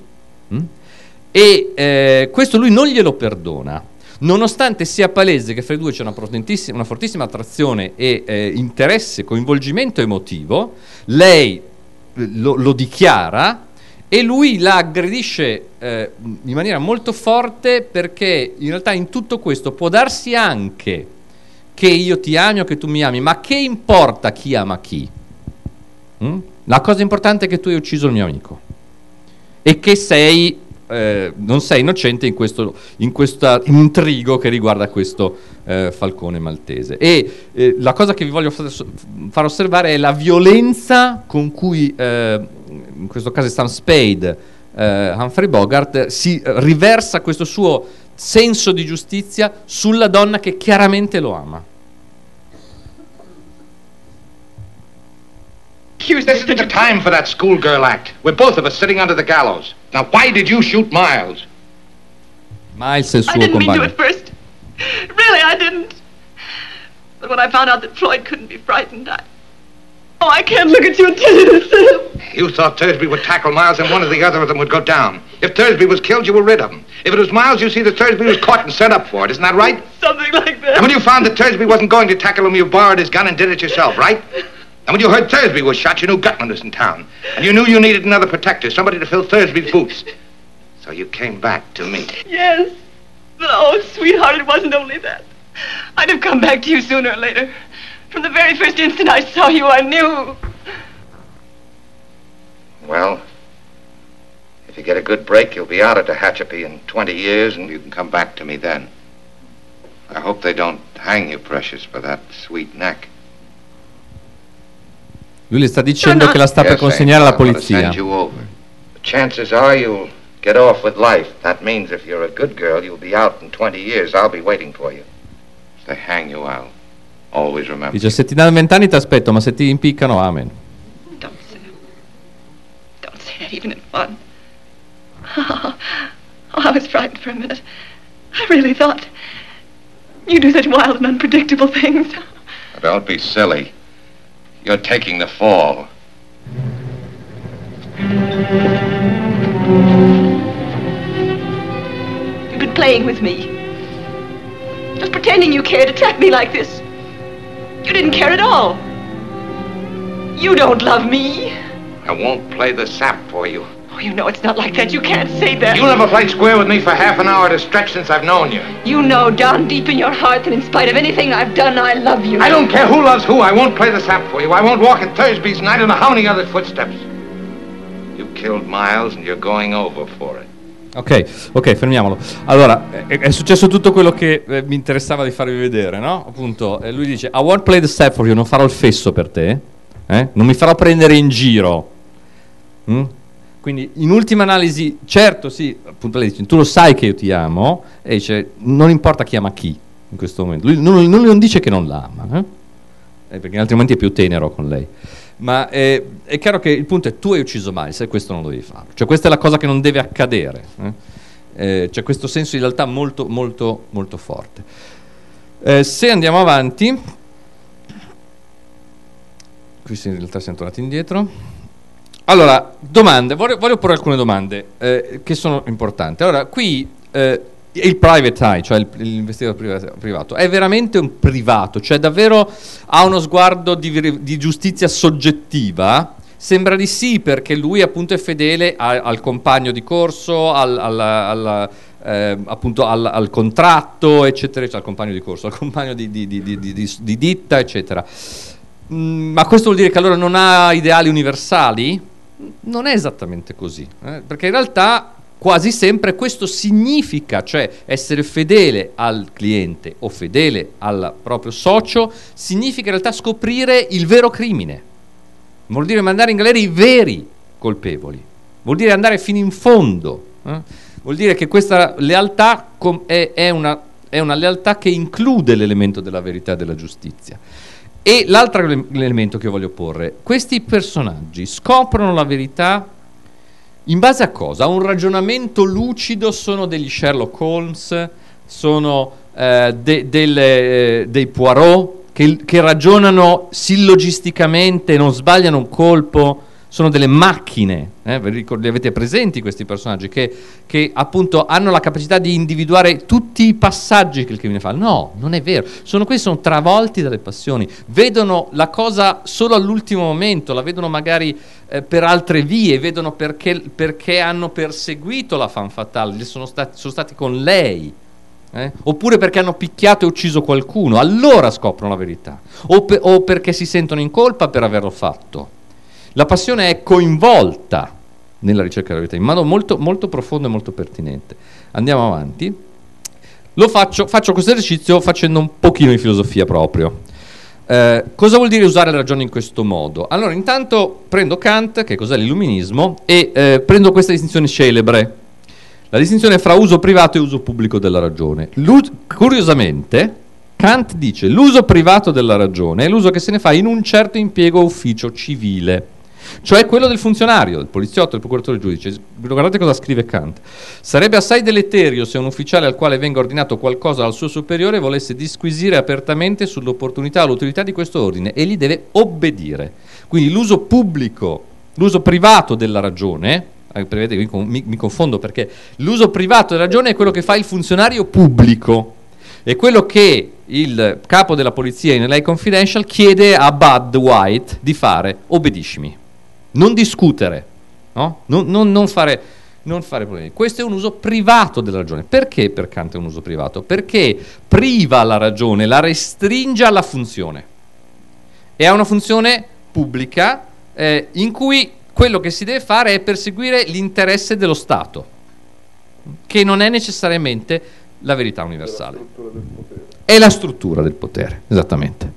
e questo lui non glielo perdona. Nonostante sia palese che fra i due c'è una fortissima attrazione e interesse, coinvolgimento emotivo, lei lo dichiara e lui la aggredisce in maniera molto forte, perché in realtà in tutto questo può darsi anche che io ti ami o che tu mi ami, ma che importa chi ama chi? La cosa importante è che tu hai ucciso il mio amico e che non sei innocente in questo intrigo che riguarda questo falcone maltese. E la cosa che vi voglio far osservare è la violenza con cui in questo caso è Sam Spade, Humphrey Bogart si riversa questo suo senso di giustizia sulla donna che chiaramente lo ama. This isn't the time for that schoolgirl act. We're both of us sitting under the gallows. Now, why did you shoot Miles? Miles è il suo I didn't mean to compagno. at first. Really, I didn't. But when I found out that Floyd couldn't be frightened, I can't look at you and tell you this. You thought Thursby would tackle Miles and one or the other of them would go down. If Thursby was killed, you were rid of him. If it was Miles, you see that Thursby was caught and sent up for it. Isn't that right? Something like that. And when you found that Thursby wasn't going to tackle him, you borrowed his gun and did it yourself, right? And when you heard Thursby was shot, you knew Gutman was in town. And you knew you needed another protector, somebody to fill Thursby's boots. So you came back to me. Yes. But oh, sweetheart, it wasn't only that. I'd have come back to you sooner or later. From the very first instant I saw you, I knew. Well, if you get a good break, you'll be out of Tehachapi in 20 years, and you can come back to me then. I hope they don't hang you, Precious, for that sweet neck. Lui le sta dicendo che la sta per consegnare alla polizia. Send you over. The chances are you'll get off with life. That means if you're a good girl, you'll be out in 20 years. I'll be waiting for you. If they hang you, I'll always remember. Dice, se ti danno 20 anni ti aspetto, ma se ti impiccano, amen. Don't say that even in fun. Oh, I was frightened for a minute. I really thought you do such wild and unpredictable things. Don't be silly. You're taking the fall. You've been playing with me. Just pretending you cared to trap me like this. You didn't care at all. You don't love me. I won't play the sap for you. Oh, you know it's not like that. You can't say that. You never played square with me for half an hour at a stretch since I've known you. You know down deep in your heart that in spite of anything I've done, I love you. I don't care who loves who. I won't play the sap for you. I won't walk at Thursby's and I don't know how many other footsteps. You killed Miles and you're going over for it. Ok, fermiamolo. Allora, è successo tutto quello che mi interessava di farvi vedere, no? Appunto, lui dice, I won't play the sap for you, non farò il fesso per te, non mi farò prendere in giro. Quindi, in ultima analisi, certo, sì, appunto lei dice, tu lo sai che io ti amo, e dice, non importa chi ama chi, in questo momento. Lui non dice che non la ama, perché in altri momenti è più tenero con lei. Ma è chiaro che il punto è, tu hai ucciso Miles e questo non dovevi farlo. Cioè, questa è la cosa che non deve accadere. C'è questo senso in realtà molto, molto, molto forte. Se andiamo avanti, qui in realtà siamo tornati indietro. Allora, domande, voglio porre alcune domande che sono importanti. Allora, qui il private eye, cioè l'investigatore privato, è veramente un privato, cioè davvero ha uno sguardo di giustizia soggettiva? Sembra di sì, perché lui appunto è fedele al compagno di corso, appunto al contratto, eccetera, cioè al compagno di corso, al compagno di ditta, eccetera. Ma questo vuol dire che allora non ha ideali universali? Non è esattamente così, perché in realtà quasi sempre questo significa, cioè essere fedele al cliente o fedele al proprio socio, significa in realtà scoprire il vero crimine, vuol dire mandare in galera i veri colpevoli, vuol dire andare fino in fondo, vuol dire che questa lealtà è una lealtà che include l'elemento della verità e della giustizia. E l'altro elemento che voglio porre, questi personaggi scoprono la verità in base a cosa? A un ragionamento lucido, sono degli Sherlock Holmes, sono dei Poirot che ragionano sillogisticamente, non sbagliano un colpo, sono delle macchine, li avete presenti questi personaggi che appunto hanno la capacità di individuare tutti i passaggi che il crimine fa. No, non è vero, questi sono travolti dalle passioni, vedono la cosa solo all'ultimo momento, la vedono magari per altre vie, vedono perché hanno perseguito la femme fatale, sono stati con lei. Oppure perché hanno picchiato e ucciso qualcuno, allora scoprono la verità, o perché si sentono in colpa per averlo fatto. La passione è coinvolta nella ricerca della verità in modo molto, molto profondo e molto pertinente. Andiamo avanti. Faccio questo esercizio facendo un pochino di filosofia proprio. Cosa vuol dire usare la ragione in questo modo? Allora, intanto prendo Kant, che cos'è l'illuminismo, e prendo questa distinzione celebre. La distinzione fra uso privato e uso pubblico della ragione. Curiosamente, Kant dice l'uso privato della ragione è l'uso che se ne fa in un certo impiego o ufficio civile, cioè quello del funzionario, del poliziotto, del procuratore, del giudice. Guardate cosa scrive Kant. Sarebbe assai deleterio se un ufficiale al quale venga ordinato qualcosa dal suo superiore volesse disquisire apertamente sull'opportunità o l'utilità di questo ordine e gli deve obbedire. Quindi l'uso pubblico, l'uso privato della ragione, mi confondo perché l'uso privato della ragione è quello che fa il funzionario pubblico, è quello che il capo della polizia in LA Confidential chiede a Bud White di fare: obbediscimi, non discutere, no? non fare problemi. Questo è un uso privato della ragione. Perché per Kant è un uso privato? Perché priva la ragione, la restringe alla funzione, e ha una funzione pubblica in cui quello che si deve fare è perseguire l'interesse dello Stato, che non è necessariamente la verità universale. È la struttura del potere, esattamente.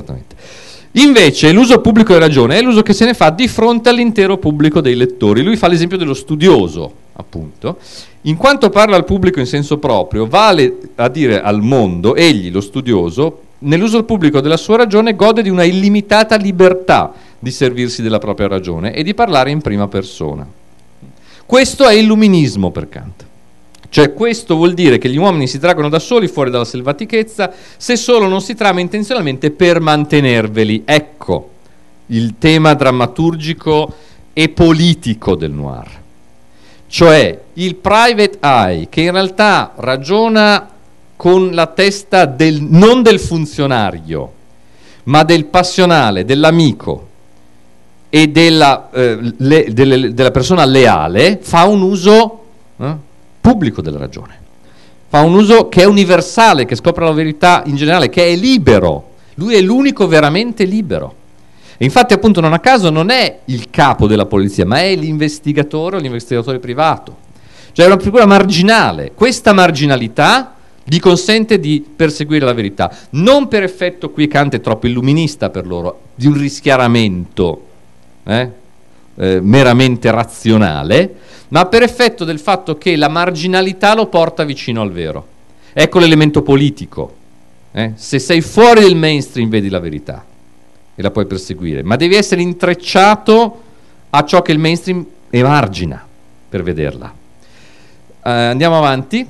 Invece l'uso pubblico della ragione è l'uso che se ne fa di fronte all'intero pubblico dei lettori. Lui fa l'esempio dello studioso, appunto. In quanto parla al pubblico in senso proprio, vale a dire al mondo, egli, lo studioso, nell'uso pubblico della sua ragione gode di una illimitata libertà di servirsi della propria ragione e di parlare in prima persona. Questo è illuminismo per Kant. Cioè, questo vuol dire che gli uomini si traggono da soli fuori dalla selvatichezza se solo non si trama intenzionalmente per mantenerveli. Ecco il tema drammaturgico e politico del noir. Cioè, il private eye, che in realtà ragiona con la testa non del funzionario, ma del passionale, dell'amico e della persona leale, fa un uso pubblico della ragione, fa un uso che è universale, che scopre la verità in generale, che è libero. Lui è l'unico veramente libero. E infatti, appunto, non a caso non è il capo della polizia, ma è l'investigatore o l'investigatore privato. Cioè è una figura marginale. Questa marginalità gli consente di perseguire la verità, non per effetto, qui Kant è troppo illuminista per loro, di un rischiaramento meramente razionale, ma per effetto del fatto che la marginalità lo porta vicino al vero. Ecco l'elemento politico. Se sei fuori del mainstream vedi la verità e la puoi perseguire, ma devi essere intrecciato a ciò che il mainstream emargina per vederla. Andiamo avanti.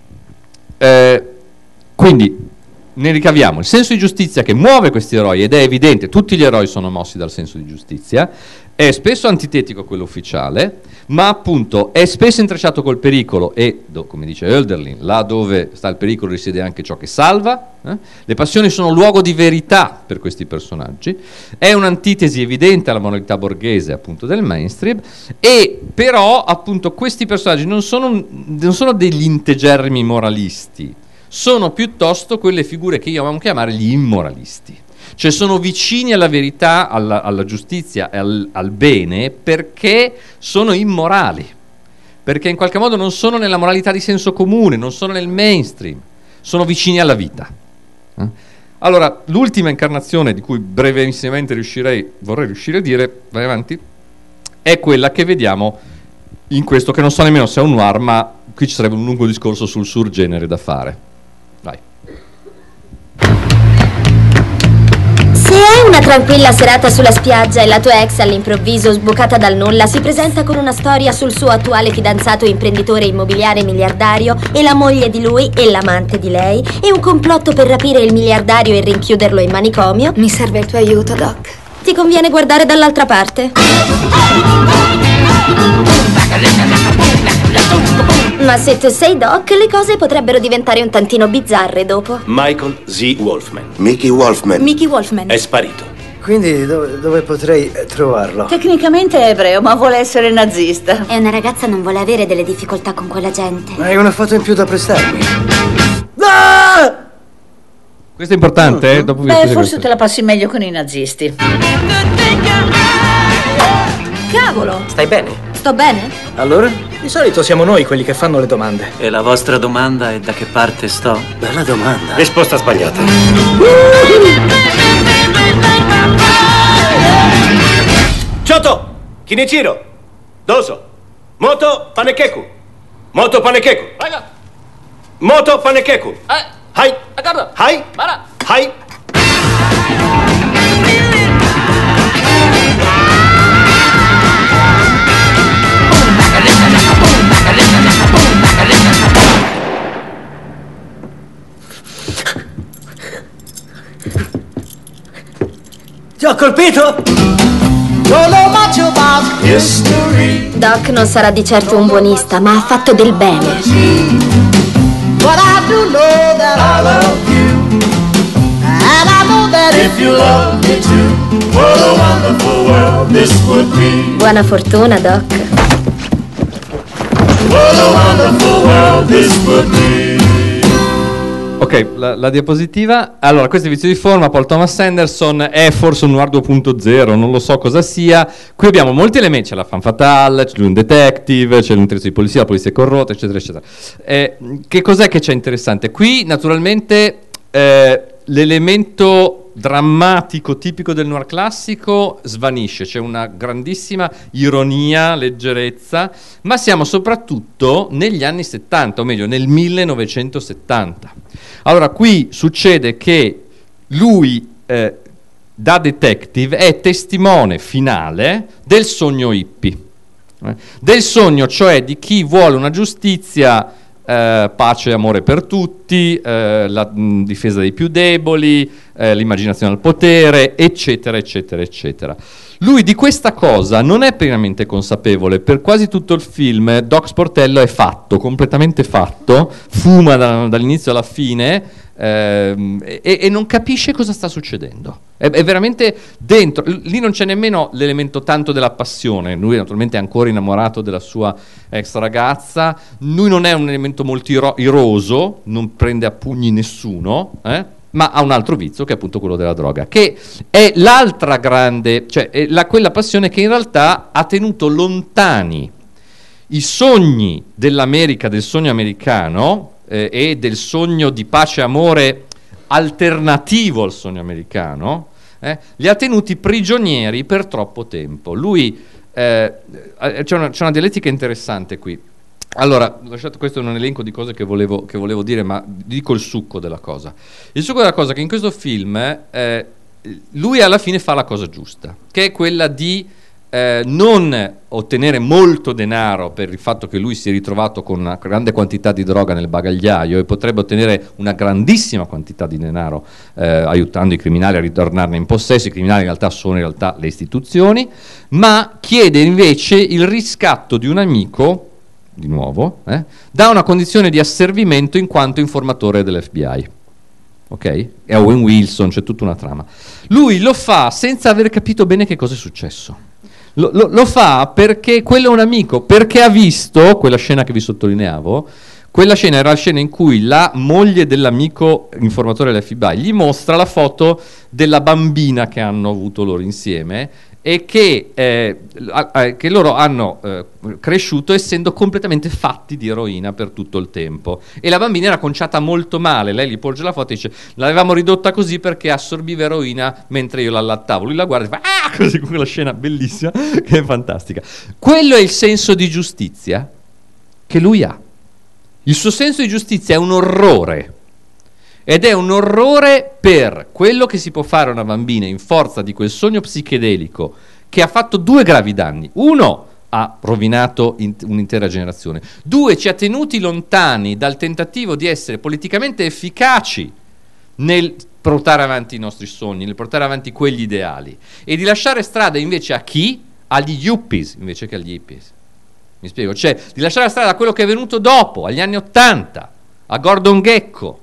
Quindi ne ricaviamo il senso di giustizia che muove questi eroi, ed è evidente, tutti gli eroi sono mossi dal senso di giustizia, è spesso antitetico a quello ufficiale, ma appunto è spesso intrecciato col pericolo e, come dice Hölderlin, là dove sta il pericolo risiede anche ciò che salva. Le passioni sono luogo di verità per questi personaggi, è un'antitesi evidente alla moralità borghese appunto del mainstream, e però appunto questi personaggi non sono degli integerrimi moralisti, sono piuttosto quelle figure che io amo chiamare gli immoralisti. Cioè sono vicini alla verità, alla giustizia e al bene perché sono immorali, perché in qualche modo non sono nella moralità di senso comune, non sono nel mainstream, sono vicini alla vita. Allora, l'ultima incarnazione di cui brevissimamente vorrei riuscire a dire, vai avanti, è quella che vediamo in questo, che non so nemmeno se è un noir, ma qui ci sarebbe un lungo discorso sul surgenere da fare. Vai. Se hai una tranquilla serata sulla spiaggia e la tua ex all'improvviso, sbucata dal nulla, si presenta con una storia sul suo attuale fidanzato imprenditore immobiliare miliardario e la moglie di lui e l'amante di lei e un complotto per rapire il miliardario e rinchiuderlo in manicomio, Mi serve il tuo aiuto, Doc. Ti conviene guardare dall'altra parte. Ma se tu sei Doc, le cose potrebbero diventare un tantino bizzarre dopo. Michael Z. Wolfman. Mickey Wolfman. Mickey Wolfman. È sparito. Quindi dove potrei trovarlo? Tecnicamente è ebreo, ma vuole essere nazista. E una ragazza non vuole avere delle difficoltà con quella gente. Hai una foto in più da prestarmi? Questo è importante, dopo vi Beh, spiego forse questo. te la passi meglio con i nazisti. Cavolo! Stai bene? Sto bene? Allora? Di solito siamo noi quelli che fanno le domande. E la vostra domanda è da che parte sto? Bella domanda. Risposta sbagliata. Choto! Kinichiro! Doso! Moto panekeku! Moto panekeku! Moto panekeku! Hai! Hai! Hai! Ti ho colpito? Doc non sarà di certo un buonista, ma ha fatto del bene. But I do know that I love you, and I know that if you love me too, what a wonderful world this would be. Buona fortuna, Doc. What a wonderful world this would be. Ok, la diapositiva. Allora, questo è il vizio di forma. Paul Thomas Anderson è forse un Noir 2.0, non lo so cosa sia. Qui abbiamo molti elementi, c'è la femme fatale, c'è un detective, c'è l'interesse di polizia, la polizia è corrotta, eccetera, eccetera. Che cos'è che c'è interessante? Qui, naturalmente, l'elemento drammatico tipico del noir classico svanisce, c'è una grandissima ironia, leggerezza, ma siamo soprattutto negli anni 70, o meglio nel 1970. Allora qui succede che lui da detective è testimone finale del sogno hippie, del sogno cioè di chi vuole una giustizia, pace e amore per tutti, la difesa dei più deboli, l'immaginazione al potere, eccetera, eccetera, eccetera. Lui di questa cosa non è pienamente consapevole. Per quasi tutto il film Doc Sportello è fatto, completamente fatto, fuma dall'inizio alla fine, e non capisce cosa sta succedendo. È veramente dentro. Lì non c'è nemmeno l'elemento tanto della passione. Lui naturalmente è ancora innamorato della sua ex ragazza. Lui non è un elemento molto iroso, non prende a pugni nessuno, ma ha un altro vizio che è appunto quello della droga, che è l'altra grande, cioè è quella passione che in realtà ha tenuto lontani i sogni dell'America, del sogno americano, e del sogno di pace e amore alternativo al sogno americano, li ha tenuti prigionieri per troppo tempo. Lui c'è una dialettica interessante qui. Allora, lasciate, questo è un elenco di cose che volevo dire, ma dico il succo della cosa. Il succo della cosa è che in questo film lui alla fine fa la cosa giusta, che è quella di non ottenere molto denaro per il fatto che lui si è ritrovato con una grande quantità di droga nel bagagliaio e potrebbe ottenere una grandissima quantità di denaro aiutando i criminali a ritornarne in possesso. I criminali in realtà sono le istituzioni, ma chiede invece il riscatto di un amico, di nuovo, da una condizione di asservimento in quanto informatore dell'FBI. Ok? È Owen Wilson, c'è tutta una trama. Lui lo fa senza aver capito bene che cosa è successo. Lo fa perché quello è un amico, perché ha visto quella scena che vi sottolineavo. Quella scena era la scena in cui la moglie dell'amico informatore dell'FBI gli mostra la foto della bambina che hanno avuto loro insieme e che loro hanno cresciuto essendo completamente fatti di eroina per tutto il tempo, e la bambina era conciata molto male. Lei gli porge la foto e dice: l'avevamo ridotta così perché assorbiva eroina mentre io la allattavo. Lui la guarda e fa ah, così, con quella scena bellissima che è fantastica. Quello è il senso di giustizia che lui ha. Il suo senso di giustizia è un orrore, ed è un orrore per quello che si può fare a una bambina in forza di quel sogno psichedelico che ha fatto due gravi danni. Uno, ha rovinato un'intera generazione. Due, ci ha tenuti lontani dal tentativo di essere politicamente efficaci nel portare avanti i nostri sogni, nel portare avanti quegli ideali, e di lasciare strada invece a chi? Agli yuppies invece che agli hippies. Mi spiego? Cioè di lasciare la strada a quello che è venuto dopo, agli anni '80, a Gordon Gekko.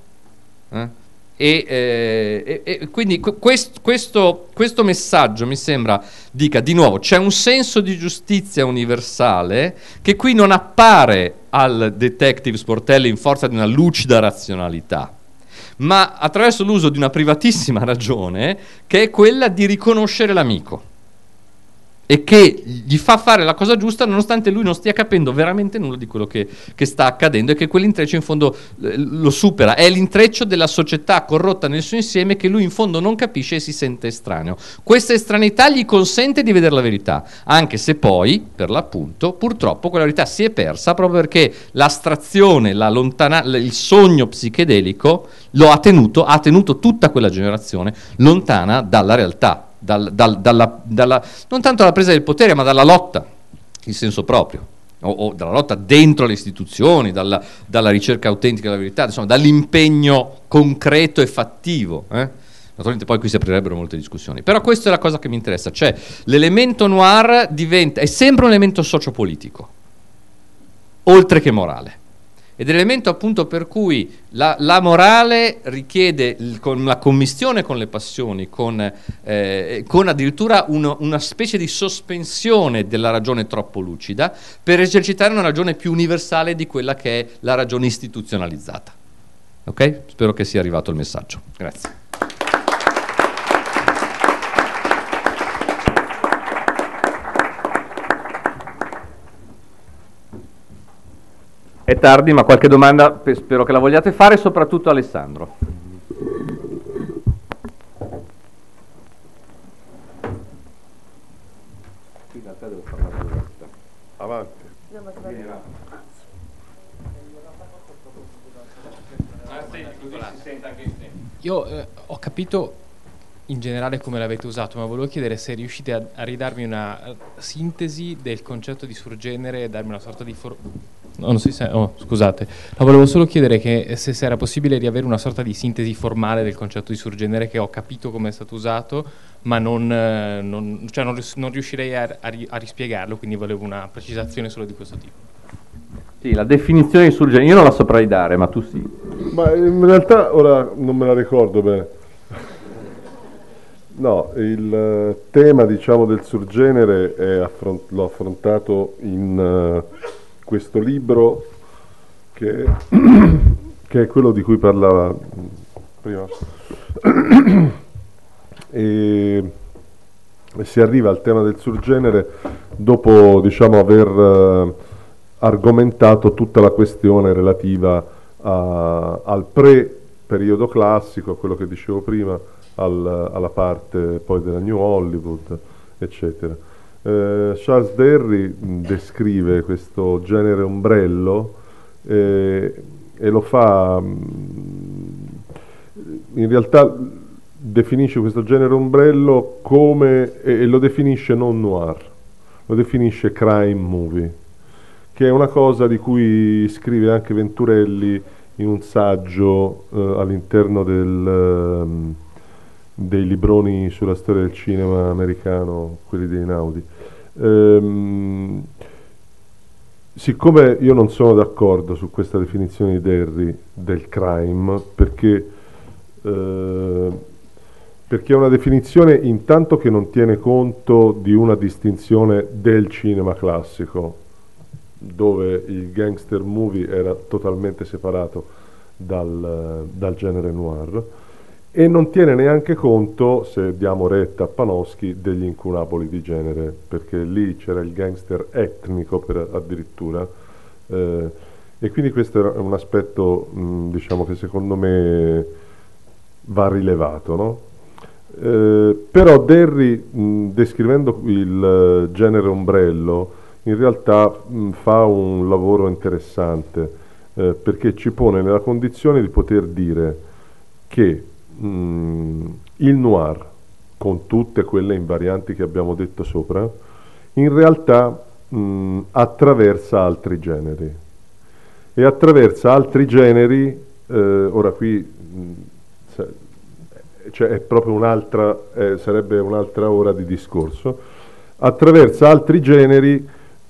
E quindi questo messaggio mi sembra dica di nuovo c'è un senso di giustizia universale che qui non appare al detective Sportelli in forza di una lucida razionalità, ma attraverso l'uso di una privatissima ragione che è quella di riconoscere l'amico e che gli fa fare la cosa giusta nonostante lui non stia capendo veramente nulla di quello che sta accadendo, e che quell'intreccio in fondo lo supera. È l'intreccio della società corrotta nel suo insieme che lui in fondo non capisce e si sente estraneo. Questa estraneità gli consente di vedere la verità, anche se poi, per l'appunto, purtroppo quella verità si è persa proprio perché l'astrazione, il sogno psichedelico ha tenuto tutta quella generazione lontana dalla realtà. Non tanto dalla presa del potere, ma dalla lotta in senso proprio, o dalla lotta dentro le istituzioni, dalla ricerca autentica della verità, insomma dall'impegno concreto e fattivo. Naturalmente poi qui si aprirebbero molte discussioni, però questa è la cosa che mi interessa, cioè l'elemento noir è sempre un elemento sociopolitico oltre che morale, ed è l'elemento appunto per cui la morale richiede con la commistione con le passioni, con addirittura una specie di sospensione della ragione troppo lucida per esercitare una ragione più universale di quella che è la ragione istituzionalizzata. Ok? Spero che sia arrivato il messaggio. Grazie. È tardi, ma qualche domanda spero che la vogliate fare, soprattutto Alessandro. Avanti. Io ho capito in generale come l'avete usato, ma volevo chiedere se riuscite a ridarmi una sintesi del concetto di surgenere e darmi una sorta di scusate. No, volevo solo chiedere che se era possibile riavere una sorta di sintesi formale del concetto di surgenere, che ho capito come è stato usato, ma non riuscirei a rispiegarlo, quindi volevo una precisazione solo di questo tipo. Sì, la definizione di surgenere io non la saprei dare, ma tu sì. Ma in realtà ora non me la ricordo bene. No, il tema diciamo del surgenere l'ho affrontato in questo libro che è quello di cui parlava prima. E si arriva al tema del surgenere dopo diciamo aver argomentato tutta la questione relativa al pre-periodo classico, a quello che dicevo prima, alla parte poi della New Hollywood, eccetera. Charles Derry descrive questo genere ombrello e lo fa, in realtà definisce questo genere ombrello come, e lo definisce non noir, lo definisce crime movie, che è una cosa di cui scrive anche Venturelli in un saggio all'interno dei libroni sulla storia del cinema americano, quelli dei Einaudi. Siccome io non sono d'accordo su questa definizione di Derry del crime, perché è una definizione intanto che non tiene conto di una distinzione del cinema classico, dove il gangster movie era totalmente separato dal genere noir, e non tiene neanche conto, se diamo retta a Panofsky, degli incunaboli di genere, perché lì c'era il gangster etnico addirittura, e quindi questo è un aspetto diciamo che secondo me va rilevato, no? Però Derry, descrivendo il genere ombrello, in realtà fa un lavoro interessante, perché ci pone nella condizione di poter dire che il noir, con tutte quelle invarianti che abbiamo detto sopra, in realtà attraversa altri generi, ora qui cioè è proprio un'altra, sarebbe un'altra ora di discorso, attraversa altri generi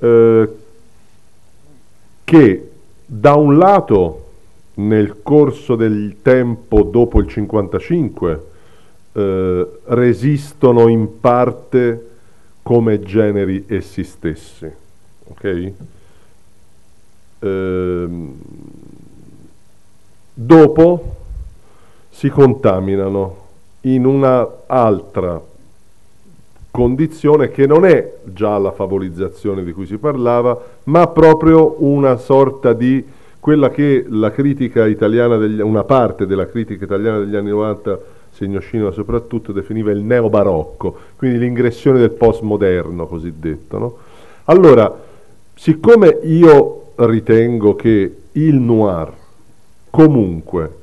che da un lato nel corso del tempo dopo il 55 resistono in parte come generi essi stessi, ok? Dopo si contaminano in una altra condizione che non è già la favorizzazione di cui si parlava, ma proprio una sorta di quella che la critica italiana, una parte della critica italiana degli anni 90, segno cinema soprattutto, definiva il neobarocco, quindi l'ingressione del postmoderno cosiddetto, no? Allora, siccome io ritengo che il noir comunque,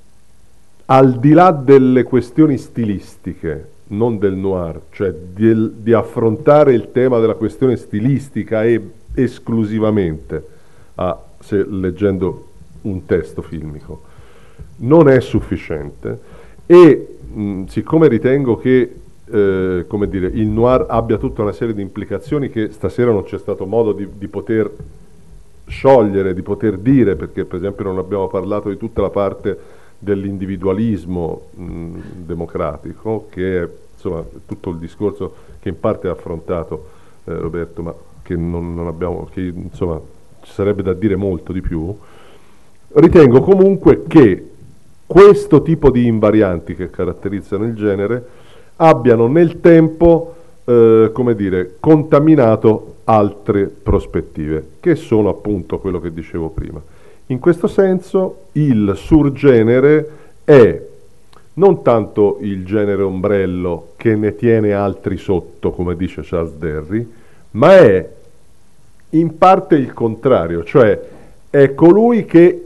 al di là delle questioni stilistiche, non del noir, cioè di affrontare il tema della questione stilistica esclusivamente, leggendo un testo filmico, non è sufficiente, e siccome ritengo che come dire, il noir abbia tutta una serie di implicazioni che stasera non c'è stato modo di poter sciogliere, di poter dire, perché per esempio non abbiamo parlato di tutta la parte dell'individualismo democratico, che è insomma tutto il discorso che in parte ha affrontato Roberto, ma che non abbiamo, che insomma ci sarebbe da dire molto di più. Ritengo comunque che questo tipo di invarianti che caratterizzano il genere abbiano nel tempo come dire, contaminato altre prospettive, che sono appunto quello che dicevo prima. In questo senso il surgenere è non tanto il genere ombrello che ne tiene altri sotto, come dice Charles Derry, ma è in parte il contrario, cioè è colui che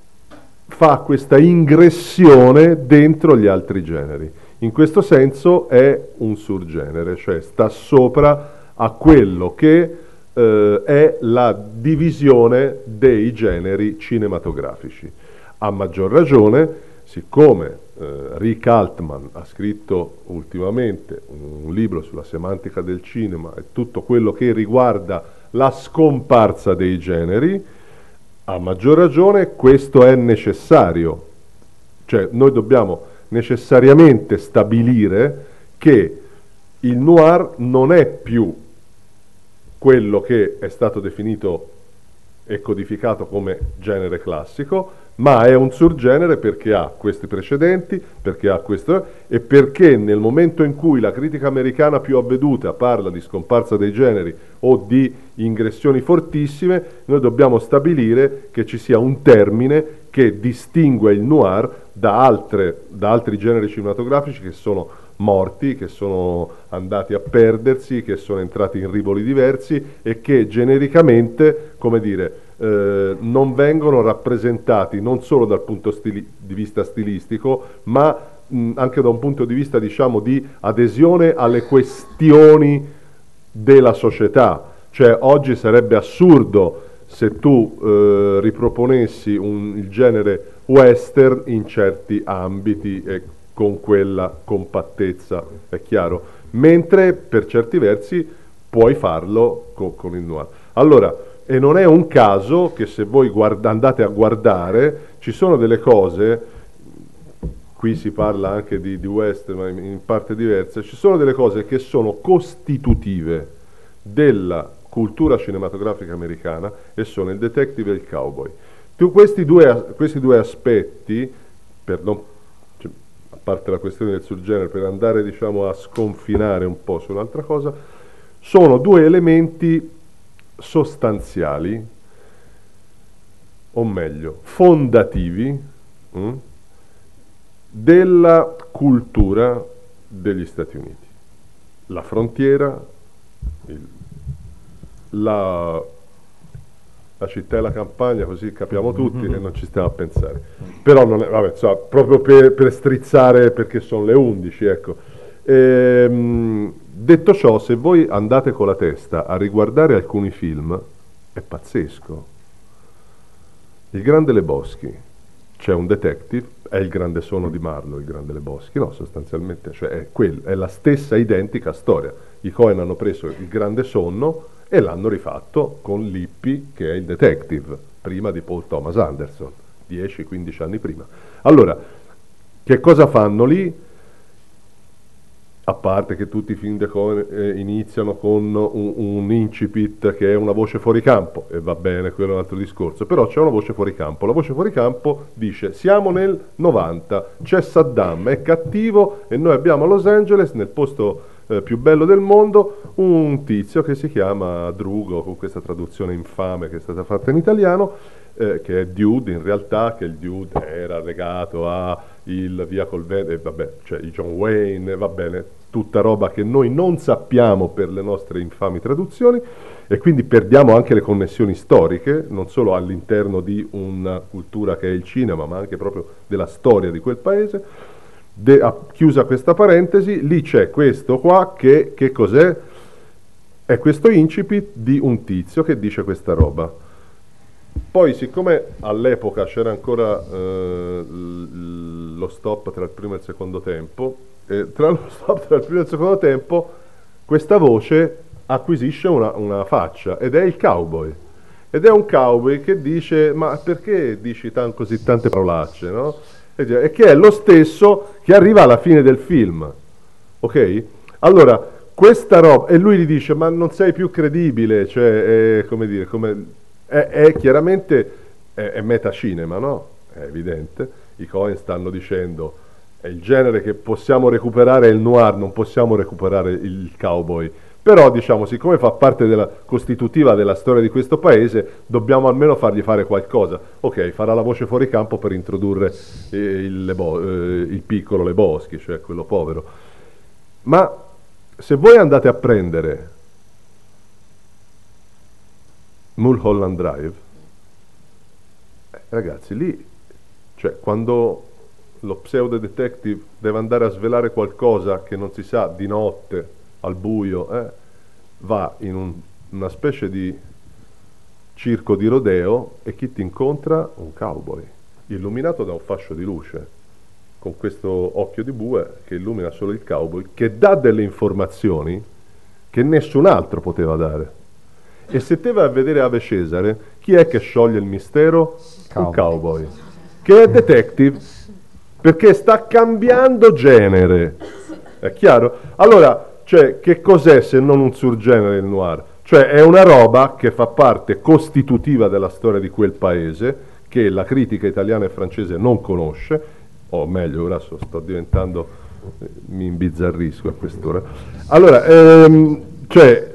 fa questa ingressione dentro gli altri generi. In questo senso è un surgenere, cioè sta sopra a quello che è la divisione dei generi cinematografici. A maggior ragione, siccome Rick Altman ha scritto ultimamente un libro sulla semantica del cinema e tutto quello che riguarda la scomparsa dei generi, a maggior ragione questo è necessario. Cioè noi dobbiamo necessariamente stabilire che il noir non è più quello che è stato definito e codificato come genere classico, ma è un surgenere perché ha questi precedenti, perché ha questo, e perché nel momento in cui la critica americana più avveduta parla di scomparsa dei generi o di ingressioni fortissime, noi dobbiamo stabilire che ci sia un termine che distingue il noir da altri generi cinematografici che sono morti, che sono andati a perdersi, che sono entrati in rivoli diversi e che genericamente, come dire, non vengono rappresentati non solo dal punto di vista stilistico, ma anche da un punto di vista, diciamo, di adesione alle questioni della società. Cioè oggi sarebbe assurdo se tu riproponessi il genere western in certi ambiti e con quella compattezza, è chiaro, mentre per certi versi puoi farlo con il noir. Allora, e non è un caso che se voi andate a guardare, ci sono delle cose, qui si parla anche di western, ma in parte diverse, ci sono delle cose che sono costitutive della cultura cinematografica americana e sono il detective e il cowboy. Questi due aspetti, a parte la questione del surgenere, per andare, diciamo, a sconfinare un po' su un'altra cosa, sono due elementi sostanziali, o meglio, fondativi, della cultura degli Stati Uniti. La frontiera, la città e la campagna, così capiamo tutti e non ci stiamo a pensare. Però non è, vabbè, insomma, proprio per strizzare, perché sono le 11, ecco. Detto ciò, se voi andate con la testa a riguardare alcuni film, è pazzesco. Il Grande Lebowski, c'è un detective, è il grande sonno di Marlowe, il grande Lebowski, no, sostanzialmente, cioè è la stessa identica storia. I Coen hanno preso il grande sonno e l'hanno rifatto con Lippi, che è il detective, prima di Paul Thomas Anderson, 10-15 anni prima. Allora, che cosa fanno lì? A parte che tutti i film di Coen iniziano con un incipit che è una voce fuori campo, e va bene, quello è un altro discorso, però c'è una voce fuori campo. La voce fuori campo dice: siamo nel 90, c'è Saddam, è cattivo e noi abbiamo a Los Angeles, nel posto più bello del mondo, un tizio che si chiama Drugo, con questa traduzione infame che è stata fatta in italiano, che è Dude in realtà, che il Dude era legato a il via col vento, vabbè, cioè i John Wayne, va bene, tutta roba che noi non sappiamo per le nostre infami traduzioni, e quindi perdiamo anche le connessioni storiche, non solo all'interno di una cultura che è il cinema, ma anche proprio della storia di quel paese. Chiusa questa parentesi, lì c'è questo qua che cos'è? È questo incipit di un tizio che dice questa roba. Poi, siccome all'epoca c'era ancora lo stop tra il primo e il secondo tempo, tra lo stop tra il primo e il secondo tempo, questa voce acquisisce una faccia, ed è il cowboy. Ed è un cowboy che dice: ma perché dici così tante parolacce, no? E che è lo stesso che arriva alla fine del film, ok? Allora, questa roba, e lui gli dice: ma non sei più credibile, cioè, come dire, è chiaramente è metacinema, no? È evidente. I Coen stanno dicendo: è il genere che possiamo recuperare, è il noir, non possiamo recuperare il cowboy. Però, diciamo, siccome fa parte della costitutiva della storia di questo paese, dobbiamo almeno fargli fare qualcosa. Ok, farà la voce fuori campo per introdurre il piccolo Lebowski, cioè quello povero. Ma se voi andate a prendere Mulholland Drive, ragazzi, lì, cioè, quando lo pseudo detective deve andare a svelare qualcosa che non si sa di notte, al buio, va in una specie di circo di rodeo, e chi ti incontra? Un cowboy, illuminato da un fascio di luce, con questo occhio di bue che illumina solo il cowboy, che dà delle informazioni che nessun altro poteva dare. E se te vai a vedere Ave Cesare, chi è che scioglie il mistero? Un cowboy, che è detective, perché sta cambiando genere, è chiaro? Allora, cioè, che cos'è se non un surgenere il noir? Cioè, è una roba che fa parte costitutiva della storia di quel paese, che la critica italiana e francese non conosce, o meglio, ora sto diventando, mi imbizzarrisco a quest'ora. Allora, cioè,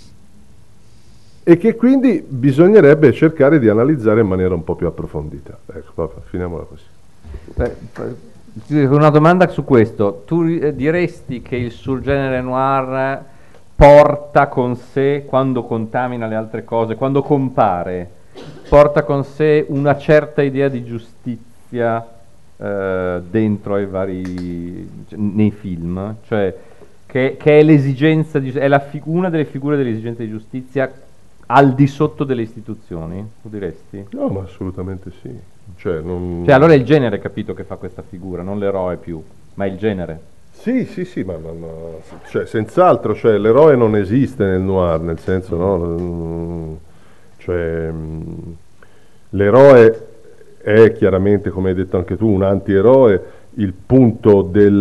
e che quindi bisognerebbe cercare di analizzare in maniera un po' più approfondita. Ecco, vabbè, finiamola così. Una domanda su questo: tu diresti che il surgenere noir porta con sé, quando contamina le altre cose, quando compare, porta con sé una certa idea di giustizia dentro ai vari, nei film, cioè che è l'esigenza è una delle figure dell'esigenza di giustizia al di sotto delle istituzioni, tu diresti? No, ma assolutamente sì. Cioè, allora è il genere, capito, che fa questa figura, non l'eroe più, ma il genere. Sì, ma cioè, senz'altro, cioè, l'eroe non esiste nel noir, nel senso, no? Cioè, l'eroe è chiaramente, come hai detto anche tu, un antieroe. Il punto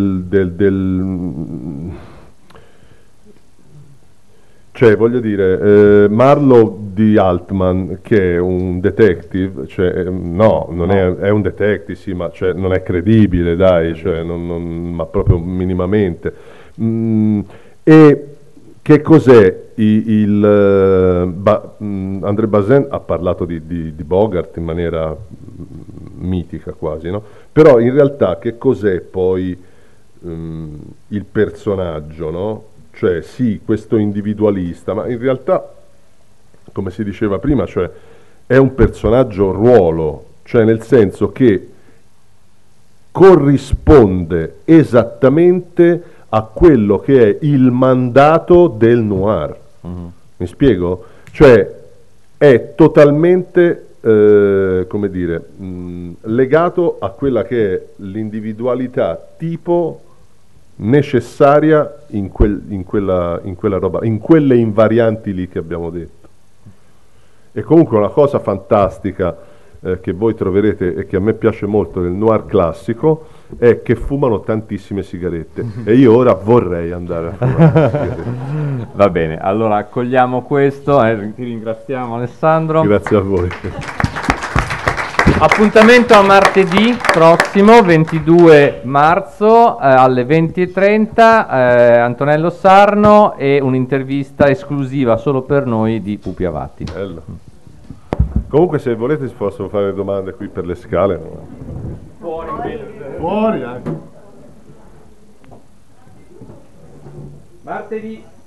cioè, voglio dire, Marlowe di Altman, che è un detective, cioè, no, non è un detective, sì, ma cioè, non è credibile, dai, cioè, ma proprio minimamente. E che cos'è André Bazin ha parlato di Bogart in maniera mitica quasi, no? Però in realtà che cos'è poi il personaggio, no? Cioè sì, questo individualista, ma in realtà, come si diceva prima, cioè è un personaggio ruolo, cioè nel senso che corrisponde esattamente a quello che è il mandato del noir. Mi spiego? Cioè è totalmente come dire, legato a quella che è l'individualità tipo necessaria in quella roba, in quelle invarianti lì che abbiamo detto. E comunque una cosa fantastica che voi troverete e che a me piace molto nel noir classico è che fumano tantissime sigarette e io ora vorrei andare a fumare sigarette. Va bene, allora accogliamo questo, ti ringraziamo Alessandro. Grazie a voi. Appuntamento a martedì prossimo, 22 marzo alle 20:30, Antonello Sarno e un'intervista esclusiva solo per noi di Pupi Avati. Bello. Comunque se volete si possono fare domande qui per le scale. Fuori anche. Martedì.